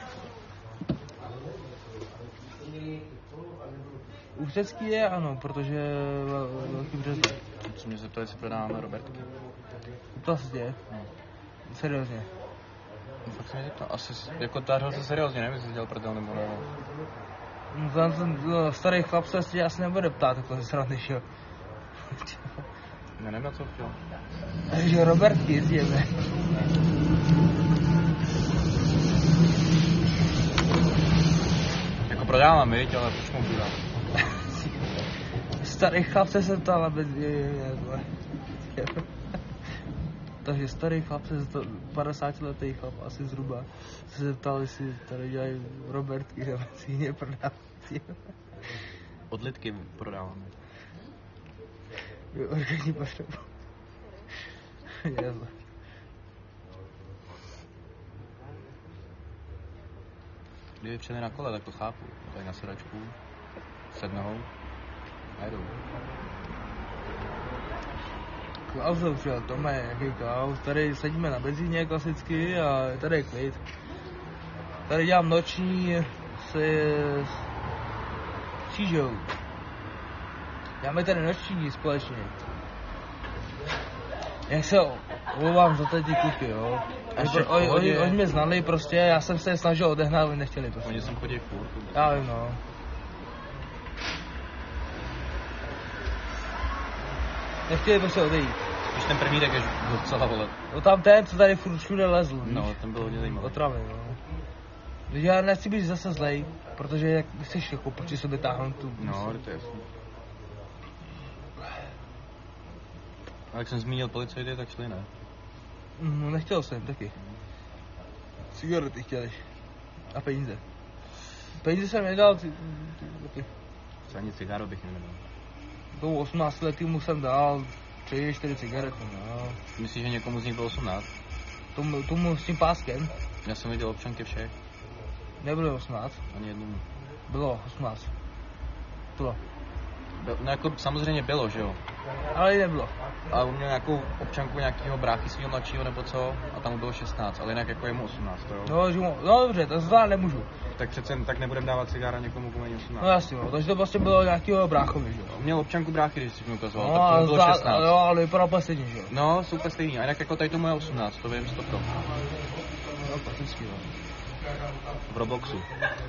Ústecký je, ano, protože vel, Velký Březno. Co mě zeptali, jestli prodáváme Robertky. To se děje. No. Seriózně. No, fakt se mě zeptal. Asi, jako tářil se seriózně, nevím, jestli jsi dělal prdel nebo ne. No, tam ten no, starý chlap se asi asi nebude ptát, takhle se srandy, že jo. Já nevím, na co chtěl. Takže Robertky jezdíme. Jako prodávám, viď, ale proč mu prodám? Starý chlap se zeptal na benzíně. Takže starý chlap se zeptal, padesátiletý chlap asi zhruba, se zeptal, jestli tady dělají Robertky na benzíně prodávací. Odlitky prodáváme. Jo, organizní potřebu. Jezu. Kdyby přijeli na kole, tak to chápu. Tady na sedačku, sednou a jedou. Klaus to přijel, Tome, jaký Klaus. Tady sedíme na benzíně klasicky a tady je klid. Tady dělám noční s Čížou. Děláme tady noční společně. Jak se omlouvám za tady ty kluky, jo. Oni, oni, oni, oni mě znali prostě, já jsem se je snažil odehnat, oni nechtěli prostě. Oni sem chodí furt. Já vím, no. Nechtěli prostě odejít. Když ten první tak je docela vole. No tam ten, co tady furt všude lezl, víš? No, ten byl hodně zajímavý. Otravný, no. Já nechci být zase zlej, protože jak chceš jako proti sobě táhnout tu... No, to je jasný. A jak jsem zmínil policajty, tak šli, ne? No nechtěl jsem taky. Cigarety chtěli. A peníze. Peníze jsem nedal, ty, ty, taky. Co ani cigáro bych nedal. Tomu osmnáctiletýmu jsem dal tři, čtyři cigarety, no. Myslíš, že někomu z nich bylo osmnáct? Tomu, tomu s tím páskem. Já jsem viděl občanky všech. Nebylo osmnáct. Ani jednomu. Bylo osmnáct. Bylo. Byl, no jako samozřejmě bylo, že jo? Ale i nebylo. A on měl nějakou občanku nějakého bráchy svého mladšího nebo co a tam mu bylo šestnáct, ale jinak jako je mu osmnáct, to jo? No, že mu, no dobře, to zvládá nemůžu. Tak přece tak nebudem dávat cigára někomu, komu není osmnáct. No jasně, no, takže to prostě bylo nějakého bráchovi, že jo? Měl občanku bráchy, když si mi ukazoval, No, tak ale tomu bylo zvlá- šestnáct. jo, ale vypadal úplně stejně, že jo? No, jsou úplně stejný, a jinak jako tady tomu je osmnáct, to vím sto procent. No, prakticky, no. V Robloxu.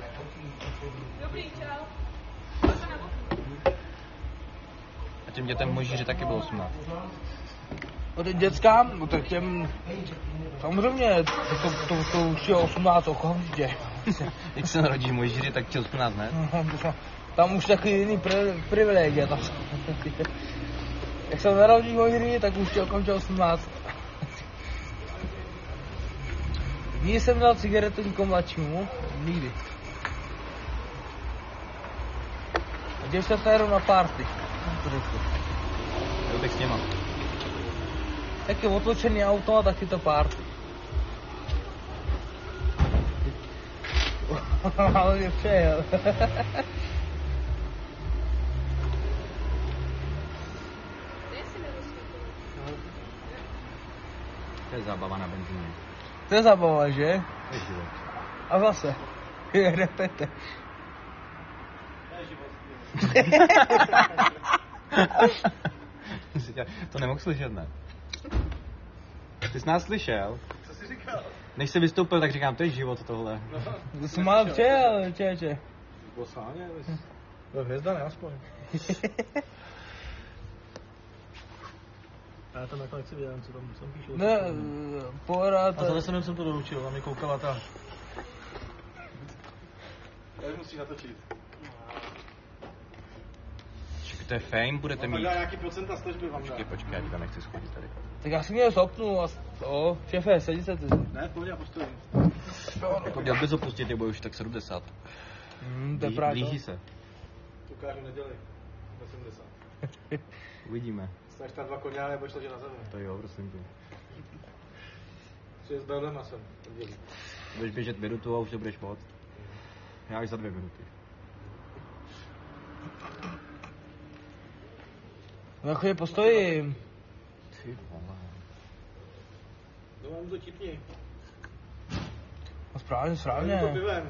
A těm dětem v Mojžíři taky bylo osmnáct. No těm dětskám, no tak těm... Samozřejmě, to, to, to, to už je osmnáct okamžitě. Jak se narodíš v Mojžíři, tak tě osmnáct, ne? Tam už taky jiný pri, privilegie. Tam. Jak se narodíš v Mojžíři, tak už tě okamžitě osmnáct. Nikdy jsem dal cigaretu nikomu mladšímu, nikdy. Když se to na party. Jo, tak s těma. Taky otločený auto a taky to party. Ale mě přejel. To je zábava na benzíně. To je zabava, že? To je život. A zase. Repete. To nemohl slyšet, ne? Ty jsi nás slyšel? Co jsi říkal? Než jsi vystoupil, tak říkám, to je život tohle. To jsem mal přejel, čeče. Bylo sáně, byl hvězda, ne aspoň. Já tam nakonec si věděl, co tam jsem píšel. Ne, pohoda, A to... zase jsem jsem to doručil, a mě koukala ta... Tady musíš natočit. Čekaj, to je fame, budete mít. nějaký procenta služby vám dá. Počkej, počkej, já ti tam nechci schodit tady. Tak já jsem měl zopnu a... O, šéfe, sedí se ty. Ne, pohodě, já postojím. Jako měl bys opustit, je už tak sedmdesát. Hmm, to je Blí- právě Blíží to. se. Ukážu neděli. osmdesát. Uvidíme. Jsi tam dva koně, nebo šlo, že na zemi. To jo, prosím tě. Jsi s Belem a jsem. Neděli. Budeš běžet minutu a už to budeš moc. Já až za dvě minuty. No chodě postojím. Ty vole. No mám to tipni. No správně, To správně. pivem.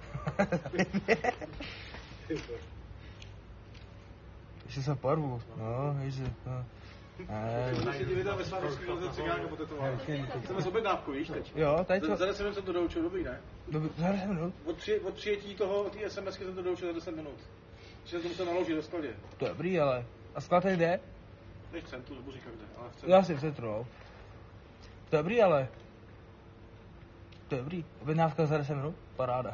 Ještě se porvu. No, ježi. No. Ne, Když si ti vydal ve Slavovský za cigáka potetován. Chceme s objednávku, víš teď? jo, tady to... Za deset minut jsem to doučil, dobrý, ne? Dobrý, za deset minut. Od, při, od přijetí toho, té SMSky jsem to doučil za deset minut. Že jsem to musel naložit do skladě. To je dobrý, ale... A sklad tady jde? Než v centru, nebo říkám kde, ale v centru. Já si v centru, no. To je dobrý, ale... To je dobrý. Objednávka za deset minut? Paráda.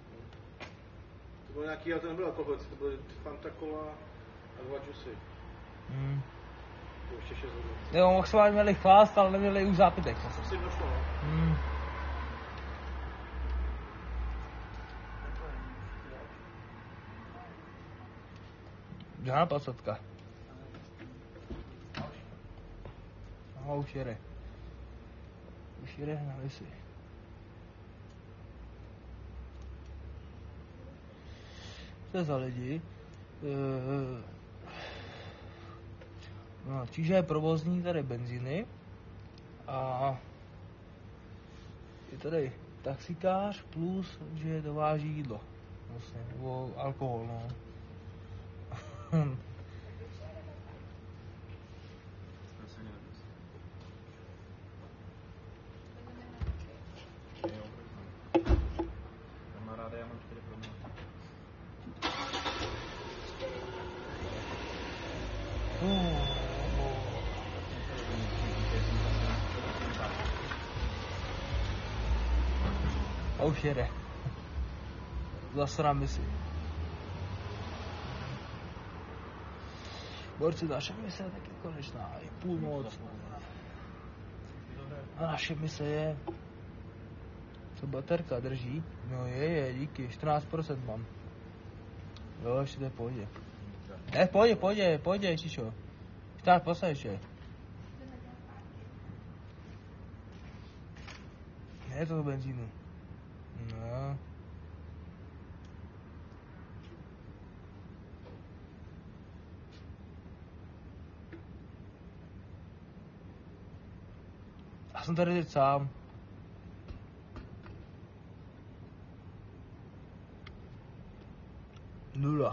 To bylo nějaký, ale to nebylo alkoholic, to byly Fanta Cola a dva džusy. Hmm. To ještě šest hodin. Jo, maximálně měli chvást, ale neměli už zápitek. Jsem si došlo, no. Hmm. Žádná pasatka. No, už jede. Už jede na lisy. Co je za lidi? Uh, no, čiže je provozní tady benzíny a je tady taxikář plus, že dováží jídlo. Vlastně, nebo alkohol, no. Kamaráde, já mám čtyři promile. A už jede. Zase na misi. Borci, naše mise je taky konečná, je půlnoc. A naše mise je... Co baterka drží? No je, je, díky, čtrnáct procent mám. Jo, ještě to je v pohodě. Ne, v pohodě, v pohodě, v pohodě, čičo. čtrnáct procent ještě. Ne, to benzínu. No. Já jsem tady teď sám. Nula.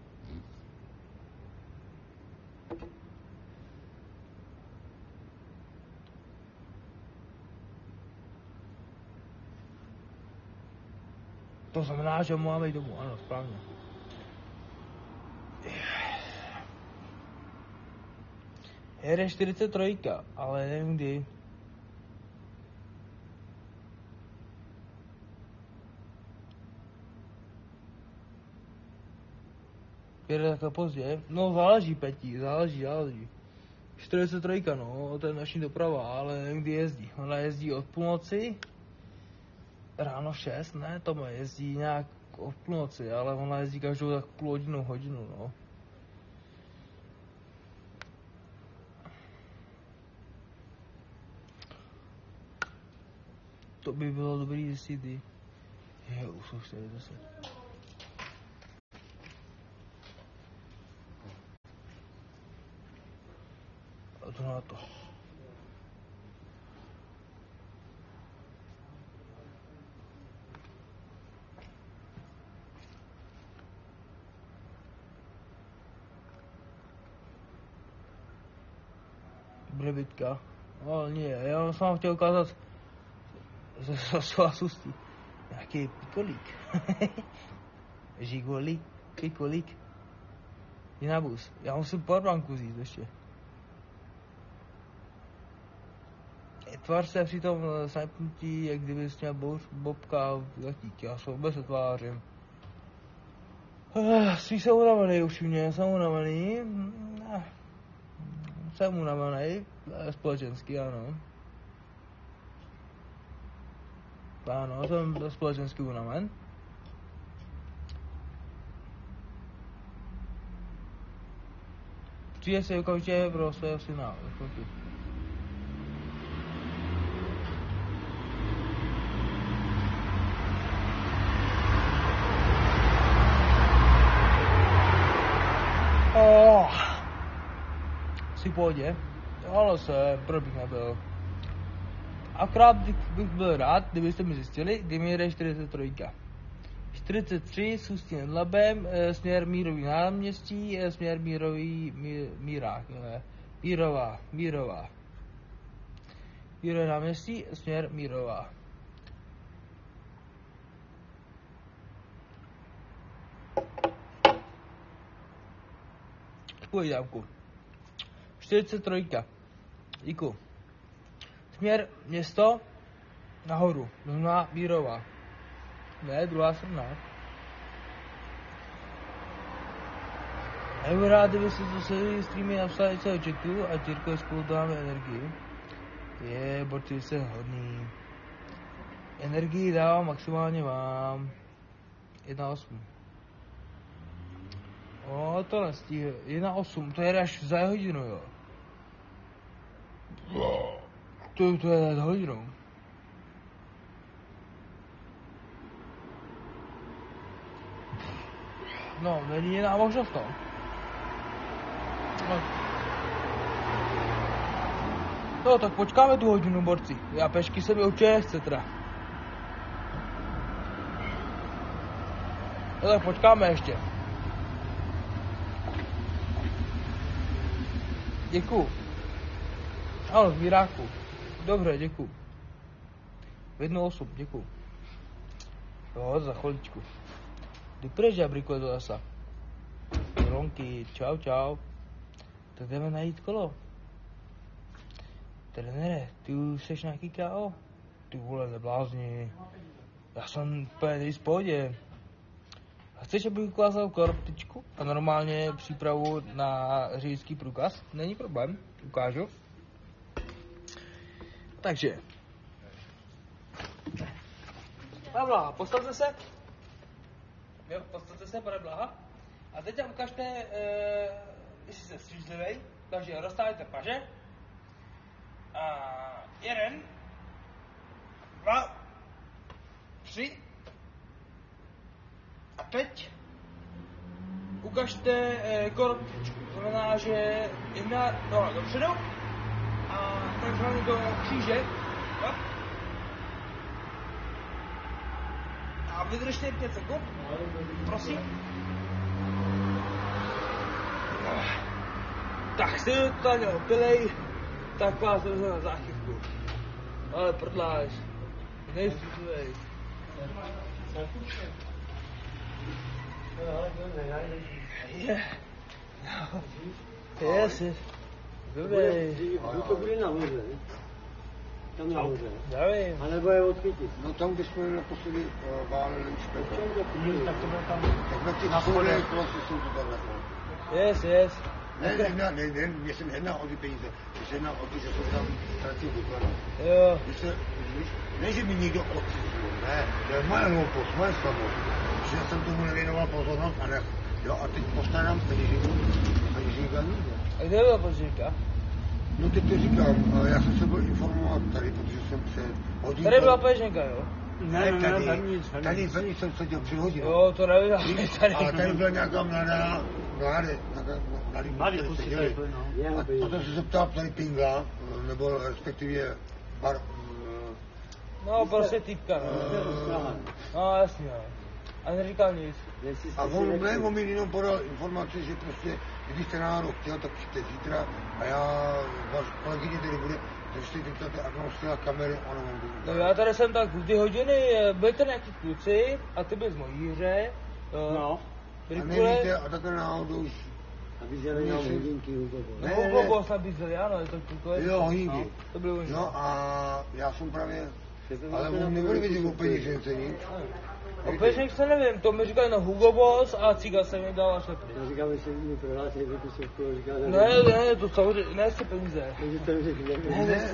To znamená, že máme jít domů, ano, správně. Jede čtyřicet tři, ale nevím kdy. Jede takhle pozdě? No záleží, Petí, záleží, záleží. čtyřicet tři, no, to je naší doprava, ale nevím kdy jezdí. Ona jezdí od půlnoci, ráno v šest, ne, Tome, jezdí nějak od půlnoci, ale ona jezdí každou tak půl hodinu, hodinu, no. To by bylo dobrý zjistit, kdy. Je, už jsou čtyři deset. A to na to. Brebitka. No nie, já jsem vám chtěl ukázat ze svásustí. Nějaký pikolík. Žigolík, pikolík. Jiná bus. Já musím powerbanku vzít ještě. Tvář se při tom snipnutí, jak kdyby jsi měl bobka v letík. Já se vůbec otvářím. Jsi jsem unavený už mě, jsem unavený. Jsem unavený, společensky, ano. Ano, jsem společensky unaven. Přijde se okamžitě pro svého syna. Oh. Si v pohodě, ale se, proč bych nebyl. Akorát bych byl rád, kdybyste mi zjistili, kdy mi jede čtyřicet tři. čtyřicet tři s Ústí nad Labem, směr Mírový náměstí, směr Mírový, mí, Mírák, Mírová, Mírová. Mírové náměstí, směr Mírová. Pojídávku. čtyřicet tři. Díku. Směr město, Nahoru, Luna Bírová. Ne, druhá strana. Já bych rád, kdyby si to se streamy napsali celou chatu a Jirko spolu dáme energii. Je, borci se hodný. Energii dávám maximálně vám. jedna osm. O, to nestíhe. jedna osm, to je až za hodinu, jo. To, to je za hodinu. No, není jiná možnost, no. No. No, tak počkáme tu hodinu, borci. Já pešky se mi určitě nechce teda. No tak počkáme ještě. Děkuju. Ano, zbíráku. Dobře, děkuju. V jednu osm, děkuju. Jo, za chviličku. Jdi pryč, Jabriku, do lesa. Ronky, čau, čau. Tak jdeme najít kolo. Trenére, ty už seš nějaký K O? Ty vole, neblázni. Já jsem úplně nejvíc v pohodě. A chceš, abych ukázal koroptičku a normálně přípravu na řidičský průkaz? Není problém, ukážu. Takže. Pane Blaha, postavte se. Jo, postavte se, pane Blaha. A teď tam ukažte, e, jestli jste střízlivý. Takže rozstavujte paže. A jeden, dva, tři. A teď ukažte e, koroptičku. To znamená, že jedna noha dopředu a takzvaně do kříže. Jo? A vydržte pět sekund. Prosím. Tak jste totálně opilej, tak vás vezme na záchytku. Ale prdláš, nejstřízlivej. Yeah. Yes, yes. Dobrý. To bude nahoře. Tam nahoře. Já vím. A nebo je odchytit. No tam, kde jsme naposledy uh, válili špeka. Tak to bylo tam. Tak na těch schodech vlastně jsou to tam nakonec. Yes, yes. Ne, ne, ne, ne, ne, mě se nejedná o ty peníze, mě se jedná o to, že jsou tam ztratí doklady. Jo. Když se, když, ne, že mi někdo odcizil, ne, to je moje hloupost, moje slabost, že jsem tomu nevěnoval pozornost a ne, jo, a teď postarám peněženku, peněženka nikde. A kde byla peněženka? No teď to říkám, já jsem se byl informovat tady, protože jsem se hodinkou... Tady byla peněženka, jo? Ne, ne, tady, tady, tady jsem seděl před hodinou. Jo, to nevím, tady. Ale tady byla nějaká mladá, mladé, mladý, mladý, mladý seděli. A potom jsem se ptal, tady Pinga, nebo respektive bar... No, prostě týpka, no. No, jasně, no. A neříkal nic. A on ne, on mi jenom podal informaci, že prostě, kdybyste náhodou chtěl, tak přijďte zítra a já, váš kolegyně tady bude, takže si teď ty atmosféra kamery, ano, on bude. No já tady jsem tak ty hodiny, byli tady nějaký kluci a ty bys z mojí hře. No. A nevíte, a takhle náhodou už... A viděli na hodinky Hugo Boss. No Hugo Boss nabízeli, ano, je to kluko. Jo, hodinky. To bylo už. No a já jsem právě, ale on nebude vidět o peněžence nic. O peněžence nevím, to mi říkali no Hugo Boss a Ciga se mi dal až lepší. Já říkám, že si mi prohlásili vypisovku, říkám, že... Ne, ne, to samozřejmě, ne si peníze. Takže to řekl, Ne, ne.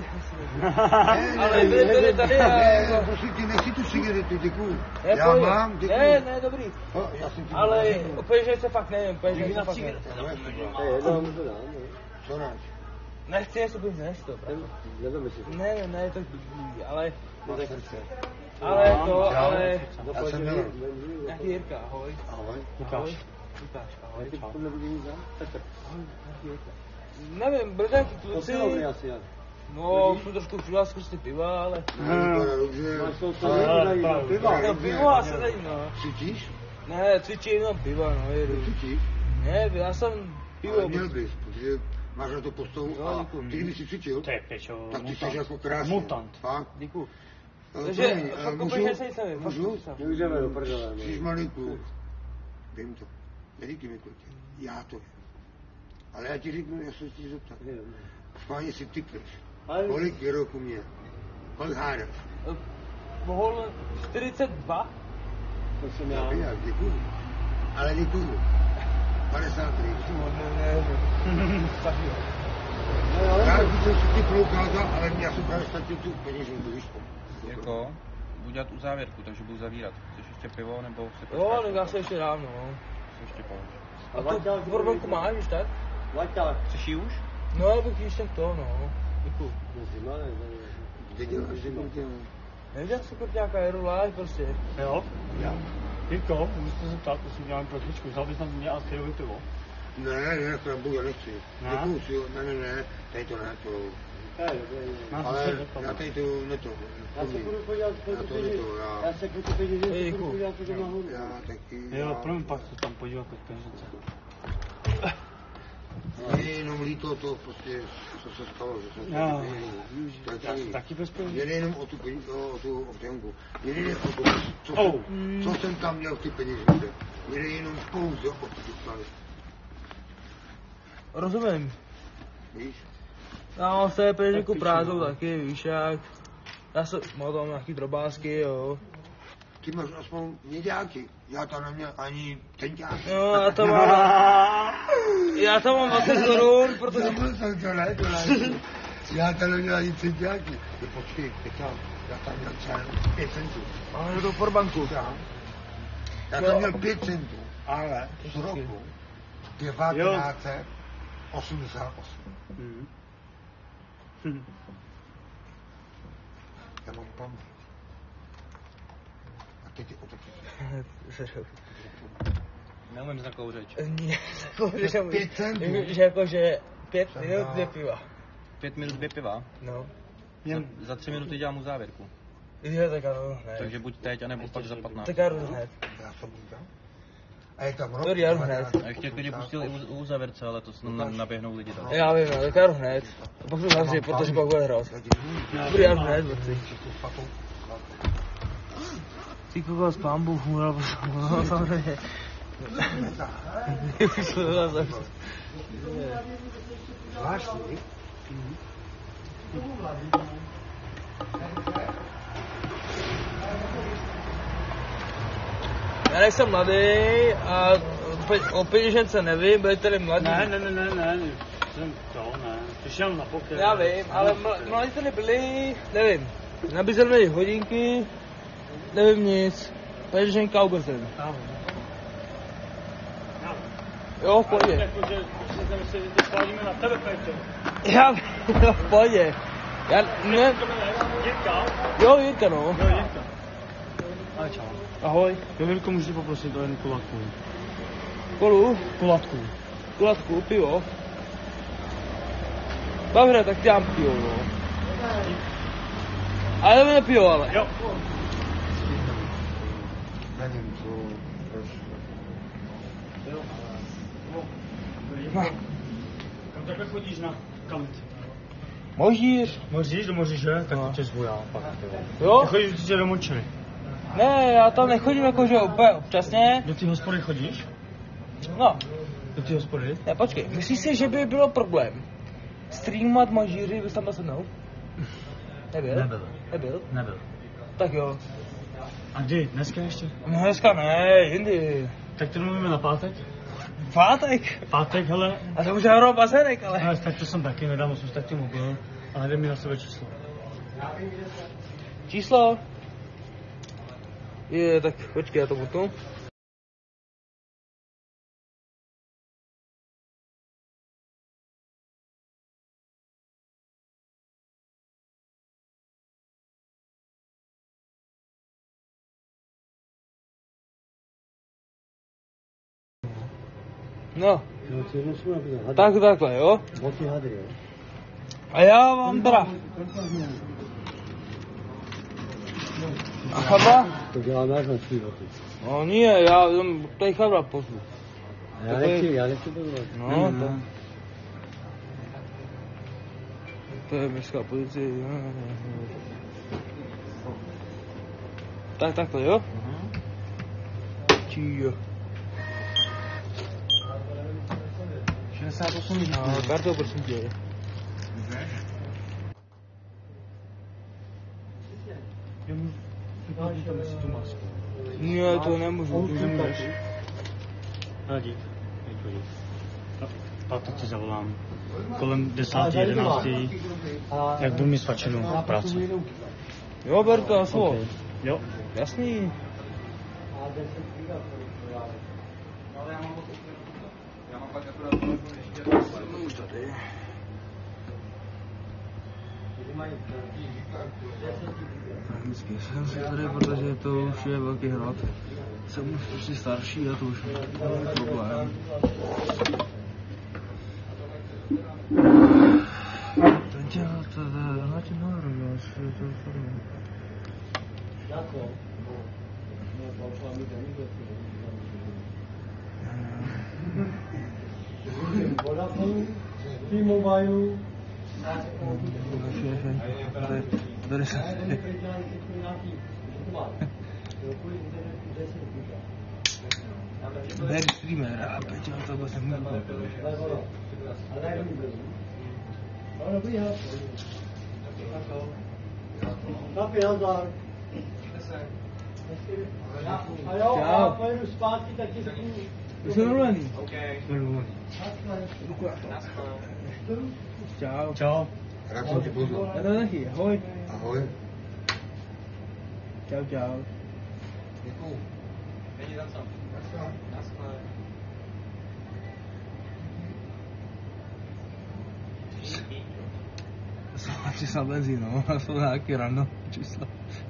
Ale byli byli tady a... Ne, prosím tě, nechci tu cigaretu, děkuju. Já mám, děkuju. Ne, ne, dobrý. Já jsem ti ale o peněžence fakt nevím, peněžence fakt nevím. To je jedno, mu to dám, ne? Co ráč? Nechci, jestli peníze, nechci to, pravda. Nevím, si to. Ne, ne, ne, to je blbý, ale... Máš srdce. Ale to, ale... Já jsem Milan. Nějaký Jirka, ahoj. Ahoj. Ahoj. Lukáš, ahoj. To nebudu nic dát? Petr. Ahoj, nějaký Jirka. Nevím, byli nějaký kluci. Posilovny asi, jak. No, jsou trošku všude skrz ty piva, ale... Máš to tady na piva. No, pivo asi tady, no. Cvičíš? Ne, cvičím jenom piva, no, jedu. Cvičíš? Ne, já jsem pivo... Ale měl bys, protože máš na to postavu a ty kdyby si cvičil, To je pečo, tak ty jsi jako krásný. Mutant. Fakt? Děkuju. Eh, Takže, promiň, eh, fakt můžu? úplně se nejsem, fakt Můžu? nejsem. Můžeme do prdele. Jsi malý kluk. Vím to. Neříkej mi kluky. Já to vím. Ale já ti řeknu, já se chci zeptat. Schválně si typneš. Kolik je roku mě? Kolik hádáš? Mohol čtyřicet dva? To jsem já. Já děkuju. Ale děkuju. padesát tři. Já bych to si proukázal, ale já jsem právě ztratil tu peněženku, víš to. Jirko, budu dělat uzávěrku, takže budu zavírat. Chceš ještě pivo, nebo se Jo, tak já se ještě dám, no. Se ještě polož. A tu borbenku máš, víš tak? Vaťák. Chceš ji už? No, já bych ještě to, no. Děkuju. Zima, ne? Kde děláš zima? Nevíš, co kurťáka, jedu láž prostě. Jo? Já. Jirko, můžu se zeptat, jestli udělám protičku, vzal bys na mě a skyrový pivo? Ne, ne, chrambu, já nechci. Ne? Děkuju si, ne, ne, ne, tady to ne, to... Nás Ale se zeptat. já tady to neto. Já se budu podívat, Já to neto, já... já se budu podívat, já se Děkuju. budu podívat, to nahoru. Já taky... Jo, promiň, pak se tam podívat k peněžence. Mně je jenom líto to prostě, co se stalo, že jsem Jo. to je Já celý. taky bez peněz. Jde jenom o tu, peníze, o, o tu občanku. Jde jen o to, co, Oh. jsem, co jsem tam měl v ty peněžence. Jde jenom pouze o ty dostali. Rozumím. Víš? Já mám se peněženku Tak prázdnou píšu, no. taky, víš jak. Já jsem, mám tam nějaký drobásky, jo. Ty máš aspoň měďáky. Já tam neměl ani tenťáky. Jo, já to mám, já to mám dvacet korun, protože... Zabыл jsem to, ne, to ne. Já tam neměl ani tenťáky. No počkej, teď tam, já tam měl třeba jenom pět centů. Máme to for banku. Já, já tam měl pět centů, ale z roku devatenáct set osmdesát osm. Mhm. Hm. Já mám paměť. A teď je otočit. Neumím z takovou řeč. Pět centů. Že jako, že pět Jsem minut dal. dvě piva. Pět minut, dvě piva. No. Za, za tři minuty dělám uzávěrku. Jo, tak ano, hned. Takže buď teď, anebo pak za patnáct. Tak já jdu hned. Já jsem udělal. A je tam rok. Sorry, já jdu hned. A ještě klidně pustili u, u uzávěrce, ale to snad na, naběhnou lidi tam. Já vím, no, tak já jdu hned. Pak to zavři, protože pak bude hrát. Dobrý, já jdu hned, vrci. Ty kokos, pán Bůh, můra, no, samozřejmě. Zvláštní. Já nejsem mladý a pe- o peněžence nevím, budete-li mladí. Ne, ne, ne, ne, ne, jsem to, ne, přišel na poker. Já vím, ale mla- mladí tady byli, nevím, nabízeli mi hodinky, nevím nic, peněženka vůbec nevím. Jo, v pohodě. Jako, že si jsem myslel, že to svádíme na tebe, Petr. Já vím, jo, v pohodě. Já, ne, Jirka? jo, Jirka, no. Jo, Jirka. Ale čau. Ahoj. Jo, Jirko, můžu poprosit o jednu kulatku. Kolu, Kulatku. kulatku, pivo. Dobře, tak dám pivo, no. Ale ne pivo, ale. Jo. Nevím, co... Kam takhle chodíš na kamci? Možíř. Možíš do Moříže? Tak No. to tě zvu já, pak. Jo? Ty chodíš určitě do Močily. Ne, já tam nechodím jakože úplně občasně. Do té hospody chodíš? No, Do té hospody? ne, počkej, myslíš si, že by bylo problém streamovat možíři, bys tam byl se mnou? Nebyl? Nebyl. Nebyl? Nebyl. Tak jo. A kdy? Dneska ještě? No dneska ne, jindy. Tak to mluvíme na pátek? Pátek. Pátek, hele. A to už je hrou bazének, ale. Ale tak to jsem taky, nedám jsem taky mobil. Ale jde mi na sebe číslo. Číslo? Je, tak počkej, já to budu. No, No, ty musíme nabízet hady. tak takhle, jo? Moci hady, jo. A já vám teda. A chabra? To děláme jak na svý boty. No nie, já tam tady chabra pozvu. Já nechci, já nechci to dělat. No, to. To je městská policie. Tak takhle, jo? Číjo. šedesát osm No, kartou prosím tě. Oni tam si tu masku. Ne, to nemůžu, to nemůžeš. Ale dík. Děkuji. A teď ti zavolám. Kolem desátý, jedenáctý. Jak budu mít svačenou práci. Jo, ber to na slovo. Okay. Jo. Jasný. Už tady. Vždycky jsem si tady, protože to už je velký hrad. Jsem už prostě starší a to už je problém. Ten dělá to, na tím nahrál, že to je formu. Vodafone, T-Mobile, Tady se... Ber streamer a Peťo to vůbec nemůžu. Kapi, nazdar. A jo, a pojedu zpátky, tak ti řeknu. Už jsi dovolený? Okay. Čau. Čau. Rád jsem tě poznal. Já to taky, ahoj. Ahoj. Čau, čau. Děkuju. Není za co. Naschle. Jsem čísla benzín, no. A jsou nějaký random čísla.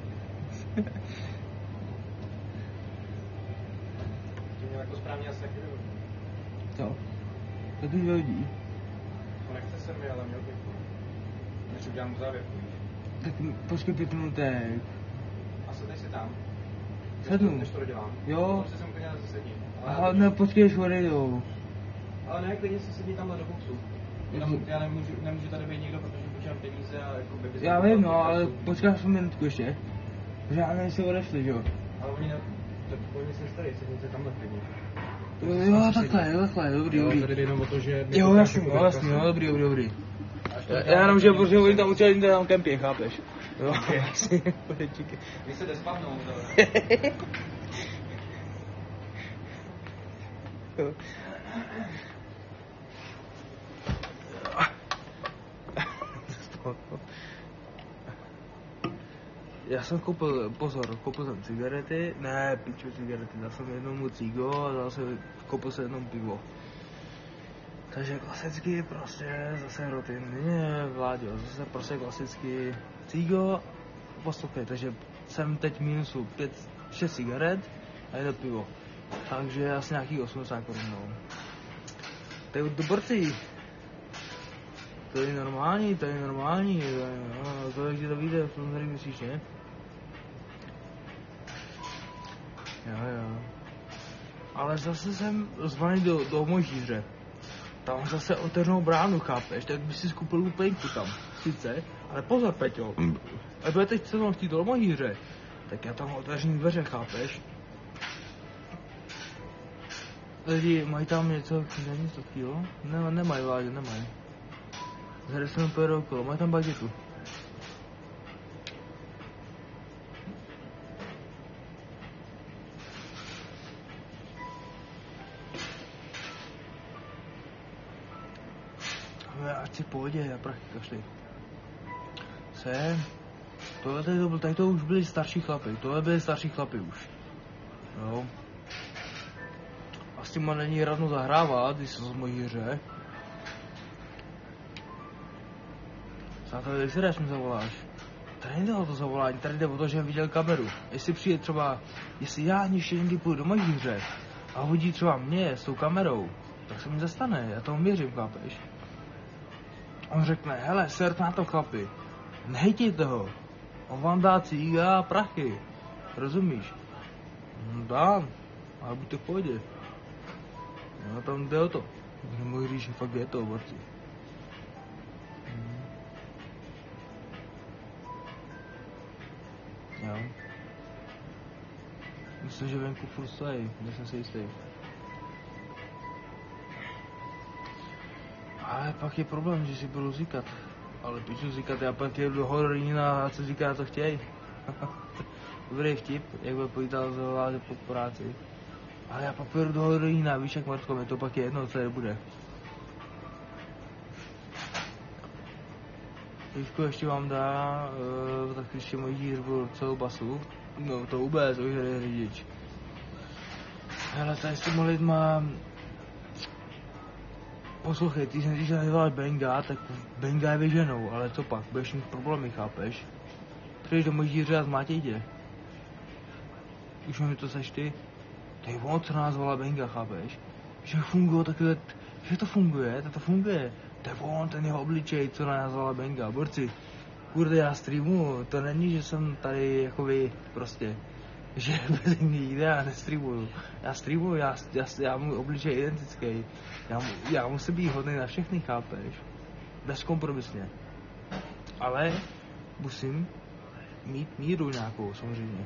Ty měl jako správně asi taky vyhodí. Co? To ty vyhodí. To nechce se mi, ale měl bych. Než udělám závěrku. Tak počkej pět minutek. A sednej si tam. Sednu. Než to dodělám. Jo. Prostě jsem úplně zasedí. Aha, ne, počkej, až odejdou. Ale ne, klidně si sedí tamhle do boxu. Jenom já nemůžu, nemůžu tady být někdo, protože počítám peníze a jako by... Já vím, no, ale počkáš minutku ještě. Protože já nevím, si odešli, že jo. Ale oni ne... Tak oni se nestají, sedíte tamhle klidně. Jo, jo, takhle, jo, takhle, dobrý, Jo, dobrý. tady jde jenom o to, že... Jo, jasný, jo, jasný, jo, dobrý, dobrý, dobrý. Já jenom, že protože oni tam učili tam kempě, chápeš? Jo, jasný, díky. Vy se despavnou, Jo. Já jsem koupil, pozor, koupil jsem cigarety, ne, piču cigarety, dal jsem jednomu cigo a dal jsem, koupil jsem jednou pivo. Takže klasicky prostě zase rutinně, Vláďo, zase prostě klasicky cigo, poslouchej, takže jsem teď minusu pět, šest cigaret a jedno pivo. Takže asi nějaký osmdesát korun, no. To je do borcí. To je normální, to je normální, to je, no, to je, kde to vyjde, to tady myslíš, ne? Jo, jo. Ale zase jsem zvaný do, do Mojžíře. Tam zase otevřenou bránu, chápeš, tak by si skupil lupenku tam, sice, ale pozor, Peťo, a budete teď se chtít do Mojžíře, tak já tam otevřený dveře, chápeš? Lidi, mají tam něco, není to takového? Ne, nemají, Vládě, nemají. Zde se mi pojede okolo, mají tam bagetu. Ale ať si pojde, já prachy kašli. Jsem. Tohle tady to byl, tady to už byli starší chlapy, tohle byli starší chlapy už. Jo. A s těma není radno zahrávat, když se z mojí hře. Sáto, když si jdeš, mi zavoláš. Tady nejde o to zavolání, tady jde o to, že viděl kameru. Jestli přijde třeba, jestli já ještě někdy půjdu do mojí hře a hodí třeba mě s tou kamerou, tak se mi zastane, já tomu věřím, chápeš? On řekne, hele, sert na to chlapi, nehejtějte ho, on vám dá cíga a prachy, rozumíš? No dám, ale buďte v pohodě. No tam jde o to, nemohu říct, že fakt je to oborci. Hmm. Jo. Myslím, že venku furt stojí, nejsem si jistý. Ale pak je problém, že si budu říkat. Ale píšu říkat, já pak jedu do Horína a co říká, co chtěj. dobrý vtip, jak byl pojítal z pod práci. Ale já pak pojedu do Hodorína, víš jak Marko, mi to pak je jedno, co je bude. Teďko ještě vám dá, uh, tak ještě můj dířbu celou basu. No to vůbec, už je řidič. Hele, tady s těma lidma... Poslouchej, ty jsem když nazval Benga, tak Benga je vyženou, ale co pak, budeš mít problémy, chápeš? Přijdeš do Možíře a zmátěj tě. Už mi to seš ty. To je on, co nás volá Benga, chápeš? Že funguje takhle, že to funguje, to to funguje. To je on, ten jeho obličej, co nás volá Benga, borci. Kurde, já streamuju, to není, že jsem tady jako vy, prostě. Že bez mě jde, já nestreamuju. Já streamuju, já, já, já můj obličej je identický. Já, já musím být hodný na všechny, chápeš? Bezkompromisně. Ale musím mít míru nějakou, samozřejmě.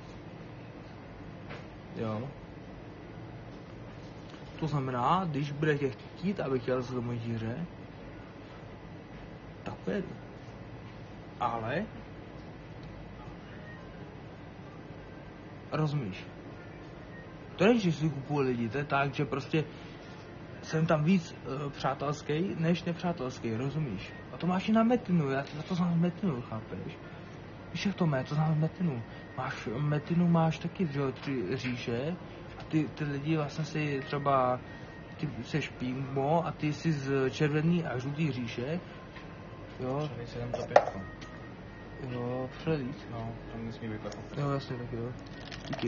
Jo. To znamená, když budete chtít, abych jel do Možíře, tak pojedu. Ale rozumíš? To není, že si kupuju lidi, to je tak, že prostě jsem tam víc uh, přátelský, než nepřátelský, rozumíš? A to máš i na Metinu, já, já to znám Metinu, chápeš? Víš jak to má, to znám Metinu. Máš, Metinu máš taky, že jo, tři říše a ty, ty lidi vlastně si třeba, ty seš Pingmo a ty jsi z červený a žlutý říše, jo? Přelít si tam to pětko. Jo, přelít. No, tam nesmí být tak. Jo, jasně, tak jo. Díky.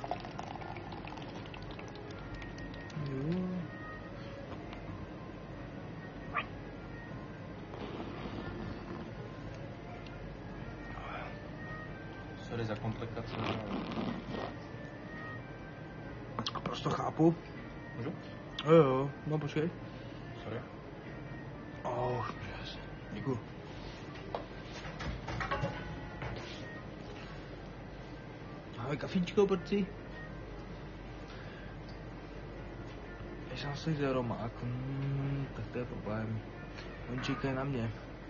Jo. Sorry za komplikace. Prostě chápu. Můžu? Jo, jo, no počkej. Sorry. Oh, yes. Děkuju. Máme kafíčko, porci? Když jsem si jde Romák, hmm, tak to je problém. On čeká na mě.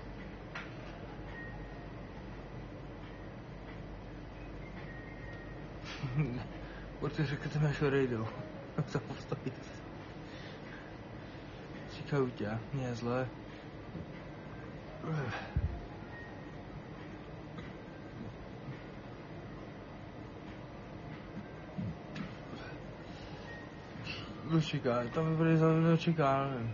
Porci řekněte mi, až odejdou. Za postavit. Čekají tě, mě je zlé. Kdo čeká? Tam bude za kdo čeká, nevím.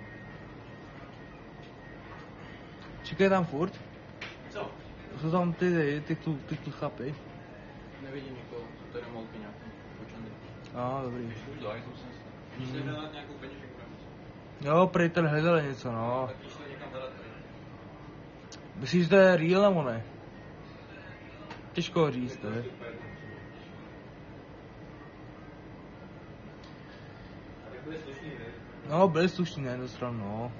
Čekají tam furt? Co? Jsou tam ty, ty, ty, ty, ty, ty chlapy? Nevidím nikoho, to je jenom malky nějaký. Počandry. A, dobrý. Když to už dají, to jsem si. Když jste hledat nějakou peněženku. Jo, prý ten hledal něco, no. Tak když to někam hledat tady. Myslíš, že to je real nebo ne? Těžko říct, to je. Byli slušný, ne? No, byli slušní na jednu stranu, no.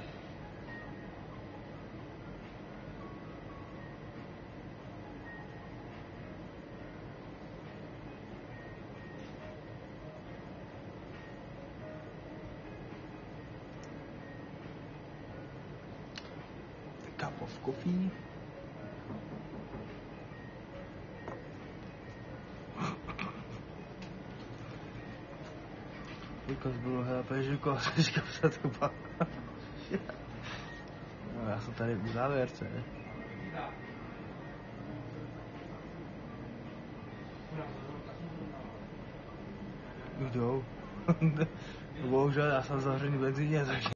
Cup of coffee. Because bylo, hele, pežíko, a teďka se to pak. No, já jsem tady u závěrce. Jdou. Bohužel, já jsem zavřený benzíně, takže